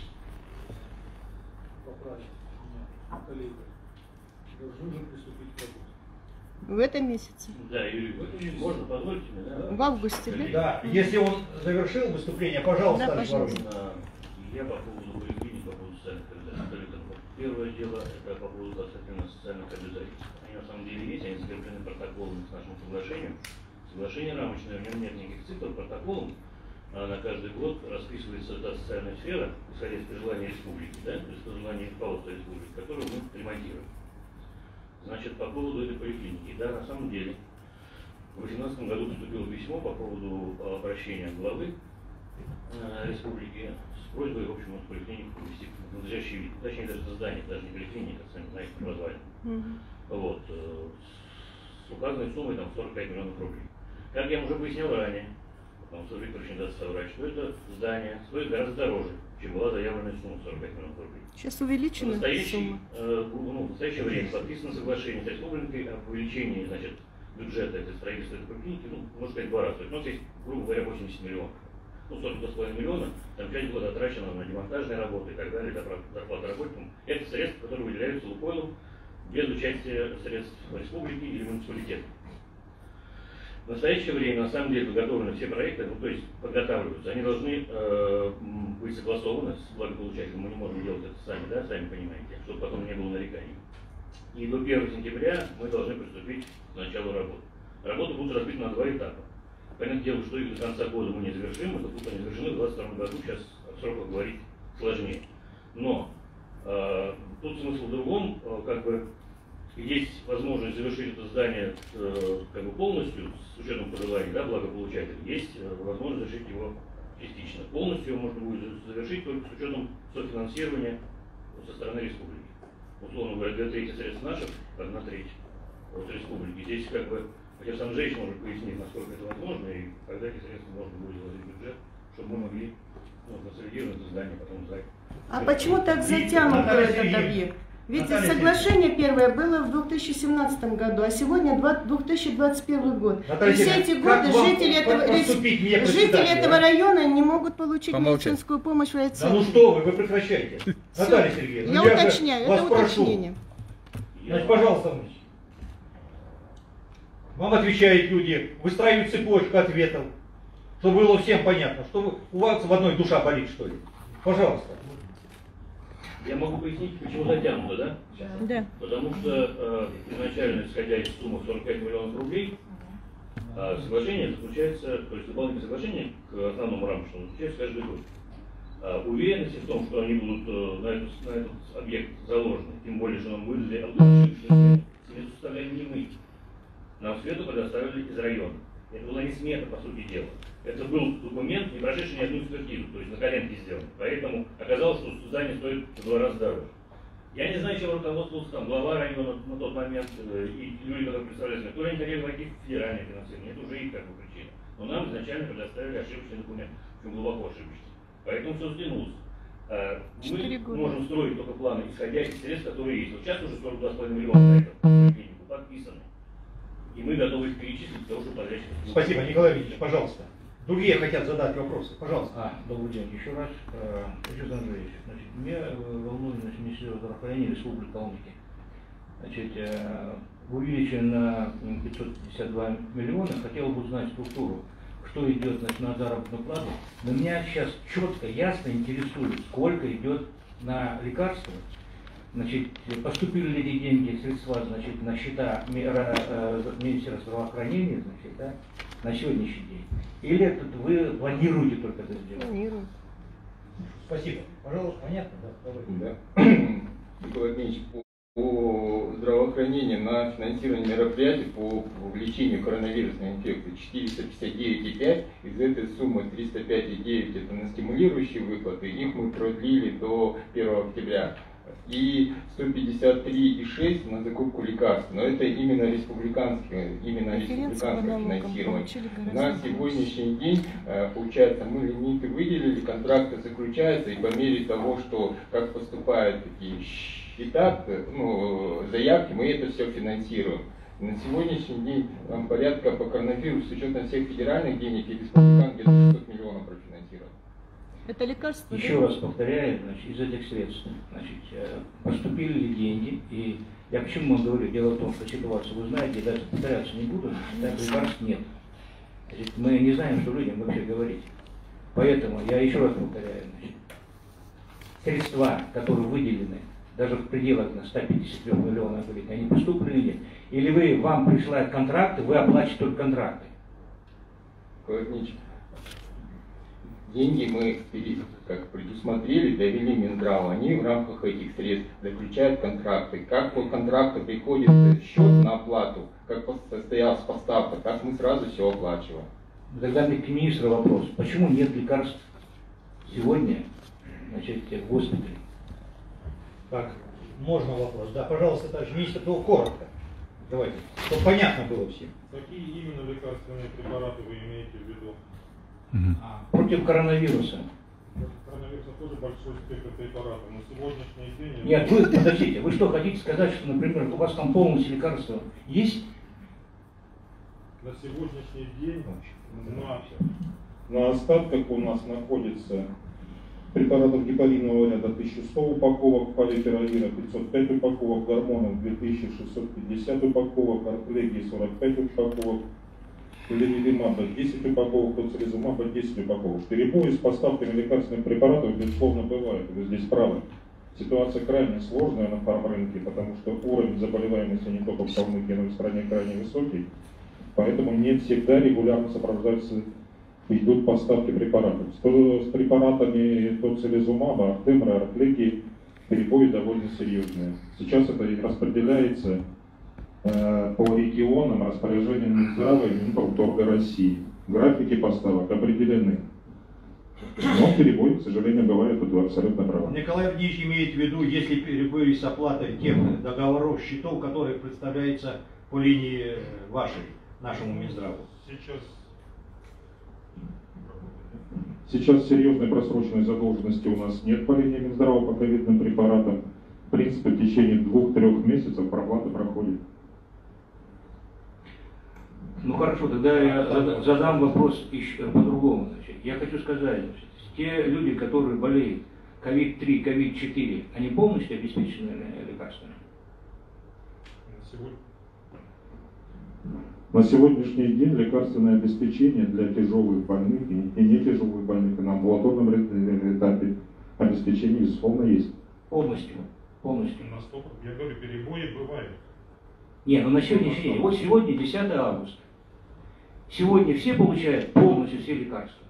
поправить меня коллега, должны уже приступить к работе. В этом месяце. Да, Юрий Ильич, можно позволить мне, да? В августе, да? Да, если он завершил выступление, пожалуйста, Да, Алексей пожалуйста. Воронин. Я по поводу поликлиник, по поводу социальных обязательств. Первое дело, это по поводу касательно социальных обязательств. Они на самом деле есть, они закреплены протоколом к нашему соглашению. Соглашение рамочное, в нем нет никаких цифр, протоколом а на каждый год расписывается та социальная сфера, исходя из пожелания республики, да, то есть пожелания руководства республики, которую мы ремонтируем. Значит, по поводу этой поликлиники, да, на самом деле, в две тысячи восемнадцатом году поступило письмо по поводу обращения главы э, республики с просьбой, в общем, поликлинику привести в надлежащий вид. Точнее, даже это здание, даже не поликлиника, сами знаете, развалин. Mm-hmm. Вот. Э, с указанной суммой там сорок пять миллионов рублей. Как я уже пояснял ранее, потому что Виктор очень даст соврать, что это здание стоит гораздо дороже, чем была заявленная сумма сорок пять миллионов рублей. Сейчас увеличена сумма. Э, ну, в настоящее время подписано соглашение с республикой об увеличении, значит, бюджета этой строительства этой поликлиники, ну, можно сказать, два раза. То есть, ну, здесь, грубо говоря, восемьдесят миллионов. Ну, сорок два с половиной миллиона, там часть была затрачена на демонтажные работы и так далее, зарплаты работникам. Это средства, которые выделяются Лукойлом без участия средств республики или муниципалитета. В настоящее время, на самом деле, подготовлены все проекты, ну, то есть подготавливаются. Они должны э, быть согласованы с благополучателем. Мы не можем делать это сами, да, сами понимаете, чтобы потом не было нареканий. И до первого сентября мы должны приступить к началу работы. Работы будут разбиты на два этапа. Понятное дело, что их до конца года мы не завершим, это будут они завершены в двадцать втором году, сейчас о сроках говорить сложнее. Но э, тут смысл в другом, э, как бы есть возможность завершить это здание э, как бы полностью, с учетом пожеланий, да, благополучателя, есть э, возможность завершить его частично. Полностью его можно будет завершить только с учетом софинансирования со стороны республики. Условно говоря, две трети средств наших, одна треть от республики. Здесь как бы, хотя сам Жеич может пояснить, насколько это возможно, и когда эти средства можно будет заложить в бюджет, чтобы мы могли ну, консолидировать это здание, потом сдать. А почему так затянут этот объект? Ведь Наталья соглашение первое было в две тысячи семнадцатом году, а сегодня две тысячи двадцать первый год. Наталья, и все эти годы жители, этого, жители этого района не могут получить Помолчать. медицинскую помощь в райцентре. Да ну что вы, вы прекращайте. Наталья Сергеевна, я, я уточняю, это уточнение. Значит, пожалуйста, вам отвечают люди, выстраивают цепочку ответов, чтобы было всем понятно, что вы, у вас в одной душа болит, что ли. Пожалуйста. Я могу пояснить, почему затянуто, да? Да. Потому что э, изначально, исходя из суммы сорок пять миллионов рублей, э, соглашение заключается, то есть дополнительное соглашение к основному рамочному заключается каждый год. Э, уверенности в том, что они будут э, на, этот, на этот объект заложены, тем более, что нам выдали аудиторскую смету, составляем не мы. Нам смету предоставили из района. Это была не смета, по сути дела. Это был документ, не прошедший ни одну экспертизу, то есть на коленке сделан. Поэтому оказалось, что здание стоит в два раза дороже. Я не знаю, чем руководствовался там глава района на тот момент и люди, которые представляли, кто они хотели войти в федеральное финансирование. Это уже их как бы причина. Но нам изначально предоставили ошибочный документ, причем глубоко ошибочный. Поэтому все сдвинулось. Мы можем строить только планы, исходя из средств, которые есть. Вот сейчас уже сорок два с половиной миллиона на клинику подписаны. И мы готовы их перечислить для того, чтобы подрядчик. Спасибо, Николай Викторович, пожалуйста. Другие хотят задать вопросы. Пожалуйста. А, добрый день. Еще раз, э, Александр Андреевич, значит, меня э, волнует значит, Министерство здравоохранения Республики Калмыкия. Значит, э, увеличен на пятьсот пятьдесят два миллиона, хотел бы узнать структуру, что идет значит, на заработную плату. Но меня сейчас четко, ясно интересует, сколько идет на лекарства. Значит, поступили ли эти деньги, средства, значит, на счета Министерства здравоохранения, значит, да, на сегодняшний день? Или это вы планируете только это сделать? Планирую. Спасибо. Пожалуйста, понятно, да? Да. Николай Дмитриевич, по, по здравоохранению на финансирование мероприятий по лечению коронавирусной инфекции четыреста пятьдесят девять и пять, из этой суммы триста пять и девять это на стимулирующие выплаты, их мы продлили до первого октября. И сто пятьдесят три и шесть на закупку лекарств. Но это именно республиканское, именно республиканское финансирование. На сегодняшний день, получается, мы лимиты выделили, контракты заключаются, и по мере того, что как поступают такие счета, ну, заявки, мы это все финансируем. На сегодняшний день там порядка по коронавирусу, с учетом всех федеральных денег и республикан, где-то шестьсот миллионов профинансировано. Это лекарство. Еще да? раз повторяю, значит, из этих средств значит, поступили ли деньги, и я почему вам говорю, дело в том, что ситуацию вы знаете, я даже повторяться не буду, так лекарств нет. Значит, мы не знаем, что людям вообще говорить. Поэтому я еще раз повторяю, значит, средства, которые выделены, даже в пределах на сто пятьдесят три миллиона, они поступили или нет? Или вы, вам присылают контракты, вы оплачиваете только контракты? Деньги мы как предусмотрели, довели Минздрава, они в рамках этих средств заключают контракты. Как по контракту приходит счет на оплату, как состоялась поставка, так мы сразу все оплачиваем. Тогда к министру вопрос, почему нет лекарств сегодня, значит, в госпитале. Так, можно вопрос? Да, пожалуйста, товарищ министр, ну коротко. Давайте, чтобы понятно было всем. Какие именно лекарственные препараты вы имеете в виду? А, против коронавируса. Против коронавируса тоже большой спектр препаратов. На сегодняшний день... Нет, вы, подождите, вы что, хотите сказать, что, например, у вас там полностью лекарства есть? На сегодняшний день на, на остатках у нас находится препаратов гепаринового ряда тысяча сто упаковок, фалипиролина пятьсот пять упаковок, гормонов две тысячи шестьсот пятьдесят упаковок, артлегии сорок пять упаковок, левимаба десять упаковок, тоцилизумаба десять упаковок. Перебои с поставками лекарственных препаратов, безусловно, бывают. Вы здесь правы. Ситуация крайне сложная на фармрынке, потому что уровень заболеваемости не только в Калмыкии, но и в стране крайне высокий. Поэтому не всегда регулярно сопровождаются, идут поставки препаратов. С препаратами тоцилизумаба, артемра, артлегии перебои довольно серьезные. Сейчас это распределяется э, по регионам распоряжением Минздрава и Минпромторга России. Графики поставок определены. Но перебои, к сожалению, бывают, это абсолютно правы. Николай Евгеньевич имеет в виду, если перебои с оплатой тех договоров, счетов, которые представляются по линии вашей, нашему Минздраву. Сейчас Сейчас серьезной просроченной задолженности у нас нет по линии Минздрава по ковидным препаратам. В принципе, в течение двух-трех месяцев проплата проходит. Ну хорошо, тогда я задам вопрос еще по-другому. Я хочу сказать, те люди, которые болеют ковид три, ковид четыре, они полностью обеспечены лекарствами? Сегодня. На сегодняшний день лекарственное обеспечение для тяжелых больных и не тяжелых больных и на амбулаторном этапе обеспечение, безусловно, есть. Полностью? Полностью. На сто процентов. Я говорю, перебои бывают. Не, ну на сегодняшний день. Вот сегодня десятое августа. Сегодня все получают полностью все лекарства.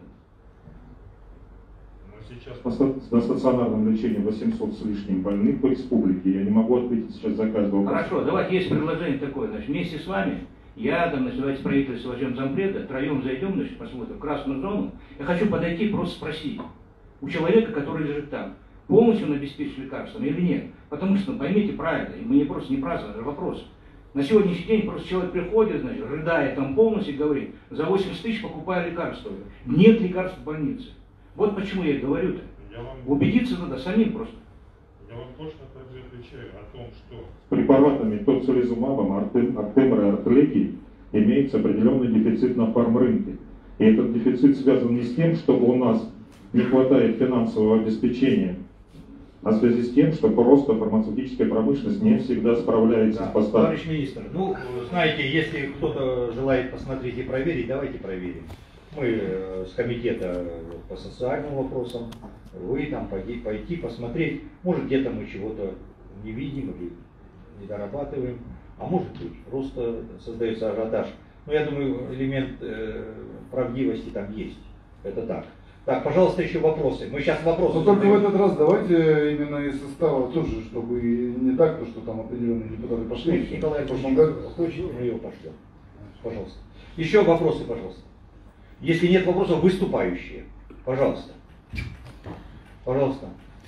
Сейчас... На стационарном лечении восемьсот с лишним больных по республике. Я не могу ответить сейчас за каждого. Хорошо, давайте есть предложение такое. Значит, вместе с вами, я, там, называется правительство возьмем зампреда, троем зайдем, значит, посмотрим красную зону. Я хочу подойти просто спросить у человека, который лежит там, полностью он обеспечен лекарством или нет. Потому что, ну, поймите правильно, мы не просто не празднуем, это вопрос. На сегодняшний день просто человек приходит, значит, рыдает там полностью и говорит, за восемьдесят тысяч покупаю лекарства. Нет лекарств в больнице. Вот почему я и говорю-то. Вам... Убедиться надо самим просто. Я вам точно так же отвечаю о том, что... С препаратами тоцилизумабом, артемра и артлегии имеется определенный дефицит на фармрынке. И этот дефицит связан не с тем, что у нас не хватает финансового обеспечения, а в связи с тем, что просто фармацевтическая промышленность не всегда справляется Да, с поставкой. товарищ министр, ну, знаете, если кто-то желает посмотреть и проверить, давайте проверим. Мы э, с комитета по социальным вопросам, вы там пойти, пойти посмотреть, может где-то мы чего-то не видим или не дорабатываем, а может быть просто создается ажиотаж. Но я думаю, элемент э, правдивости там есть, это так. Так, пожалуйста, еще вопросы. Мы сейчас вопросы. Но только в этот раз давайте именно из состава тоже, чтобы не так, то, что там определенные депутаты пошли. Николай Ильич, мы его пошлем. Пожалуйста. Еще вопросы, пожалуйста. Если нет вопросов, выступающие. Пожалуйста. Пожалуйста.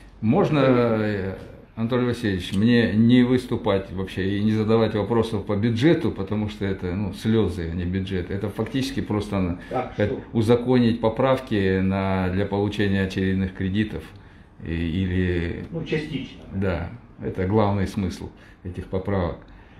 Можно, Анатолий Васильевич, мне не выступать вообще и не задавать вопросов по бюджету, потому что это, ну, слезы, а не бюджет. Это фактически просто так, узаконить поправки на, для получения очередных кредитов. И, или... Ну, частично. Да, это главный смысл этих поправок.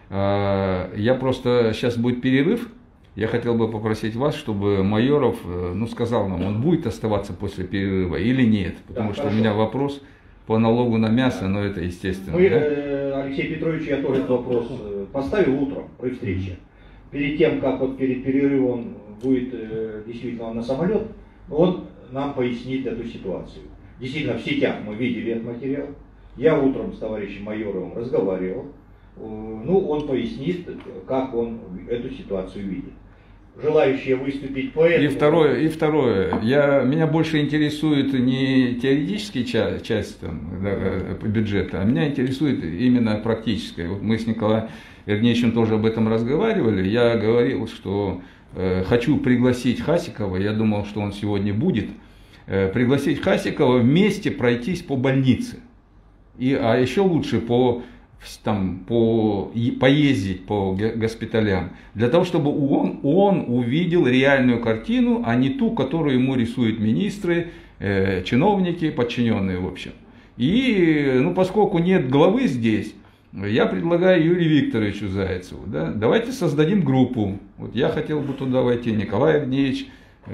Я просто, сейчас будет перерыв. Я хотел бы попросить вас, чтобы Майоров, ну, сказал нам, он будет оставаться после перерыва или нет, потому да, что хорошо. У меня вопрос по налогу на мясо, да. Но это естественно. Мы, да? Алексей Петрович, я тоже этот вопрос поставил утром при встрече. Перед тем, как вот перед перерывом будет действительно на самолет, он нам пояснит эту ситуацию. Действительно, в сетях мы видели этот материал. Я утром с товарищем Майоровым разговаривал. Ну, он пояснит, как он эту ситуацию видит. Желающие выступить по этому... И второе, и второе. Я, меня больше интересует не теоретическая часть, часть там, да, бюджета, а меня интересует именно практическая. Вот мы с Николаем Евгеньевичем тоже об этом разговаривали. Я говорил, что э, хочу пригласить Хасикова, я думал, что он сегодня будет. э, пригласить Хасикова вместе пройтись по больнице. И, а еще лучше по, там, по, поездить по госпиталям, для того, чтобы он, он увидел реальную картину, а не ту, которую ему рисуют министры, э, чиновники, подчиненные в общем. И ну, поскольку нет главы здесь, я предлагаю Юрию Викторовичу Зайцеву, да, давайте создадим группу. Вот я хотел бы туда войти, Николай Агнеевич,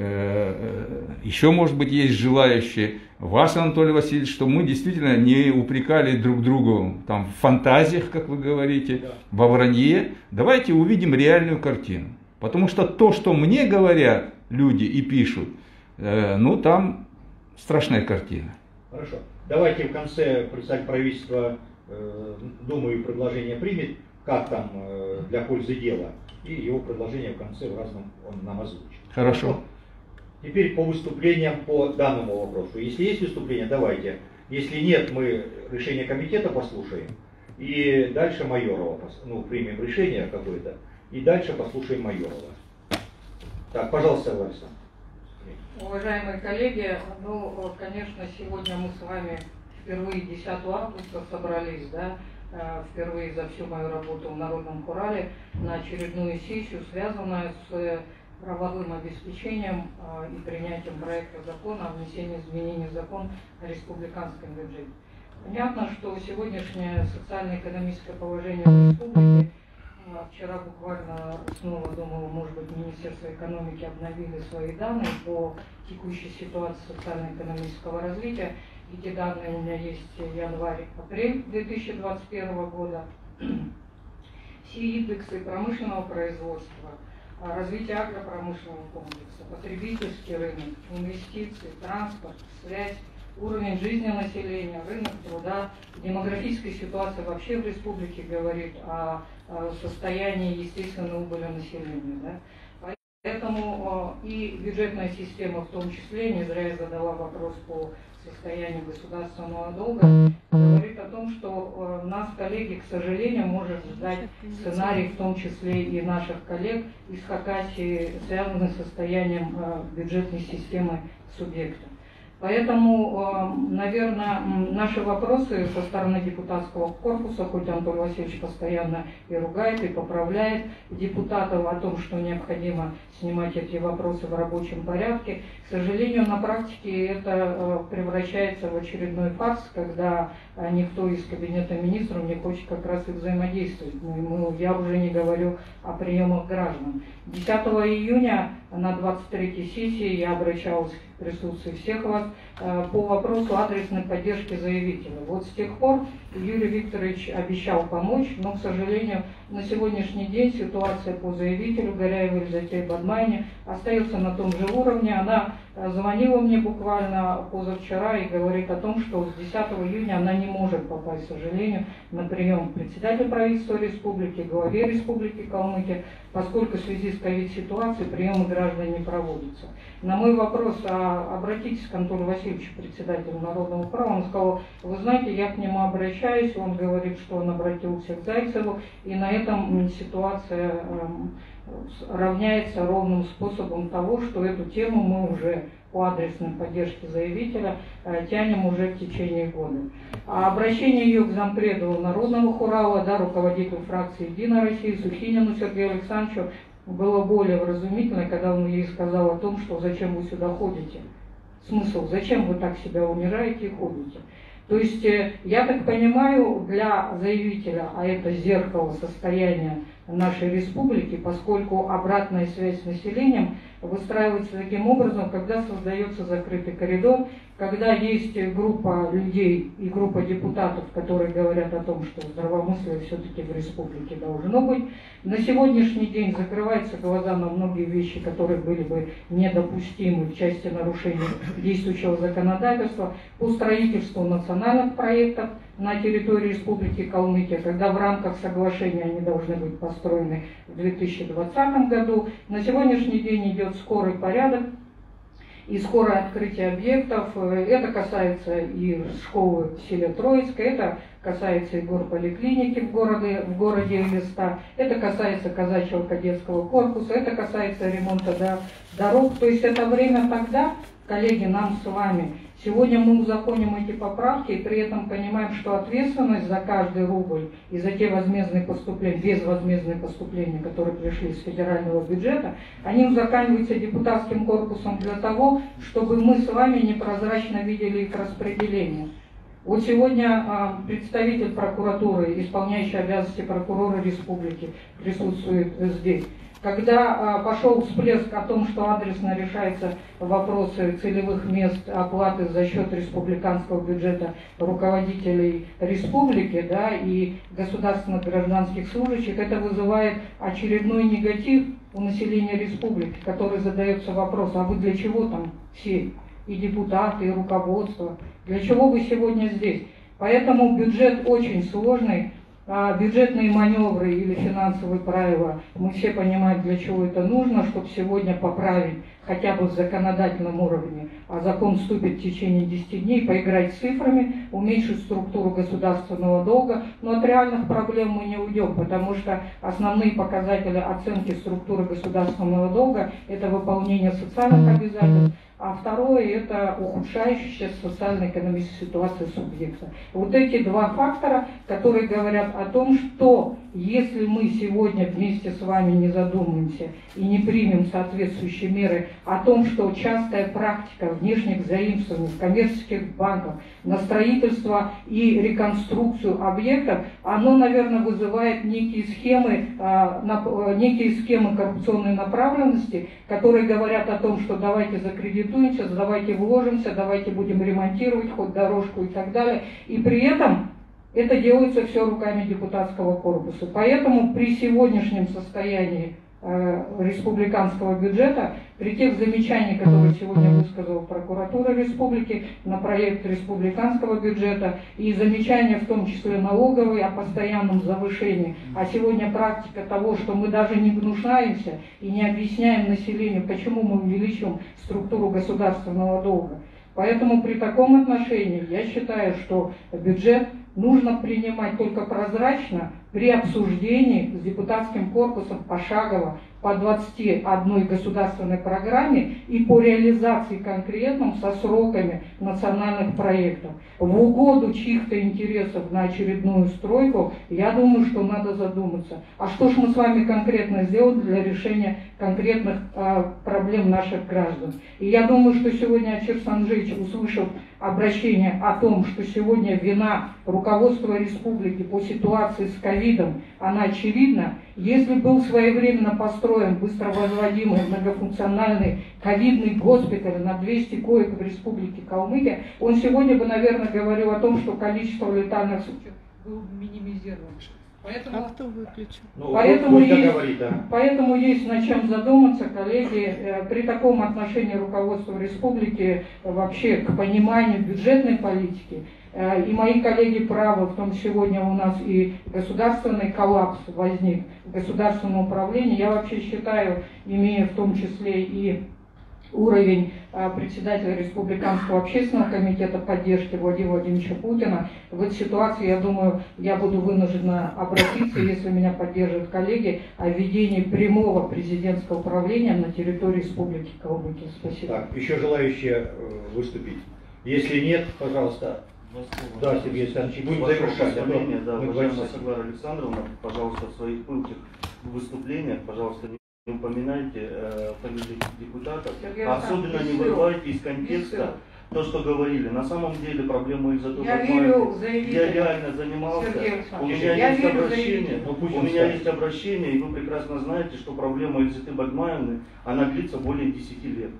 э, еще, может быть, есть желающие, вас, Анатолий Васильевич, чтобы мы действительно не упрекали друг друга там, в фантазиях, как вы говорите, да. во вранье. Давайте увидим реальную картину. Потому что то, что мне говорят люди и пишут, э, ну там страшная картина. Хорошо. Давайте в конце представитель правительства, думаю, предложение примет, как там для пользы дела, и его предложение в конце в разном он нам озвучит. Хорошо. Теперь по выступлениям по данному вопросу. Если есть выступление, давайте. Если нет, мы решение комитета послушаем, и дальше Майорова, ну, примем решение какое-то, и дальше послушаем Майорова. Так, пожалуйста, Лариса. Уважаемые коллеги, ну, конечно, сегодня мы с вами впервые десятого августа собрались, да, впервые за всю мою работу в Народном хурале на очередную сессию, связанную с правовым обеспечением и принятием проекта закона о внесении изменений в закон о республиканском бюджете. Понятно, что сегодняшнее социально-экономическое положение в республике, вчера буквально снова, думаю, может быть, Министерство экономики обновили свои данные по текущей ситуации социально-экономического развития. Эти данные у меня есть январь-апрель две тысячи двадцать первого года. Все индексы промышленного производства, развитие агропромышленного комплекса, потребительский рынок, инвестиции, транспорт, связь, уровень жизни населения, рынок труда, демографическая ситуация вообще в республике говорит о состоянии естественной убыли населения. Да? Поэтому и бюджетная система в том числе, не зря я задала вопрос по состоянию государственного долга, говорит о том, что нас, коллеги, к сожалению, может ждать сценарий, в том числе и наших коллег из Хакасии, связанный с состоянием бюджетной системы субъекта. Поэтому, наверное, наши вопросы со стороны депутатского корпуса, хоть Анатолий Васильевич постоянно и ругает, и поправляет депутатов о том, что необходимо снимать эти вопросы в рабочем порядке, к сожалению, на практике это превращается в очередной фарс, когда никто из кабинета министров не хочет как раз и взаимодействовать. Ну, я уже не говорю о приемах граждан. десятого июня на двадцать третьей сессии я обращалась в присутствии всех вас по вопросу адресной поддержки заявителя. Вот с тех пор Юрий Викторович обещал помочь, но, к сожалению, на сегодняшний день ситуация по заявителю Горяевой Эльзате Бадмайне остается на том же уровне. Она звонила мне буквально позавчера и говорит о том, что с десятого июня она не может попасть, к сожалению, на прием председателя правительства республики, главе республики Калмыкия, поскольку в связи с ковид-ситуацией приемы граждан не проводятся. На мой вопрос, а обратитесь к Анатолию Васильевичу, председателю Народного права, он сказал, вы знаете, я к нему обращаюсь, он говорит, что он обратился к Зайцеву, и на этом ситуация равняется ровным способом того, что эту тему мы уже по адресной поддержке заявителя тянем уже в течение года. А обращение ее к зампреду Народного хурала, да, руководителю фракции «Единая Россия» Сухинину Сергею Александровичу было более вразумительно, когда он ей сказал о том, что зачем вы сюда ходите. Смысл, зачем вы так себя унижаете и ходите. То есть, я так понимаю, для заявителя, а это зеркало состояния нашей республики, поскольку обратная связь с населением выстраивается таким образом, когда создается закрытый коридор, когда есть группа людей и группа депутатов, которые говорят о том, что здравомыслие все-таки в республике должно быть. На сегодняшний день закрываются глаза на многие вещи, которые были бы недопустимы в части нарушения действующего законодательства по строительству национальных проектов на территории Республики Калмыкия, когда в рамках соглашения они должны быть построены в две тысячи двадцатом году. На сегодняшний день идет скорый порядок и скорое открытие объектов. Это касается и школы в селе Троицкое, это касается и горполиклиники в городе, в городе Элиста, это касается казачьего кадетского корпуса, это касается ремонта дорог. То есть это время тогда, коллеги, нам с вами. Сегодня мы узаконим эти поправки и при этом понимаем, что ответственность за каждый рубль и за те возмездные поступления, безвозмездные поступления, которые пришли из федерального бюджета, они узакониваются депутатским корпусом для того, чтобы мы с вами непрозрачно видели их распределение. Вот сегодня а, представитель прокуратуры, исполняющий обязанности прокурора республики, присутствует здесь. Когда а, пошел всплеск о том, что адресно решаются вопросы целевых мест оплаты за счет республиканского бюджета руководителей республики, да, и государственных гражданских служащих, это вызывает очередной негатив у населения республики, который задается вопрос, а вы для чего там все, и депутаты, и руководство, для чего вы сегодня здесь? Поэтому бюджет очень сложный. А бюджетные маневры или финансовые правила, мы все понимаем, для чего это нужно, чтобы сегодня поправить хотя бы в законодательном уровне, а закон вступит в течение десяти дней, поиграть с цифрами, уменьшить структуру государственного долга, но от реальных проблем мы не уйдем, потому что основные показатели оценки структуры государственного долга – это выполнение социальных обязательств, а второе – это ухудшающаяся социально-экономическая ситуация субъекта. Вот эти два фактора, которые говорят о том, что если мы сегодня вместе с вами не задумаемся и не примем соответствующие меры о том, что частая практика внешних заимствований коммерческих банков на строительство и реконструкцию объектов, оно, наверное, вызывает некие схемы, некие схемы коррупционной направленности, которые говорят о том, что давайте закредитуемся, давайте вложимся, давайте будем ремонтировать хоть дорожку и так далее. И при этом это делается все руками депутатского корпуса. Поэтому при сегодняшнем состоянии э, республиканского бюджета, при тех замечаниях, которые сегодня высказала прокуратура республики на проект республиканского бюджета, и замечания в том числе налоговые о постоянном завышении, а сегодня практика того, что мы даже не гнушаемся и не объясняем населению, почему мы увеличиваем структуру государственного долга. Поэтому при таком отношении я считаю, что бюджет нужно принимать только прозрачно при обсуждении с депутатским корпусом пошагово по двадцати одной государственной программе и по реализации конкретным со сроками национальных проектов. В угоду чьих-то интересов на очередную стройку, я думаю, что надо задуматься. А что ж мы с вами конкретно сделали для решения конкретных э, проблем наших граждан? И я думаю, что сегодня Ачир Санжевич, услышав обращение о том, что сегодня вина руководства республики по ситуации с ковидом, она очевидна. Если был своевременно построен быстро возводимый многофункциональный ковидный госпиталь на двести коек в республике Калмыкия, он сегодня бы, наверное, говорил о том, что количество летальных случаев было бы минимизировано. Поэтому, а кто выключил? Ну, поэтому, есть, да. поэтому есть над чем задуматься, коллеги, при таком отношении руководства республики вообще к пониманию бюджетной политики. И мои коллеги правы, в том сегодня у нас и государственный коллапс возник в государственном управлении. Я вообще считаю, имея в том числе и уровень председателя Республиканского общественного комитета поддержки Владимира Владимировича Путина, в этой ситуации, я думаю, я буду вынуждена обратиться, если меня поддержат коллеги, о введении прямого президентского управления на территории Республики Калмыкия. Спасибо. Так, еще желающие выступить? Если нет, пожалуйста. Да, Сергей Александрович, будем завершать. Да, уважаемая Саглара Александровна, пожалуйста, в своих пылких выступлениях, пожалуйста, не упоминайте э, фамилии депутатов, а особенно не вырывайте из контекста то, что говорили. На самом деле проблема из-за того, я, я реально занимался, у меня я есть обращение, ну, у меня есть обращение, и вы прекрасно знаете, что проблема Эльзиты Бадмаевны, она длится более десяти лет.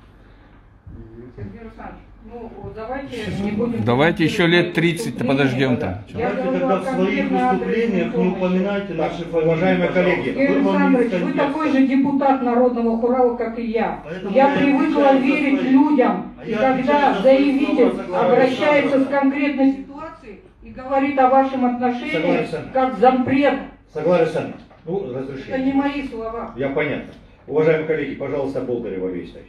Сергей Александрович, ну, давайте не будем... Давайте еще лет тридцать подождем-то. Давайте тогда в своих выступлениях не упоминайте наши фамилии. Уважаемые коллеги, Сергей Александрович, вы такой же депутат Народного Хурала, как и я. Поэтому я привыкла верить людям. А и когда заявитель обращается с конкретной ситуацией и говорит о вашем отношении, как зампред. Согласен, Александр. Ну, разрешите. Это не мои слова. Я понятно. Уважаемые коллеги, пожалуйста, Болдырева Валерий Исаевич.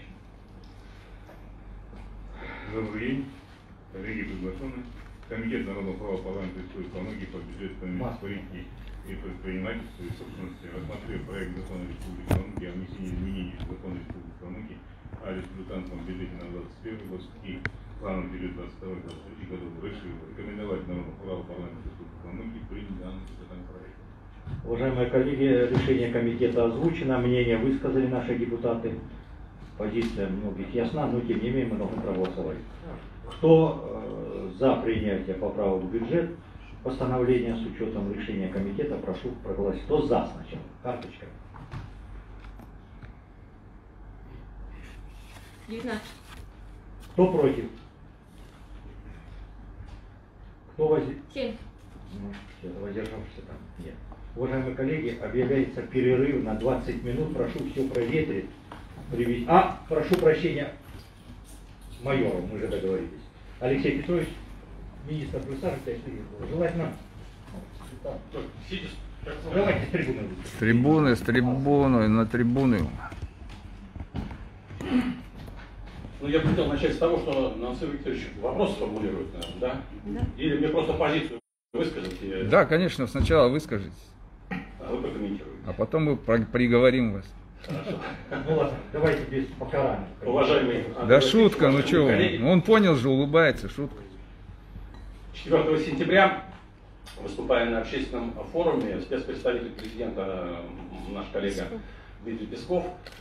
Добрый день, коллеги приглашенные. Комитет народного права парламента Республики Калмыкия по бюджетной политике и предпринимательству и собственности рассмотрел проект закона Республики Калмыкия о внесении изменений в закон Республики Калмыкия о республиканском бюджете на двадцать первый год и плановый период двадцать второй двадцать третий годов решил рекомендовать Народному Уралу парламента Республики Калмыкия принять данный законопроект. Уважаемые коллеги, решение комитета озвучено, мнение высказали наши депутаты. Позиция многих ясна, но тем не менее мы должны проголосовать. Кто э, за принятие поправок в бюджет, постановления с учетом решения комитета, прошу проголосовать. Кто за сначала? Карточкой. девятнадцать. Кто против? Кто воз... семь. Ну, все, воздержавшихся там нет. Уважаемые коллеги, объявляется перерыв на двадцать минут. Прошу все проветрить. Привести. А, прошу прощения, майору, мы же договорились. Алексей Петрович, министр, присаживайтесь. Желательно. Давайте с трибуны. С трибуны, с трибуны, на трибуны. Ну, я бы хотел начать с того, что Насыр Викторович вопрос сформулирует, наверное, да? Да. Или мне просто позицию высказать? И... Да, конечно, сначала выскажитесь. А вы прокомментируете. А потом мы приговорим вас. Хорошо. Ну ладно, давайте без покарания. Уважаемый Андрей Да шутка, ну что, коллеги, он понял же, улыбается, шутка. четвёртого сентября, выступая на общественном форуме, спецпредставитель президента, наш коллега Дмитрий Песков,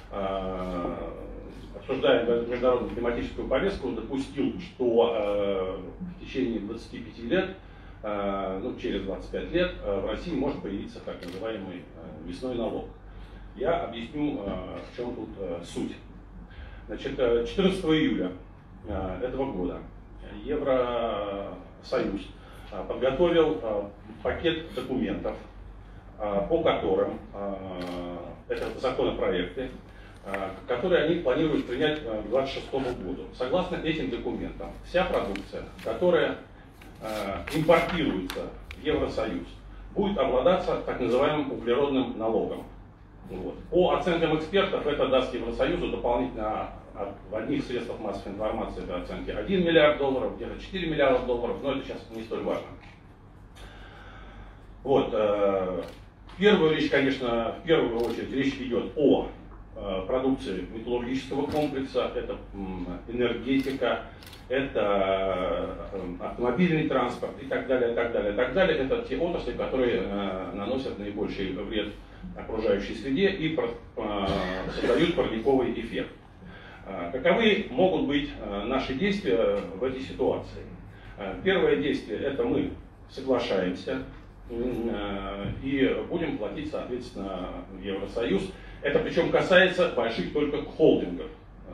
обсуждая международную климатическую повестку, допустил, что в течение двадцати пяти лет, ну, через двадцать пять лет, в России может появиться так называемый мясной налог. Я объясню, в чем тут суть. Значит, четырнадцатого июля этого года Евросоюз подготовил пакет документов, по которым, это законопроекты, которые они планируют принять к две тысячи двадцать шестому году. Согласно этим документам, вся продукция, которая импортируется в Евросоюз, будет обладаться так называемым углеродным налогом. Вот. По оценкам экспертов, это даст Евросоюзу дополнительно в одних средствах массовой информации это оценки один миллиард долларов, где-то четыре миллиарда долларов, но это сейчас не столь важно. Вот. В первую речь, конечно, в первую очередь речь идет о продукции металлургического комплекса, это энергетика, это автомобильный транспорт и так далее, так далее, так далее. Это те отрасли, которые наносят наибольший вред окружающей среде и создают парниковый эффект. Каковы могут быть наши действия в этой ситуации? Первое действие – это мы соглашаемся и будем платить, соответственно, в Евросоюз. Это причем касается больших только холдингов.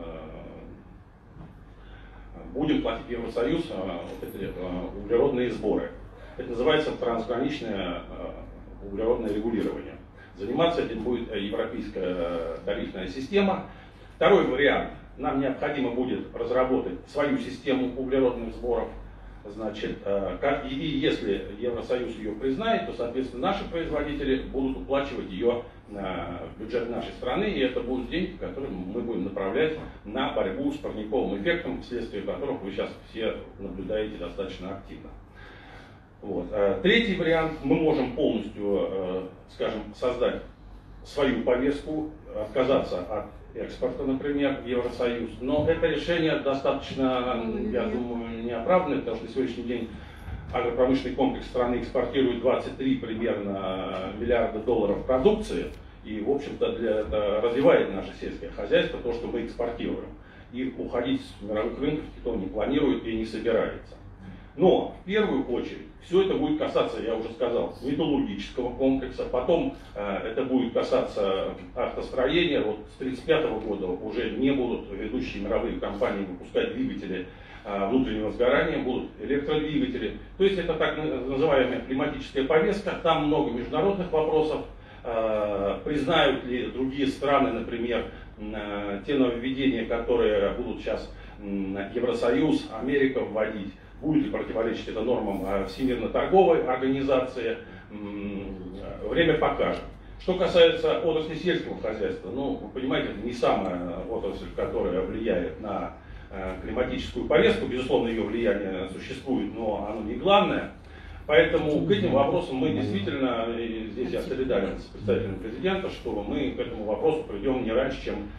Будем платить в Евросоюз вот эти углеродные сборы. Это называется трансграничное углеродное регулирование. Заниматься этим будет европейская тарифная система. Второй вариант. Нам необходимо будет разработать свою систему углеродных сборов. Значит, как, и если Евросоюз ее признает, то, соответственно, наши производители будут уплачивать ее в бюджет нашей страны, и это будут деньги, которые мы будем направлять на борьбу с парниковым эффектом, вследствие которых вы сейчас все наблюдаете достаточно активно. Вот. Третий вариант. Мы можем полностью, скажем, создать свою повестку, отказаться от экспорта, например, в Евросоюз. Но это решение достаточно, я думаю, неоправданное, потому что на сегодняшний день агропромышленный комплекс страны экспортирует двадцать три примерно миллиарда долларов продукции. И, в общем-то, для, это развивает наше сельское хозяйство, то, что мы экспортируем. И уходить с мировых рынков никто не планирует и не собирается. Но, в первую очередь, все это будет касаться, я уже сказал, металлургического комплекса, потом э, это будет касаться автостроения. Вот с тысяча девятьсот тридцать пятого года уже не будут ведущие мировые компании выпускать двигатели э, внутреннего сгорания, будут электродвигатели. То есть это так называемая климатическая повестка, там много международных вопросов. Э, признают ли другие страны, например, э, те нововведения, которые будут сейчас э, Евросоюз, Америка вводить. Будет ли противоречить это нормам Всемирно-торговой организации, время покажет. Что касается отрасли сельского хозяйства, ну, вы понимаете, это не самая отрасль, которая влияет на климатическую повестку. Безусловно, ее влияние существует, но оно не главное. Поэтому к этим вопросам мы действительно, и здесь я солидарен с представителем президента, что мы к этому вопросу придем не раньше, чем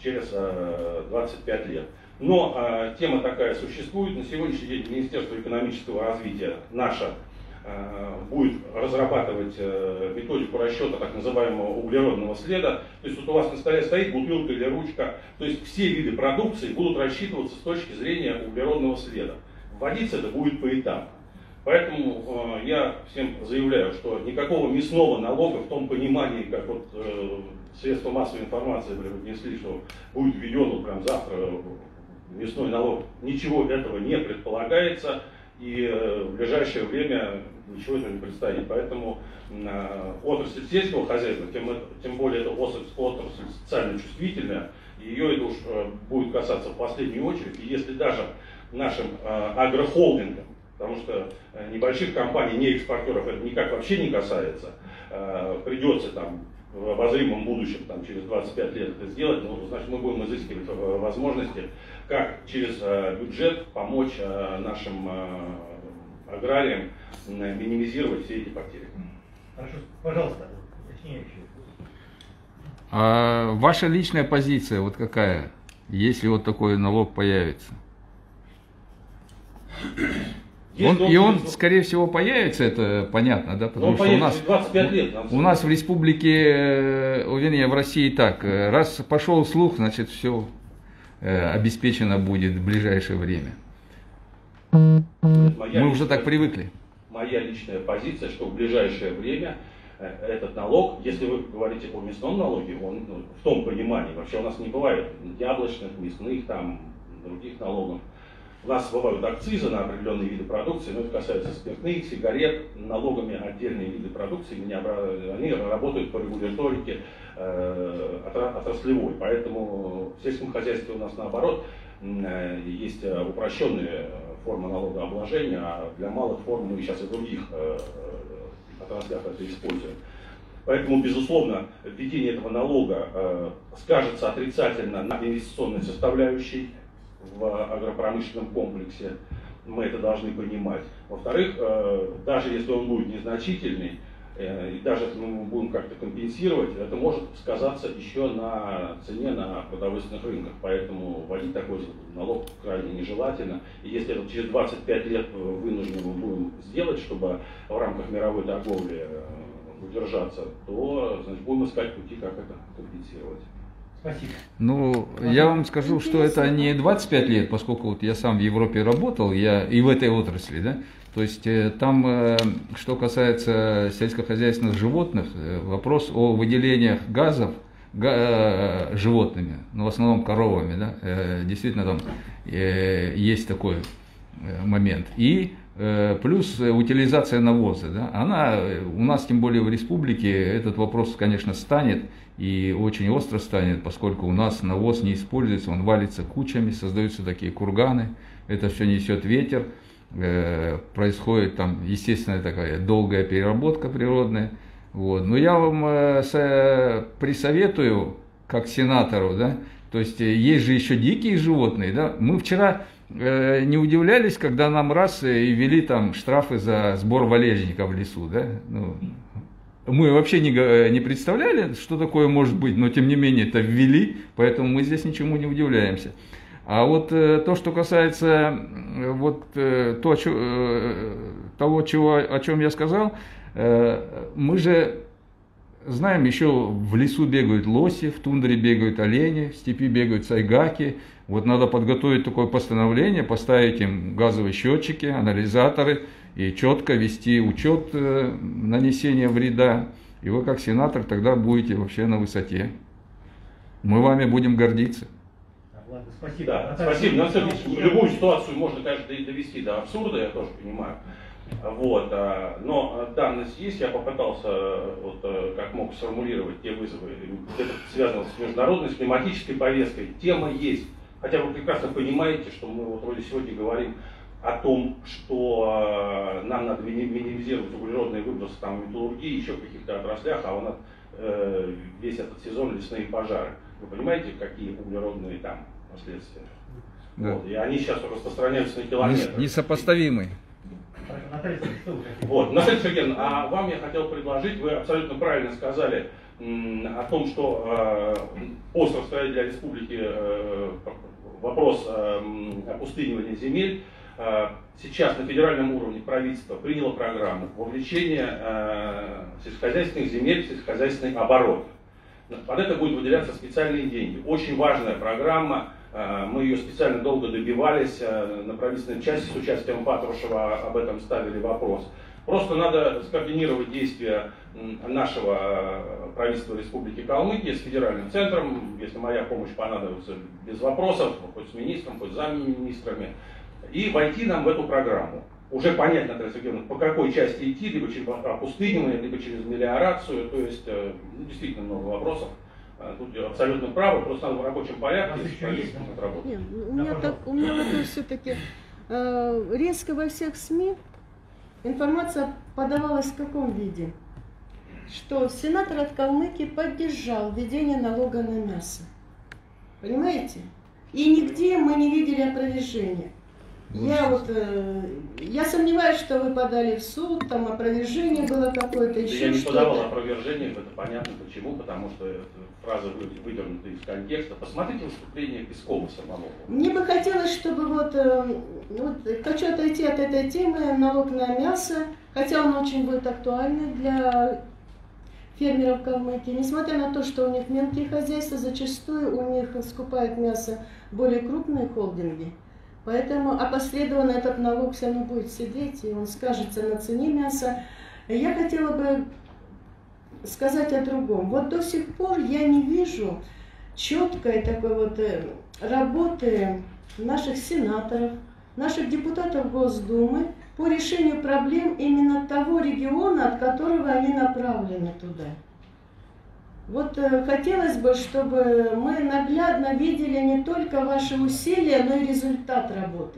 через двадцать пять лет. Но э, тема такая существует. На сегодняшний день Министерство экономического развития наше э, будет разрабатывать э, методику расчета так называемого углеродного следа. То есть вот у вас на столе стоит бутылка или ручка. То есть все виды продукции будут рассчитываться с точки зрения углеродного следа. Вводиться это будет поэтапно. Поэтому э, я всем заявляю, что никакого мясного налога в том понимании, как вот э, средства массовой информации преподнесли, что будет введен вот прям завтра мясной налог, ничего этого не предполагается, и э, в ближайшее время ничего этого не предстоит. Поэтому э, отрасль сельского хозяйства, тем, тем более это отрасль, отрасль социально чувствительная, и ее это уж э, будет касаться в последнюю очередь. И если даже нашим э, агрохолдингам, потому что э, небольших компаний, не экспортеров, это никак вообще не касается, э, придется там в обозримом будущем, там, через двадцать пять лет это сделать, ну, значит, мы будем изыскивать возможности, как через э, бюджет помочь э, нашим э, аграриям э, минимизировать все эти потери. Хорошо, пожалуйста, уточняющий. А ваша личная позиция вот какая, если вот такой налог появится? Он, и он, скорее всего, появится, это понятно, да, потому что у нас, двадцать пять лет, у нас в республике, вернее, в России так, раз пошел слух, значит, все обеспечено будет в ближайшее время. Мы уже так привыкли. Моя личная позиция, что в ближайшее время этот налог, если вы говорите о мясном налоге, он ну, в том понимании, вообще у нас не бывает яблочных, мясных, там, других налогов. У нас бывают акцизы на определенные виды продукции, но это касается спиртных, сигарет, налогами отдельные виды продукции, они работают по регуляторике э, отраслевой. Поэтому в сельском хозяйстве у нас наоборот есть упрощенные формы налогообложения, а для малых форм мы сейчас и в других э, отраслях это используем. Поэтому, безусловно, введение этого налога э, скажется отрицательно на инвестиционной составляющей в агропромышленном комплексе, мы это должны понимать. Во-вторых, даже если он будет незначительный, и даже если мы будем как-то компенсировать, это может сказаться еще на цене на продовольственных рынках. Поэтому вводить такой налог крайне нежелательно. И если это через двадцать пять лет вынуждены мы будем сделать, чтобы в рамках мировой торговли удержаться, то значит, будем искать пути, как это компенсировать. Спасибо. Ну, я вам скажу, что это не двадцать пять лет, поскольку вот я сам в Европе работал, я и в этой отрасли, да, то есть там, что касается сельскохозяйственных животных, вопрос о выделениях газов га, животными, ну, в основном коровами, да, действительно там есть такой момент. И плюс утилизация навоза, да, она у нас, тем более в республике, этот вопрос, конечно, станет и очень остро станет, поскольку у нас навоз не используется, он валится кучами, создаются такие курганы, это все несет ветер, э, происходит там, естественно, такая долгая переработка природная. Вот. Но я вам э, с, присоветую, как сенатору, да, то есть есть же еще дикие животные, да, мы вчера э, не удивлялись, когда нам раз и ввели там штрафы за сбор валежника в лесу, да, ну, мы вообще не, не представляли, что такое может быть, но тем не менее это ввели, поэтому мы здесь ничему не удивляемся. А вот э, то, что касается э, вот, э, то, чё, э, того, чего, о чем я сказал, э, мы же знаем, еще в лесу бегают лоси, в тундре бегают олени, в степи бегают сайгаки. Вот надо подготовить такое постановление, поставить им газовые счетчики, анализаторы, и четко вести учет э, нанесения вреда. И вы, как сенатор, тогда будете вообще на высоте. Мы вами будем гордиться. Ладно, спасибо. Да, спасибо. На самом деле, любую ситуацию можно, конечно, довести до абсурда, я тоже понимаю. Вот, но данность есть, я попытался, вот, как мог, сформулировать те вызовы. Это связано с международной, с климатической повесткой. Тема есть. Хотя вы прекрасно понимаете, что мы вот вроде сегодня говорим о том, что э, нам надо минимизировать углеродные выбросы там, в металлургии, еще в каких-то отраслях, а у нас э, весь этот сезон лесные пожары. Вы понимаете, какие углеродные там последствия? Да. Вот, и они сейчас распространяются на километры. Несопоставимые. Наталья, что вы хотите? Вот, Наталья Сергеевна, а вам я хотел предложить, вы абсолютно правильно сказали, о том, что остро стоит для республики вопрос опустынивания земель. Сейчас на федеральном уровне правительство приняло программу вовлечения сельскохозяйственных земель в сельскохозяйственный оборот. Под это будут выделяться специальные деньги. Очень важная программа. Мы ее специально долго добивались. На правительственной части с участием Патрушева об этом ставили вопрос. Просто надо скоординировать действия нашего правительства Республики Калмыкия с федеральным центром, если моя помощь понадобится, без вопросов, хоть с министром, хоть с замминистрами, и войти нам в эту программу. Уже понятно, по какой части идти, либо через опустынивание, либо через мелиорацию, то есть ну, действительно много вопросов. Тут абсолютно правы, просто надо в рабочем порядке с правительством отработать. Нет, у меня, так, у меня вопрос все-таки э, резко во всех СМИ информация подавалась в каком виде? Что сенатор от Калмыкии поддержал введение налога на мясо. Понимаете? И нигде мы не видели опровержения. Я вот, э, я сомневаюсь, что вы подали в суд, там опровержение было какое-то, еще Я не что-то. подавал опровержение, это понятно почему, потому что фраза выдернута из контекста. Посмотрите выступление Пескова самого. Мне бы хотелось, чтобы вот, э, вот, хочу отойти от этой темы, налог на мясо, хотя он очень будет актуальный для фермеров Калмыкии. Несмотря на то, что у них мелкие хозяйства, зачастую у них скупают мясо более крупные холдинги. Поэтому опосредованно этот налог все равно будет сидеть, и он скажется на цене мяса. Я хотела бы сказать о другом. Вот до сих пор я не вижу четкой такой вот работы наших сенаторов, наших депутатов Госдумы по решению проблем именно того региона, от которого они направлены туда. Вот э, хотелось бы, чтобы мы наглядно видели не только ваши усилия, но и результат работы.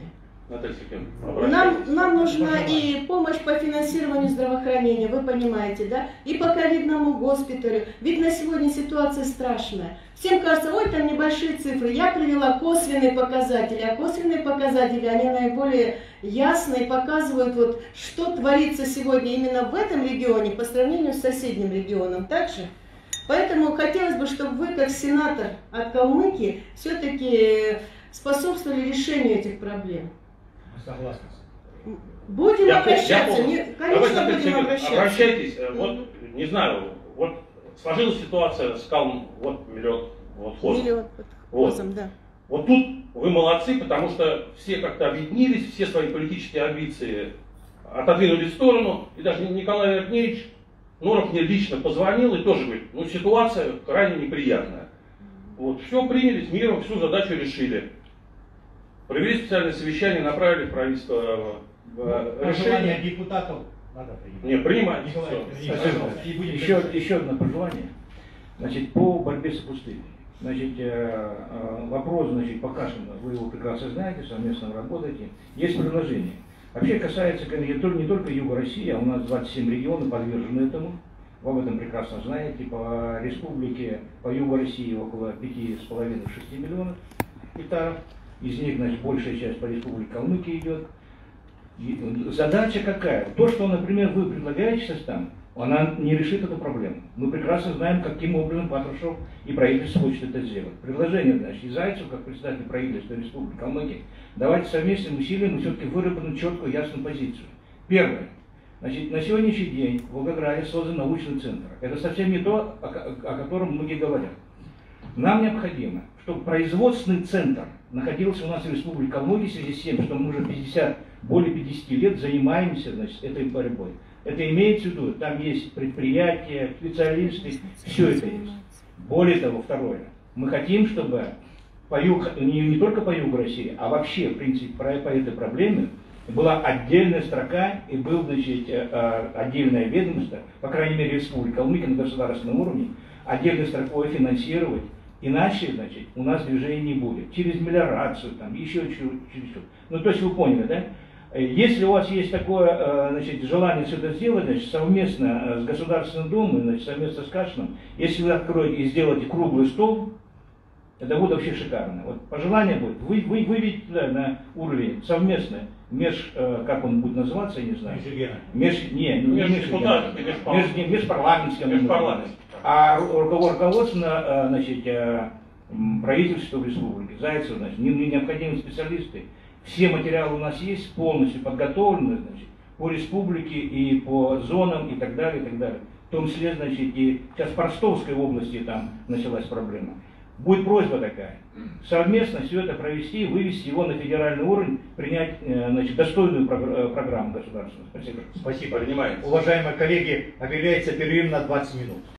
Нам, нам нужна и помощь по финансированию здравоохранения, вы понимаете, да? И по ковидному госпиталю. Ведь на сегодня ситуация страшная. Всем кажется, ой, там небольшие цифры. Я привела косвенные показатели, а косвенные показатели, они наиболее ясные, показывают, вот, что творится сегодня именно в этом регионе по сравнению с соседним регионом. Также? Поэтому хотелось бы, чтобы вы, как сенатор от Калмыкии, все-таки способствовали решению этих проблем. Согласен. Будем я, обращаться, я не, конечно, будем Сергей, обращаться. Обращайтесь, вот, не знаю, вот сложилась ситуация с Калм, вот миллион, вот хозом. Миллион, вот. Хозом, да. Вот тут вы молодцы, потому что все как-то объединились, все свои политические амбиции отодвинули в сторону, и даже Николай Андреевич Нуров мне лично позвонил и тоже говорит, ну ситуация крайне неприятная. Вот, все приняли с миром, всю задачу решили. Провели специальное совещание, направили в правительство э, решение. депутатов надо принимать. Не, принимать. Николай, еще, еще одно пожелание. Значит, по борьбе с опустыней. Значит, вопрос, значит, по Кашину, вы его прекрасно знаете, совместно работаете. Есть предложение. Вообще касается не только Юга России, а у нас двадцать семь регионов подвержены этому. Вы об этом прекрасно знаете. По республике, по Югу России около пяти с половиной — шести миллионов гектаров. Из них, значит, большая часть по республике Калмыкия идет. И задача какая? То, что, например, вы предлагаете сейчас там, она не решит эту проблему. Мы прекрасно знаем, каким образом Патрушев и правительство хочет это сделать. Предложение, значит, и Зайцев, как председатель правительства Республики Калмыкия, давайте совместным усилием все-таки выработаем четкую, ясную позицию. Первое. Значит, на сегодняшний день в Волгограде создан научный центр. Это совсем не то, о, о котором многие говорят. Нам необходимо, чтобы производственный центр находился у нас в Республике Калмыкия в связи с тем, что мы уже пятьдесят, более пятидесяти лет занимаемся, значит, этой борьбой. Это имеется в виду, там есть предприятия, специалисты, все это есть. Более того, второе, мы хотим, чтобы по юг, не, не только по югу России, а вообще, в принципе, по, по этой проблеме была отдельная строка и был, значит, отдельное ведомство, по крайней мере, Республика Калмыкия на государственном уровне, отдельной строкой финансировать. Иначе, значит, у нас движения не будет. Через мелиорацию, там, еще чуть-чуть. Ну, то есть вы поняли, да? Если у вас есть такое, значит, желание все это сделать, значит, совместно с Государственным Думой, значит, совместно с Кашиным, если вы откроете и сделаете круглый стол, это будет вообще шикарно. Вот пожелание будет. Вы, вы выведите туда на уровень совместно, меж, как он будет называться, я не знаю. Меж, не, не меж, меж, меж, меж, межпарламентским. А руководство, значит, правительства республики, Зайцев, значит, необходимы специалисты. Все материалы у нас есть, полностью подготовлены, значит, по республике и по зонам и так далее, и так далее. В том числе, значит, и сейчас в Ростовской области там началась проблема. Будет просьба такая, совместно все это провести, вывести его на федеральный уровень, принять, значит, достойную программу государственную. Спасибо. Спасибо, принимается. Уважаемые коллеги, объявляется перерыв на двадцать минут.